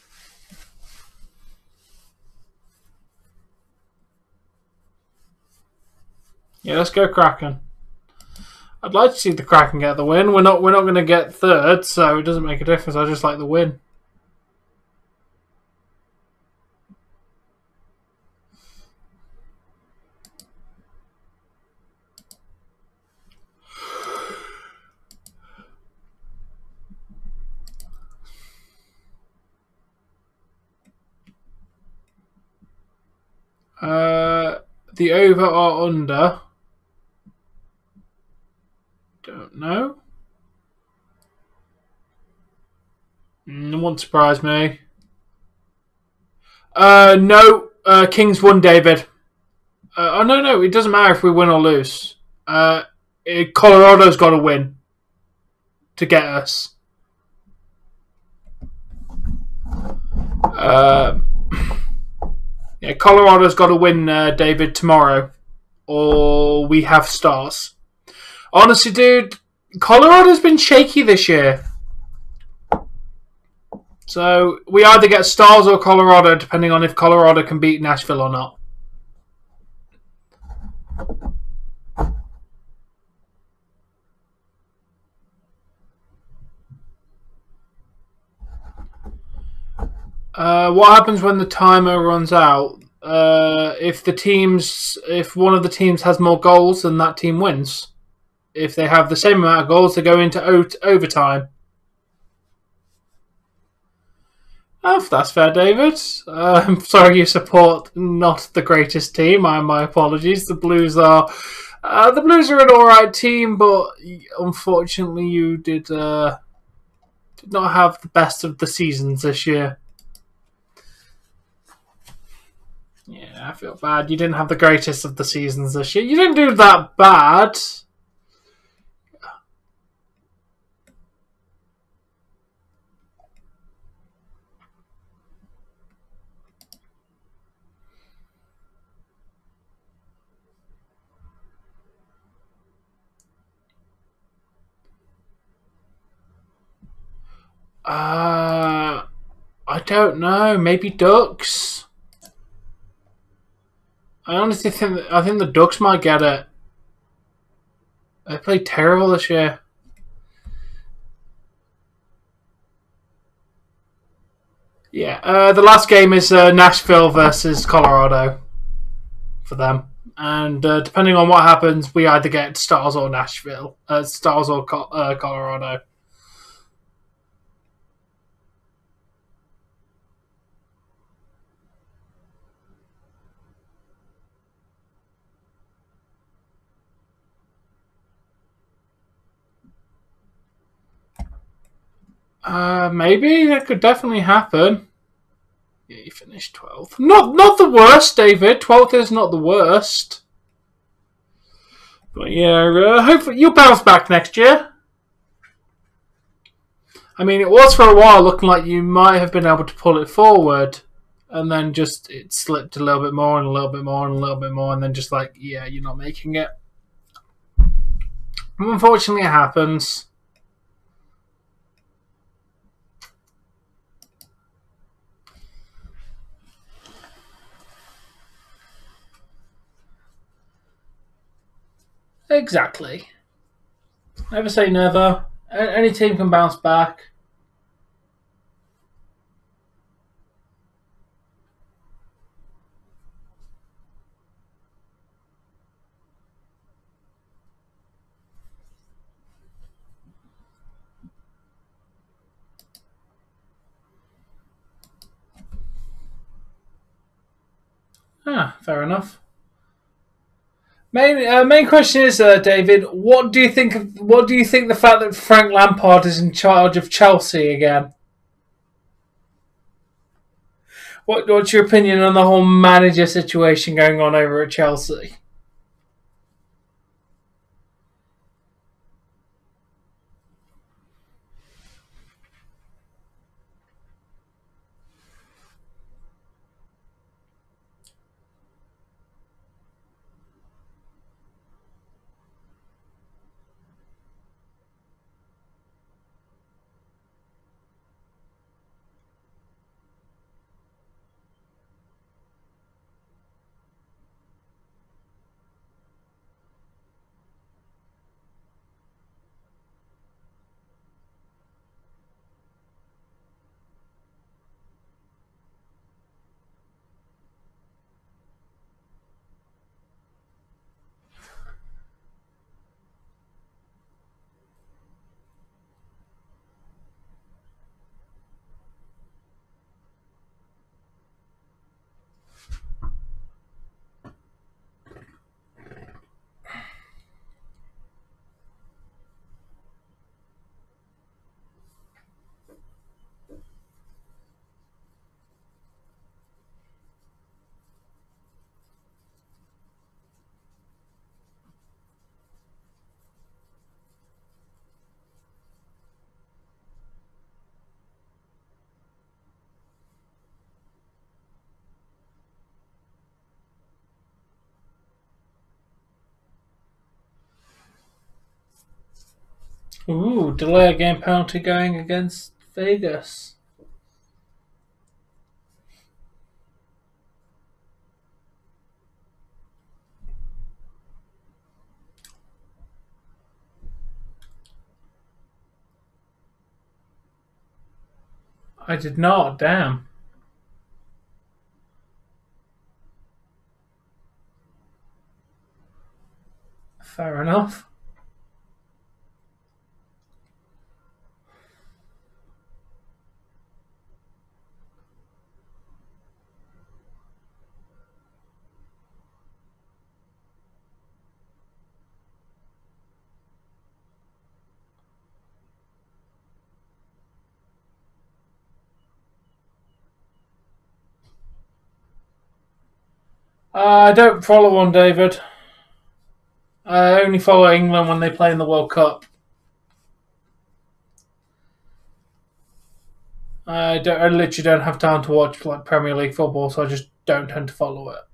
Yeah, let's go Kraken. I'd like to see the Kraken get the win. We're not going to get third, so it doesn't make a difference. I just like the win. The over or under? Don't know. It won't surprise me. No. Kings won, David. No. It doesn't matter if we win or lose. Colorado's got to win to get us. Colorado's got to win, David, tomorrow, or we have stars. Honestly, dude, Colorado's been shaky this year. So we either get stars or Colorado, depending on if Colorado can beat Nashville or not. What happens when the timer runs out? If one of the teams has more goals, then that team wins. If they have the same amount of goals, they go into overtime. Oh, that's fair, David. I'm sorry you support not the greatest team. My apologies. The Blues are an alright team, but unfortunately you did not have the best of the seasons this year. Yeah, I feel bad. You didn't have the greatest of the seasons this year. You didn't do that bad. I don't know. Maybe Ducks. I honestly think the Ducks might get it. They played terrible this year. Yeah, the last game is Nashville versus Colorado for them, and depending on what happens, we either get Stars or Nashville, Stars or Colorado. Maybe that could definitely happen. Yeah, you finished 12th. Not the worst, David. 12th is not the worst. But yeah, hopefully you'll bounce back next year. I mean, it was for a while looking like you might have been able to pull it forward, and then just it slipped a little bit more and a little bit more and a little bit more, and then just like, yeah, you're not making it. Unfortunately, it happens. Exactly. Never say never. Any team can bounce back. Fair enough. Main question is, David, what do you think the fact that Frank Lampard is in charge of Chelsea again? What's your opinion on the whole manager situation going on over at Chelsea? Ooh, delay a game penalty going against Vegas. I did not, damn. Fair enough. I don't follow on, David. I only follow England when they play in the World Cup. I literally don't have time to watch like Premier League football, so I just don't tend to follow it.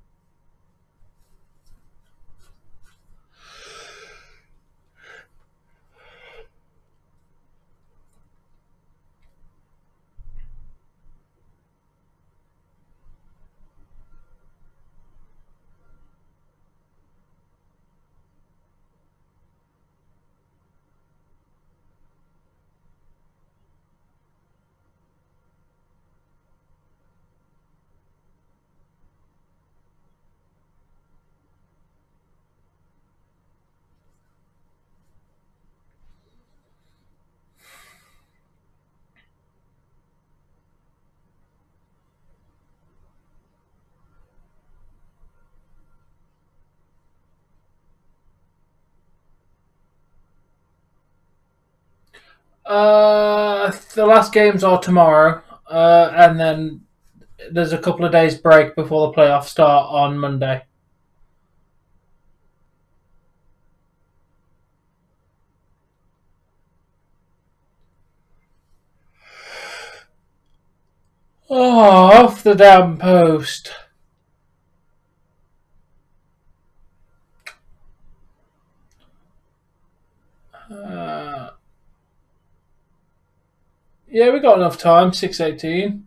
The last games are tomorrow, and then there's a couple of days break before the playoffs start on Monday. Oh, off the damn post. Yeah, we got enough time. 6:18.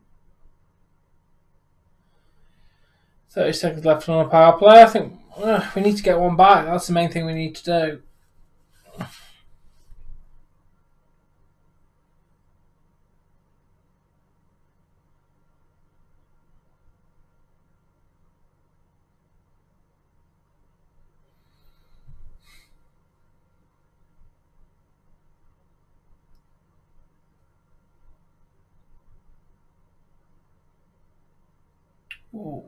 30 seconds left on a power play. I think we need to get one back. That's the main thing we need to do. Ooh.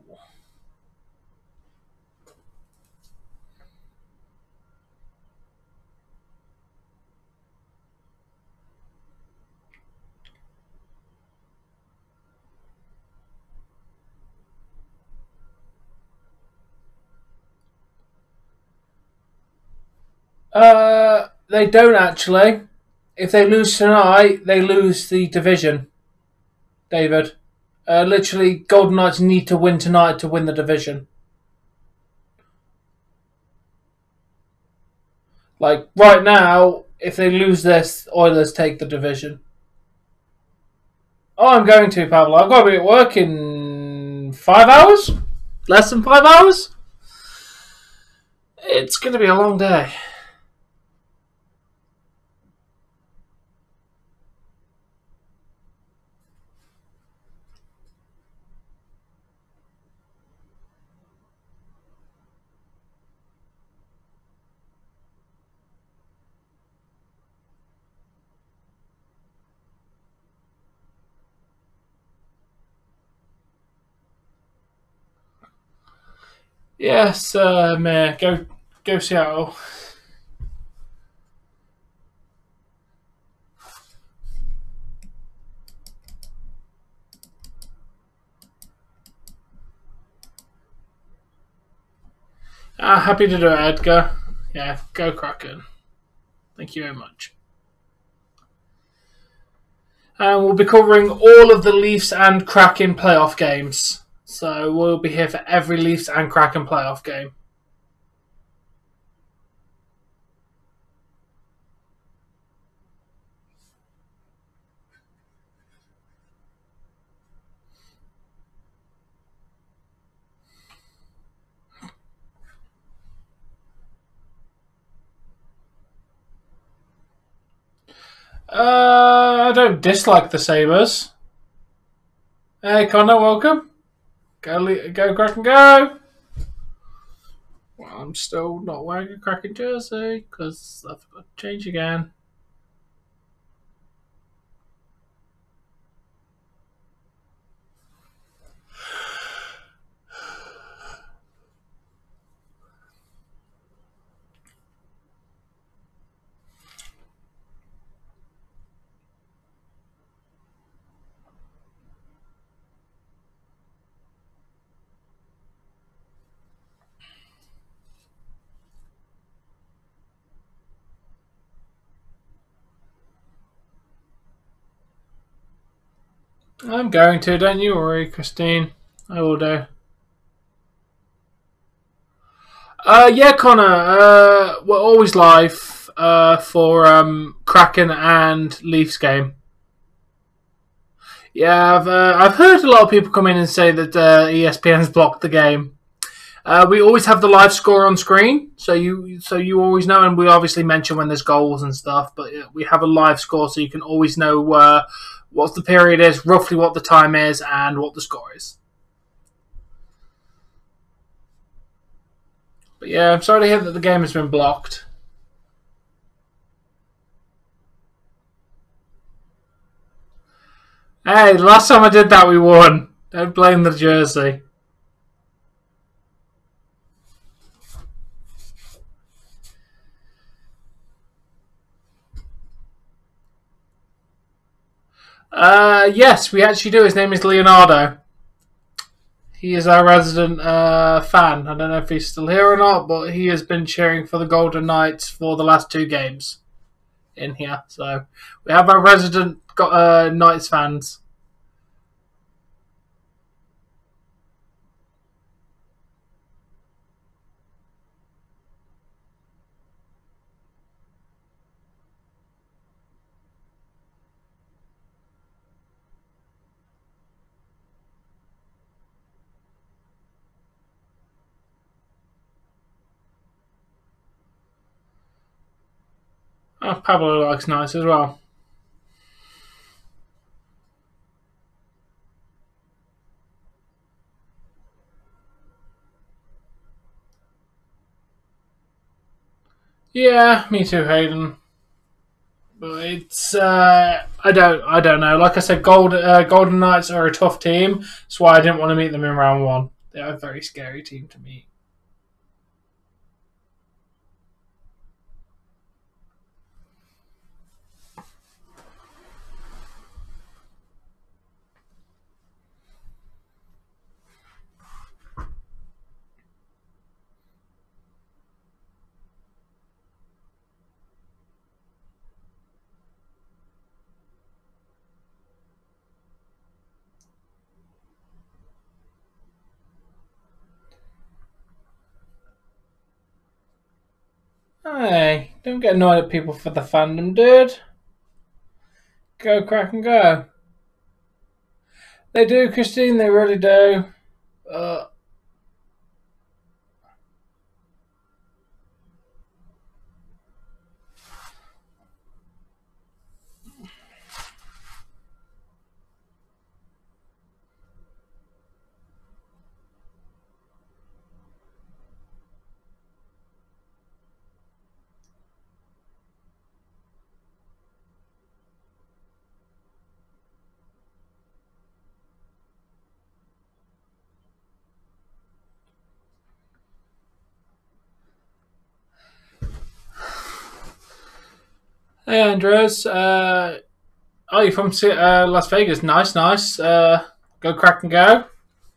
They don't actually. If they lose tonight, they lose the division. David, literally, Golden Knights need to win tonight to win the division. Like right now, if they lose this, Oilers take the division. Oh, I'm going to, Pablo. I've got to be at work in 5 hours? Less than 5 hours? It's going to be a long day. Yes, Mayor. Go Seattle. Happy to do it, Edgar. Yeah, go Kraken. Thank you very much. And we'll be covering all of the Leafs and Kraken playoff games. So we'll be here for every Leafs and Kraken playoff game. I don't dislike the Sabres. Hey, Connor, welcome. Go Kraken, go! Well, I'm still not wearing a Kraken jersey because I've got to change again. I'm going to, don't you worry, Christine. I will do. Yeah, Connor. We're always live for Kraken and Leafs game. Yeah, I've heard a lot of people come in and say that ESPN's blocked the game. We always have the live score on screen, so you always know, and we obviously mention when there's goals and stuff. But we have a live score, so you can always know what the period is, roughly what the time is, and what the score is. But yeah, I'm sorry to hear that the game has been blocked. Hey, the last time I did that, we won. Don't blame the jersey. Yes, we actually do. His name is Leonardo. He is our resident fan. I don't know if he's still here or not, but he has been cheering for the Golden Knights for the last 2 games in here. So we have our resident Knights fans. Oh, Pablo likes Knights as well. Yeah, me too, Hayden. But it's I don't know. Like I said, Golden Knights are a tough team. That's why I didn't want to meet them in round 1. They are a very scary team to meet. Hey, don't get annoyed at people for the fandom, dude. Go, Kraken, go. They do, Christine, they really do. Hey, Andres. Oh, you're from Las Vegas. Nice, nice. Go, Kraken, go.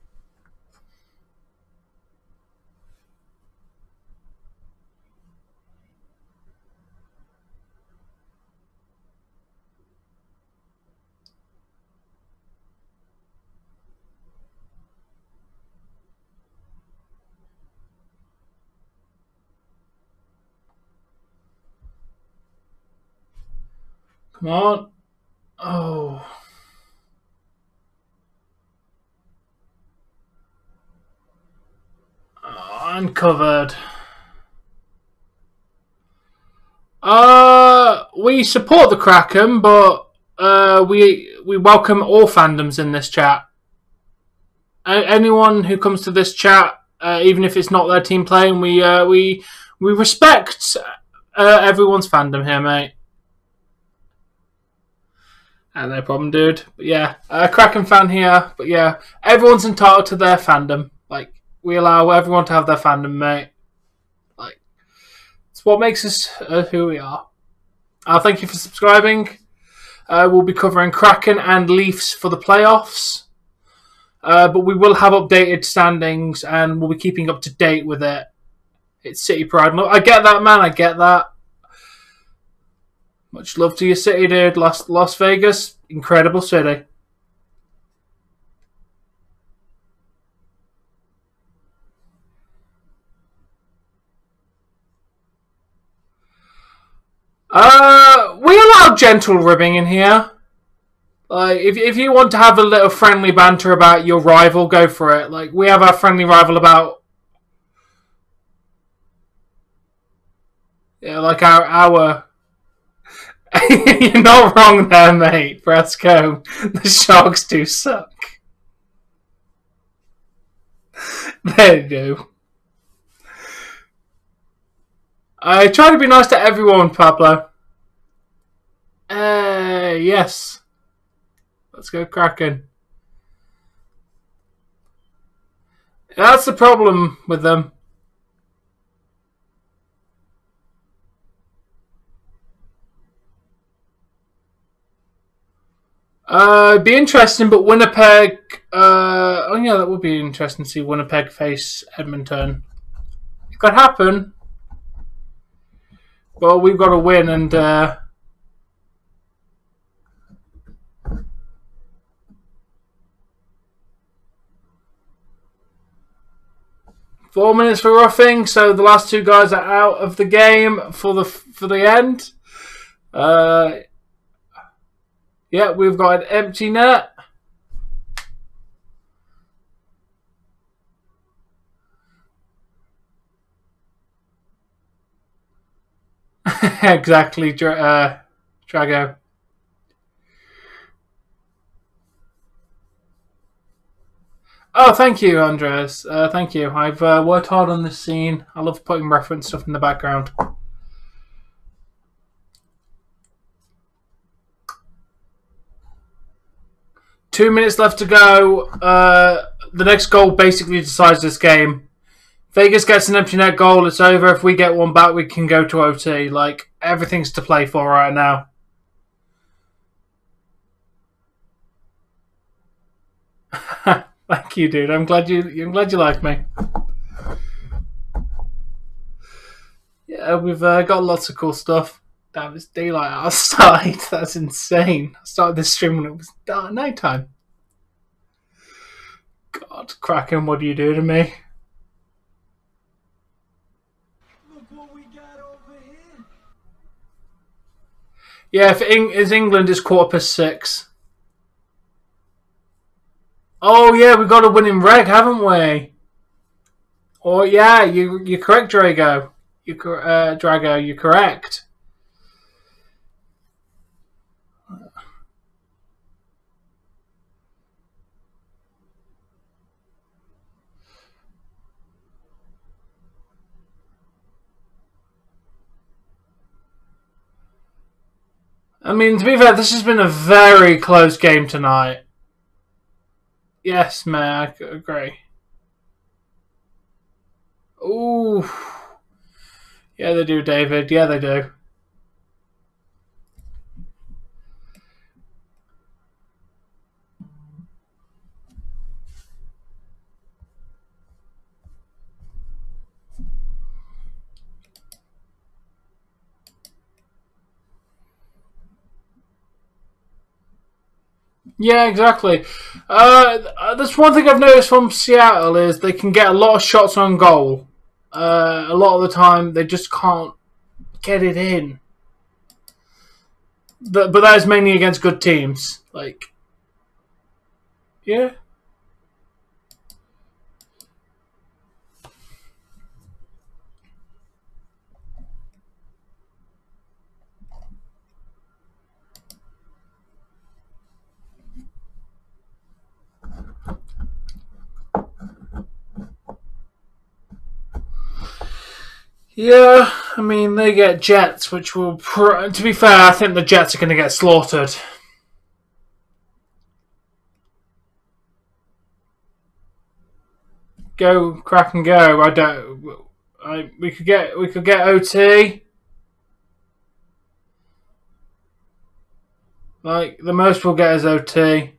Come on. Oh. Uncovered. We support the Kraken, but we welcome all fandoms in this chat. Anyone who comes to this chat, even if it's not their team playing, we respect everyone's fandom here, mate. No problem, dude. But yeah, Kraken fan here. But yeah, everyone's entitled to their fandom. Like, we allow everyone to have their fandom, mate. Like, it's what makes us who we are. Thank you for subscribing. We'll be covering Kraken and Leafs for the playoffs. But we will have updated standings and we'll be keeping up to date with it. It's City Pride. I get that, man. I get that. Much love to your city, dude. Las Vegas, incredible city. We allow gentle ribbing in here. Like, if you want to have a little friendly banter about your rival, go for it. Like, we have our friendly rival about, yeah, like our. You're not wrong there, mate. Brasco. The Sharks do suck. They do. I try to be nice to everyone, Pablo. Yes. Let's go Kraken. That's the problem with them. It'd be interesting, but Winnipeg. Oh yeah, that would be interesting to see Winnipeg face Edmonton. It could happen. Well, we've got to win, and 4 minutes for roughing. So the last two guys are out of the game for the end. Yeah, we've got an empty net. Exactly, Drago. Oh, thank you, Andres. Thank you. I've worked hard on this scene. I love putting reference stuff in the background. Two minutes left to go. The next goal basically decides this game. Vegas gets an empty net goal, it's over. If we get one back, we can go to OT. Like, everything's to play for right now. Thank you, dude. I'm glad you like me. Yeah, we've got lots of cool stuff. Damn, it's daylight outside. That's insane. I started this stream when it was night time. God, Kraken, what do you do to me? Look what we got over here. Yeah, if England is 6:15. Oh yeah, we've got a winning reg, haven't we? Oh yeah, you're correct, Drago. Drago, you're correct. I mean, to be fair, this has been a very close game tonight. Yes, man, I agree. Ooh. Yeah, they do, David. Yeah, they do. Yeah, exactly. That's one thing I've noticed from Seattle is they can get a lot of shots on goal. A lot of the time, they just can't get it in. But that is mainly against good teams. Like, yeah. Yeah, I mean, they get Jets, which will... To be fair, I think the Jets are going to get slaughtered. Go, Kraken, go. I don't... we could get OT. Like, the most we'll get is OT.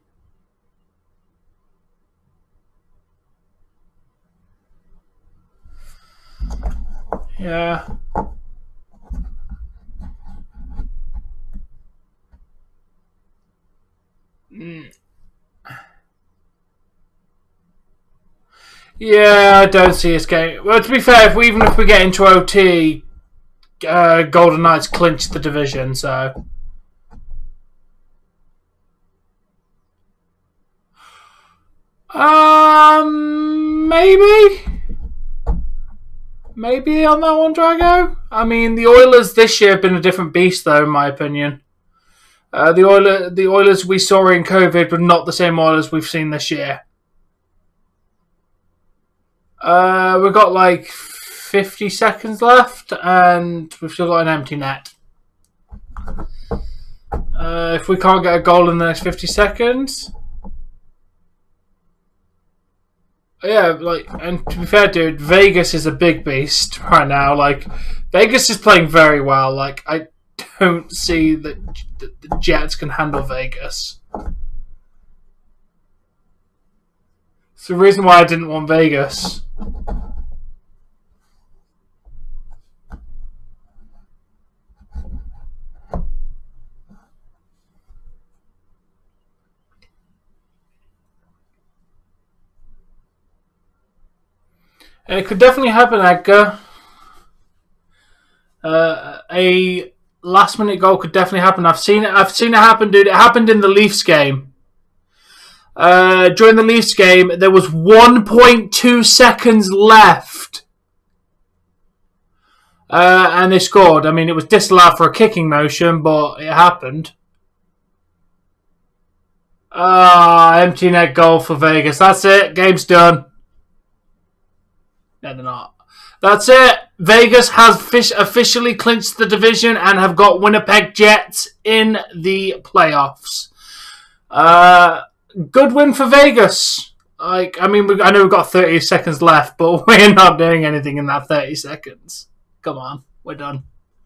Yeah. Yeah, I don't see us getting... Well, to be fair, even if we get into OT, Golden Knights clinch the division, so... Maybe? Maybe on that one, Drago? I mean, the Oilers this year have been a different beast, though, in my opinion. The Oilers we saw in COVID were not the same Oilers we've seen this year. We've got like 50 seconds left, and we've still got an empty net. If we can't get a goal in the next 50 seconds... Yeah, like, and to be fair, dude, Vegas is a big beast right now. Like, Vegas is playing very well. Like, I don't see that the Jets can handle Vegas. It's the reason why I didn't want Vegas. It could definitely happen, Edgar. A last-minute goal could definitely happen. I've seen it happen, dude. It happened in the Leafs game. During the Leafs game, there was 1.2 seconds left. And they scored. I mean, it was disallowed for a kicking motion, but it happened. Empty net goal for Vegas. That's it. Game's done. No, they're not. That's it. Vegas has officially clinched the division and have got Winnipeg Jets in the playoffs. Good win for Vegas. I know we've got 30 seconds left, but we're not doing anything in that 30 seconds. Come on, we're done.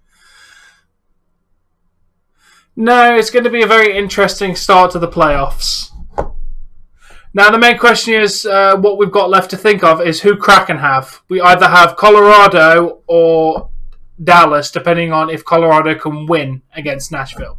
No, it's going to be a very interesting start to the playoffs. Now, the main question is, what we've got left to think of is who Kraken have. We either have Colorado or Dallas, depending on if Colorado can win against Nashville.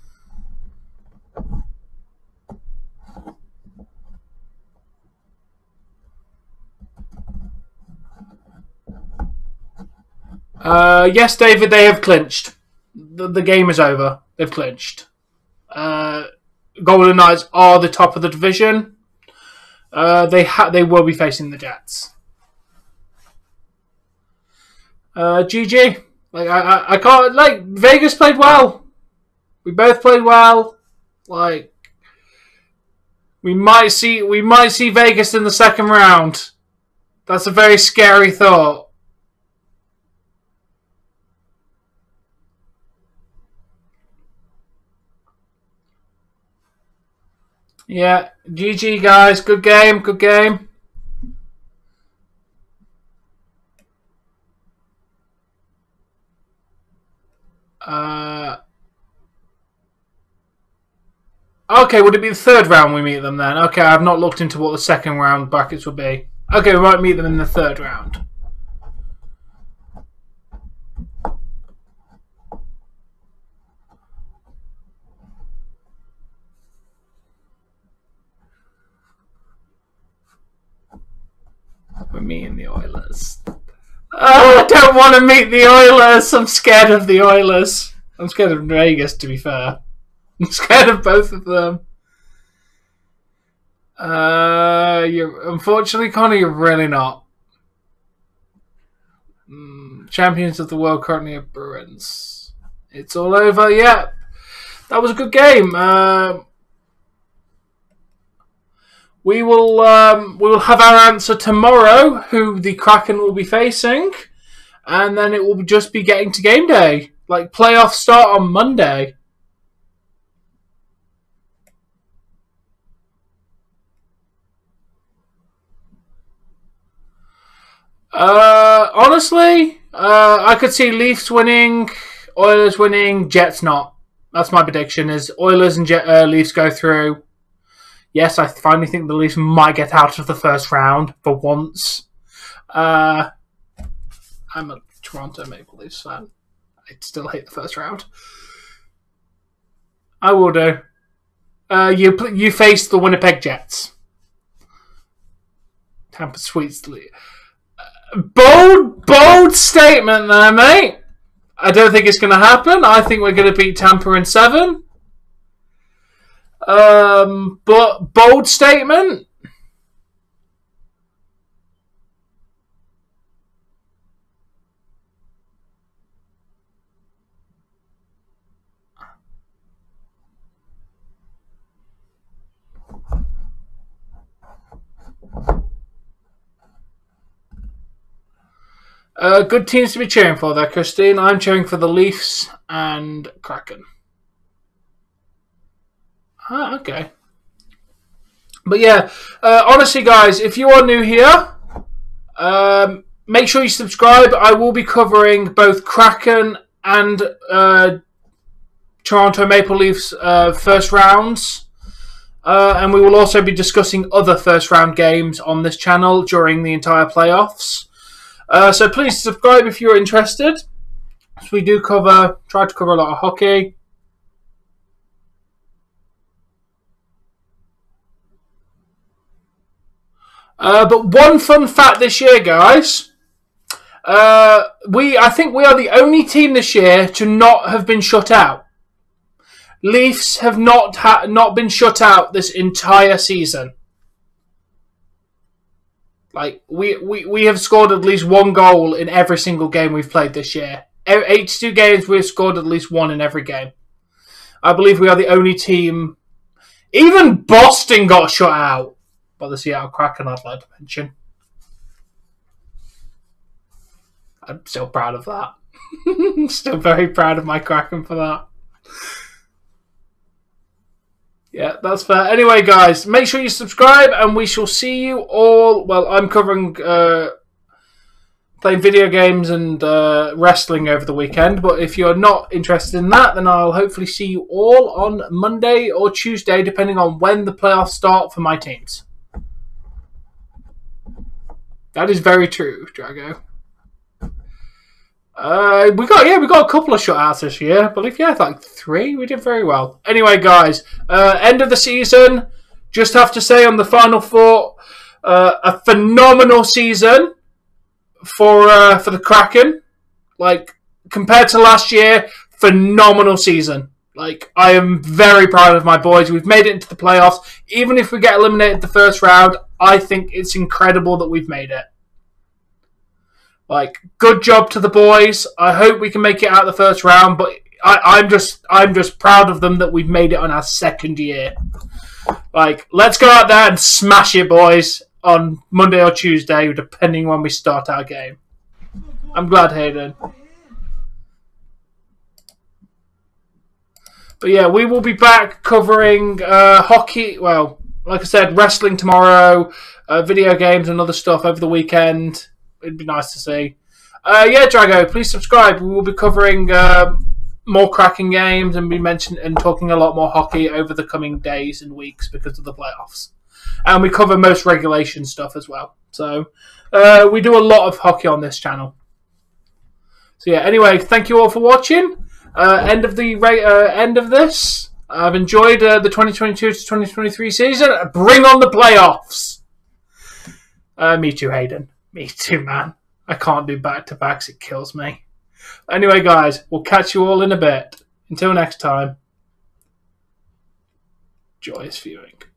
Yes, David, they have clinched. The game is over. They've clinched. Golden Knights are the top of the division. They will be facing the Jets. GG. I can't Vegas played well. We both played well. We might see Vegas in the second round. That's a very scary thought. Yeah, GG guys, good game, good game. Okay, would it be the third round we meet them then? Okay, I've not looked into what the second round brackets would be. Okay, we might meet them in the third round. We're meeting the Oilers. Oh, I don't want to meet the Oilers. I'm scared of the Oilers. I'm scared of Vegas, to be fair. I'm scared of both of them. Unfortunately, Connor, you're really not. Champions of the world currently are Bruins. It's all over. Yeah, that was a good game. We will have our answer tomorrow, who the Kraken will be facing, and then it will just be getting to game day. Playoffs start on Monday. Honestly, I could see Leafs winning, Oilers winning, Jets not. That's my prediction, is Oilers and Leafs go through. Yes, I finally think the Leafs might get out of the first round for once. I'm a Toronto Maple Leafs fan. I still hate the first round. I will do. You face the Winnipeg Jets. Tampa sweeps the Leafs. Bold statement there, mate. I don't think it's going to happen. I think we're going to beat Tampa in 7. But bold statement. Good teams to be cheering for there, Christine. I'm cheering for the Leafs and Kraken. Ah, okay. But yeah, honestly, guys, if you are new here, make sure you subscribe. I will be covering both Kraken and Toronto Maple Leafs first rounds. And we will also be discussing other first round games on this channel during the entire playoffs. So please subscribe if you're interested. So we do try to cover a lot of hockey. But one fun fact this year, guys. I think we are the only team this year to not have been shut out. Leafs have not been shut out this entire season. Like we have scored at least one goal in every single game we've played this year. 82 games, we've scored at least one in every game. I believe we are the only team. Even Boston got shut out by the Seattle Kraken, I'd like to mention. I'm still proud of that. I'm still very proud of my Kraken for that. Yeah, that's fair. Anyway, guys, make sure you subscribe and we shall see you all. Well, I'm covering playing video games and wrestling over the weekend. But if you're not interested in that, then I'll hopefully see you all on Monday or Tuesday, depending on when the playoffs start for my teams. That is very true, Drago. We got a couple of shutouts this year. I believe, like 3. We did very well. Anyway, guys, end of the season. Just have to say on the final thought, a phenomenal season for the Kraken. Like, compared to last year, phenomenal season. Like, I am very proud of my boys. We've made it into the playoffs. Even if we get eliminated the first round, I think it's incredible that we've made it. Like, good job to the boys. I hope we can make it out the first round, but I'm just proud of them that we've made it on our second year. Like, let's go out there and smash it, boys, on Monday or Tuesday, depending when we start our game. I'm glad, Hayden. But yeah, we will be back covering hockey. Well, like I said, wrestling tomorrow, video games and other stuff over the weekend. It'd be nice to see. Yeah, Drago, please subscribe. We will be covering more Kraken games and talking a lot more hockey over the coming days and weeks because of the playoffs. And we cover most regulation stuff as well. So we do a lot of hockey on this channel. So yeah, anyway, thank you all for watching. End of this. I've enjoyed the 2022 to 2023 season. Bring on the playoffs. Me too, Hayden. Me too, man. I can't do back-to-backs. It kills me. Anyway, guys, we'll catch you all in a bit. Until next time, joyous viewing.